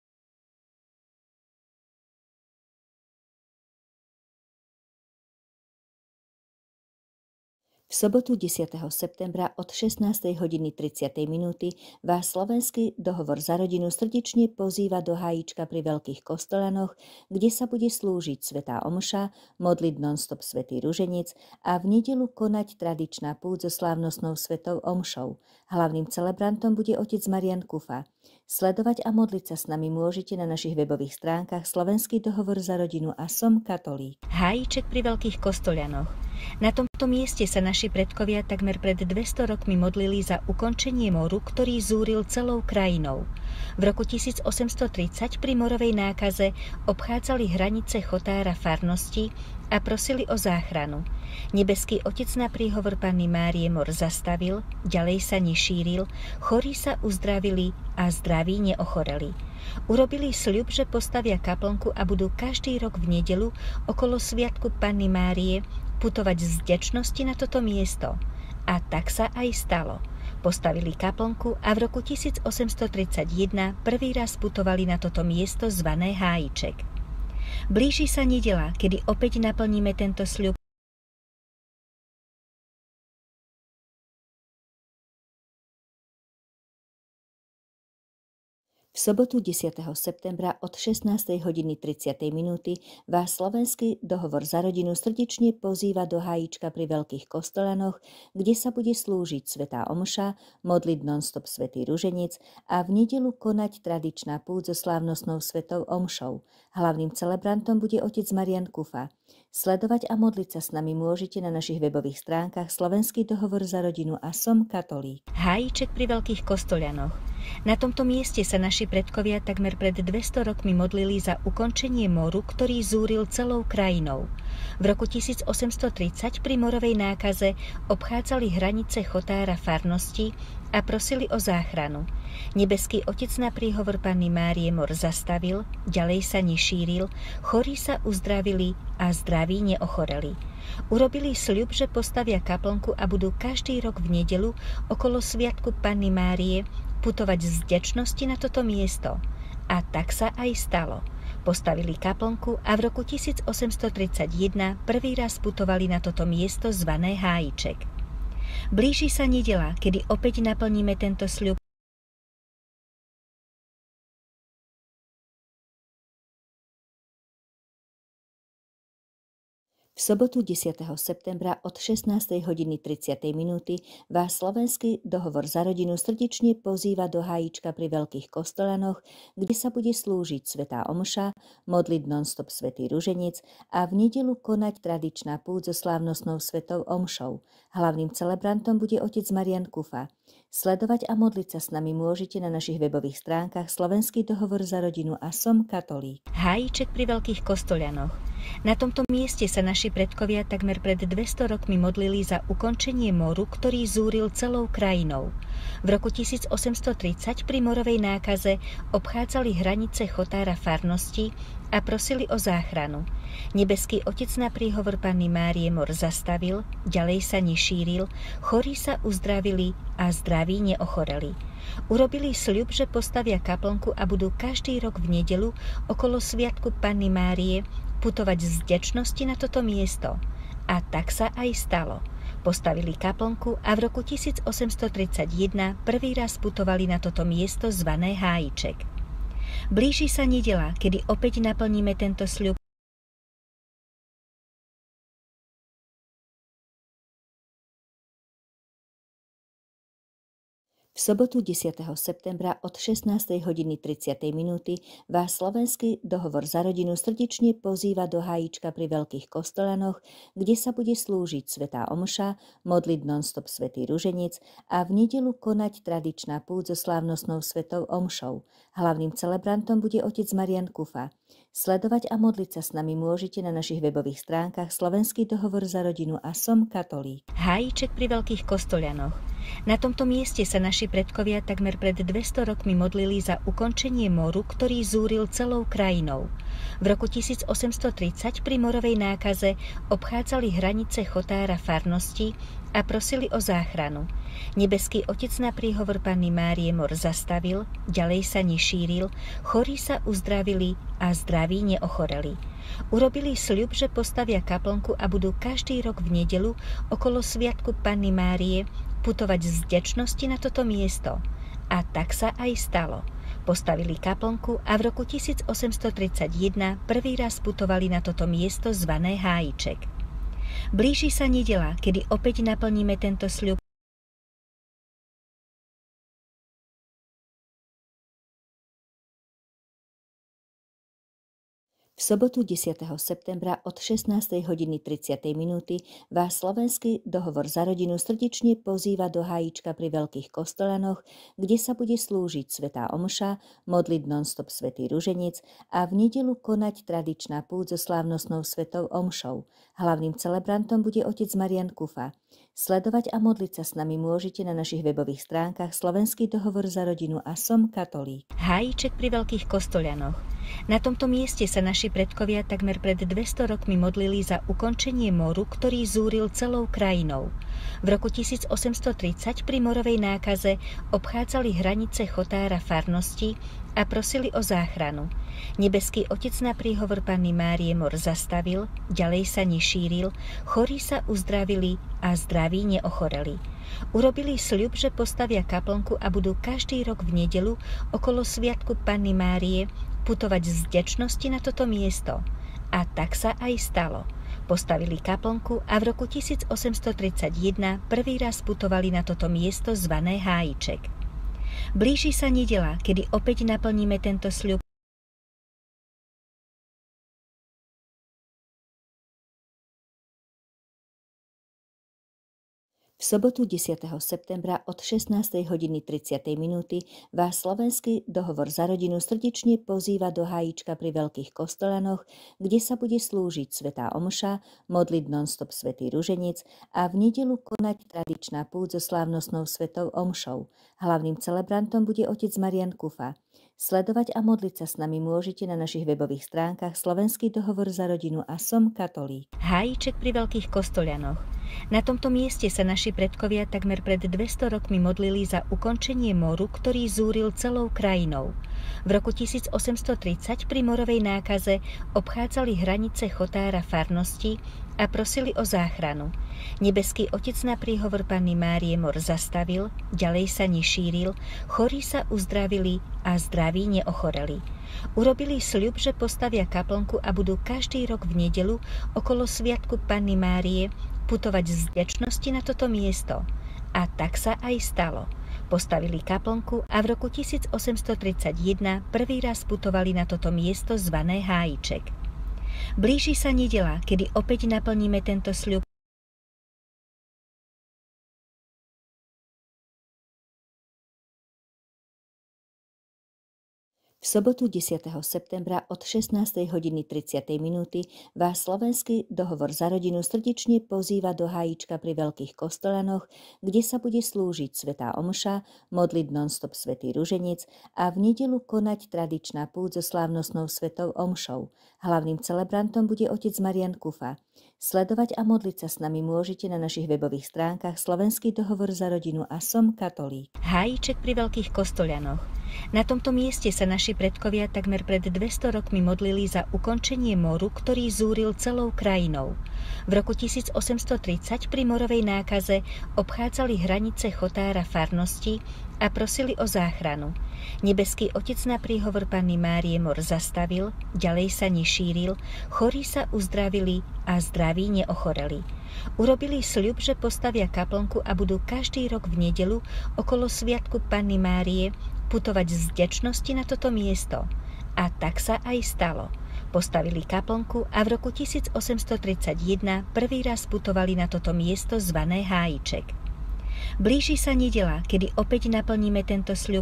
V sobotu 10. septembra od 16:30 vás slovenský dohovor za rodinu srdečne pozýva do Hájička pri Veľkých Kostolanoch, kde sa bude slúžiť svätá omša, modliť non-stop svätý ruženec a v nedeľu konať tradičná púť so slávnostnou svätou omšou. Hlavným celebrantom bude otec Marian Kufa. Sledovať a modliť sa s nami môžete na našich webových stránkach Slovenský dohovor za rodinu a Som katolík. Hájiček pri Veľkých Kostolanoch. Na tomto mieste sa naši predkovia takmer pred 200 rokmi modlili za ukončenie moru, ktorý zúril celou krajinou. V roku 1830 pri morovej nákaze obchádzali hranice Chotára farnosti a prosili o záchranu. Nebeský Otec na príhovor Panny Márie mor zastavil, ďalej sa nešíril, chorí sa uzdravili a zdraví neochoreli. Urobili sľub, že postavia kaplnku a budú každý rok v nedeľu okolo sviatku Panny Márie putovať z vďačnosti na toto miesto. A tak sa aj stalo. Postavili kaplnku a v roku 1831 prvý raz putovali na toto miesto zvané Hájiček. Blíži sa nedeľa, kedy opäť naplníme tento sľub. V V sobotu 10. septembra od 16:30 vás slovenský dohovor za rodinu srdečne pozýva do Hájička pri Veľkých Kostolanoch, kde sa bude slúžiť svätá omša, modliť non-stop svätý ruženec a v nedeľu konať tradičná púť so slávnostnou svätou omšou. Hlavným celebrantom bude otec Marián Kufa. Sledovať a modliť sa s nami môžete na našich webových stránkach Slovenský dohovor za rodinu a Som katolík. Hájiček pri Veľkých Kostolanoch. Na tomto mieste sa naši predkovia takmer pred 200 rokmi modlili za ukončenie moru, ktorý zúril celou krajinou. V roku 1830 pri morovej nákaze obchádzali hranice chotára farnosti a prosili o záchranu. Nebeský Otec na príhovor Panny Márie mor zastavil, ďalej sa nešíril, chorí sa uzdravili a zdraví neochoreli. Urobili sľub, že postavia kaplnku a budú každý rok v nedeľu okolo sviatku Panny Márie putovať z vďačnosti na toto miesto. A tak sa aj stalo. Postavili kaplnku a v roku 1831 prvý raz putovali na toto miesto zvané Hájiček. Blíži sa nedeľa, kedy opäť naplníme tento sľub. V sobotu 10. septembra od 16:30 vás slovenský dohovor za rodinu srdečne pozýva do Hájička pri Veľkých Kostolanoch, kde sa bude slúžiť svätá omša, modliť non-stop svätý ruženec a v nedeľu konať tradičná púť so slávnostnou svätou omšou. Hlavným celebrantom bude otec Marián Kufa. Sledovať a modliť sa s nami môžete na našich webových stránkach Slovenský dohovor za rodinu a Som katolík. Hájiček pri Veľkých Kostolanoch. Na tomto mieste sa naši predkovia takmer pred 200 rokmi modlili za ukončenie moru, ktorý zúril celou krajinou. V roku 1830 pri morovej nákaze obchádzali hranice chotára farnosti a prosili o záchranu. Nebeský Otec na príhovor Panny Márie mor zastavil, ďalej sa nešíril, chorí sa uzdravili a zdraví neochoreli. Urobili sľub, že postavia kaplnku a budú každý rok v nedeľu okolo sviatku Panny Márie putovať z vďačnosti na toto miesto. A tak sa aj stalo. Postavili kaplnku a v roku 1831 prvý raz putovali na toto miesto zvané Hájiček. Blíži sa nedeľa, kedy opäť naplníme tento sľub. V sobotu 10. septembra od 16:30 vás slovenský dohovor za rodinu srdečne pozýva do Hájička pri Veľkých Kostolanoch, kde sa bude slúžiť svätá omša, modliť non-stop svätý ruženec a v nedeľu konať tradičná púť so slávnostnou svätou omšou. Hlavným celebrantom bude otec Marián Kufa. Sledovať a modliť sa s nami môžete na našich webových stránkach Slovenský dohovor za rodinu a Som katolík. Hájiček pri Veľkých Kostolanoch. Na tomto mieste sa naši predkovia takmer pred 200 rokmi modlili za ukončenie moru, ktorý zúril celou krajinou. V roku 1830 pri morovej nákaze obchádzali hranice chotára farnosti a prosili o záchranu. Nebeský Otec na príhovor Panny Márie mor zastavil, ďalej sa nešíril, chorí sa uzdravili a zdraví neochoreli. Urobili sľub, že postavia kaplnku a budú každý rok v nedeľu okolo sviatku Panny Márie putovať z vďačnosti na toto miesto. A tak sa aj stalo. Postavili kaplnku a v roku 1831 prvý raz putovali na toto miesto zvané Hájiček. Blíži sa nedeľa, kedy opäť naplníme tento sľub. V sobotu 10. septembra od 16:30 vás slovenský dohovor za rodinu srdečne pozýva do Hájička pri Veľkých Kostolanoch, kde sa bude slúžiť svätá omša, modliť non-stop svätý ruženec a v nedeľu konať tradičná púť so slávnostnou svätou omšou. Hlavným celebrantom bude otec Marián Kufa. Sledovať a modliť sa s nami môžete na našich webových stránkach Slovenský dohovor za rodinu a Som katolík. Hájiček pri Veľkých Kostolanoch. Na tomto mieste sa naši predkovia takmer pred 200 rokmi modlili za ukončenie moru, ktorý zúril celou krajinou. V roku 1830 pri morovej nákaze obchádzali hranice chotára farnosti a prosili o záchranu. Nebeský Otec na príhovor Panny Márie mor zastavil, ďalej sa nešíril, chorí sa uzdravili a zdraví neochoreli. Urobili sľub, že postavia kaplnku a budú každý rok v nedeľu okolo sviatku Panny Márie putovať z vďačnosti na toto miesto. A tak sa aj stalo. Postavili kaplnku a v roku 1831 prvý raz putovali na toto miesto zvané Hájček. Blíži sa nedeľa, kedy opäť naplníme tento sľub. V sobotu 10. septembra od 16:30 vás slovenský dohovor za rodinu srdečne pozýva do Hájčka pri Veľkých Kostolanoch, kde sa bude slúžiť svätá omša, modliť non-stop svätý ruženec a v nedeľu konať tradičná púť so slávnostnou svätou omšou. Hlavným celebrantom bude otec Marian Kufa. Sledovať a modliť sa s nami môžete na našich webových stránkach Slovenský dohovor za rodinu a Som katolík. Hájček pri Veľkých Kostolianoch. Na tomto mieste sa naši predkovia takmer pred 200 rokmi modlili za ukončenie moru, ktorý zúril celou krajinou. V roku 1830 pri morovej nákaze obchádzali hranice chotára farnosti a prosili o záchranu. Nebeský Otec na príhovor Panny Márie mor zastavil, ďalej sa nešíril, chorí sa uzdravili a zdraví neochoreli. Urobili sľub, že postavia kaplnku a budú každý rok v nedeľu okolo sviatku Panny Márie putovať z vďačnosti na toto miesto. A tak sa aj stalo. Postavili kaplnku a v roku 1831 prvý raz putovali na toto miesto zvané Hájček. Blíži sa nedeľa, kedy opäť naplníme tento sľub. V sobotu 10. septembra od 16:30 vás slovenský dohovor za rodinu srdečne pozýva do Hájčka pri Veľkých Kostolanoch, kde sa bude slúžiť svätá omša, modliť non-stop svätý ruženec a v nedeľu konať tradičná púť so slávnostnou svätou omšou. Hlavným celebrantom bude otec Marian Kufa. Sledovať a modliť sa s nami môžete na našich webových stránkach Slovenský dohovor za rodinu a Som katolík. Hájček pri Veľkých Kostolianoch. Na tomto mieste sa naši predkovia takmer pred 200 rokmi modlili za ukončenie moru, ktorý zúril celou krajinou. V roku 1830 pri morovej nákaze obchádzali hranice chotára farnosti a prosili o záchranu. Nebeský Otec na príhovor Panny Márie mor zastavil, ďalej sa nešíril, chorí sa uzdravili a zdraví neochoreli. Urobili sľub, že postavia kaplnku a budú každý rok v nedeľu okolo sviatku Panny Márie putovať z vďačnosti na toto miesto. A tak sa aj stalo. Postavili kaplnku a v roku 1831 prvý raz putovali na toto miesto zvané Hájček. Blíži sa nedeľa, kedy opäť naplníme tento sľub.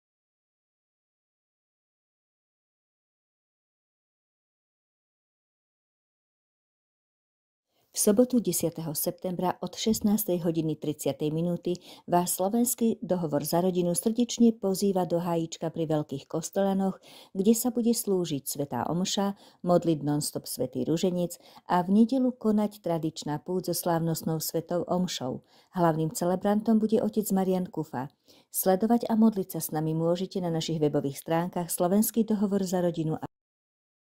V sobotu 10. septembra od 16:30 vás slovenský dohovor za rodinu srdečne pozýva do Hájčka pri Veľkých Kostolanoch, kde sa bude slúžiť svätá omša, modliť non-stop svätý ruženec a v nedeľu konať tradičná púť so slávnostnou svätou omšou. Hlavným celebrantom bude otec Marian Kufa. Sledovať a modliť sa s nami môžete na našich webových stránkach Slovenský dohovor za rodinu a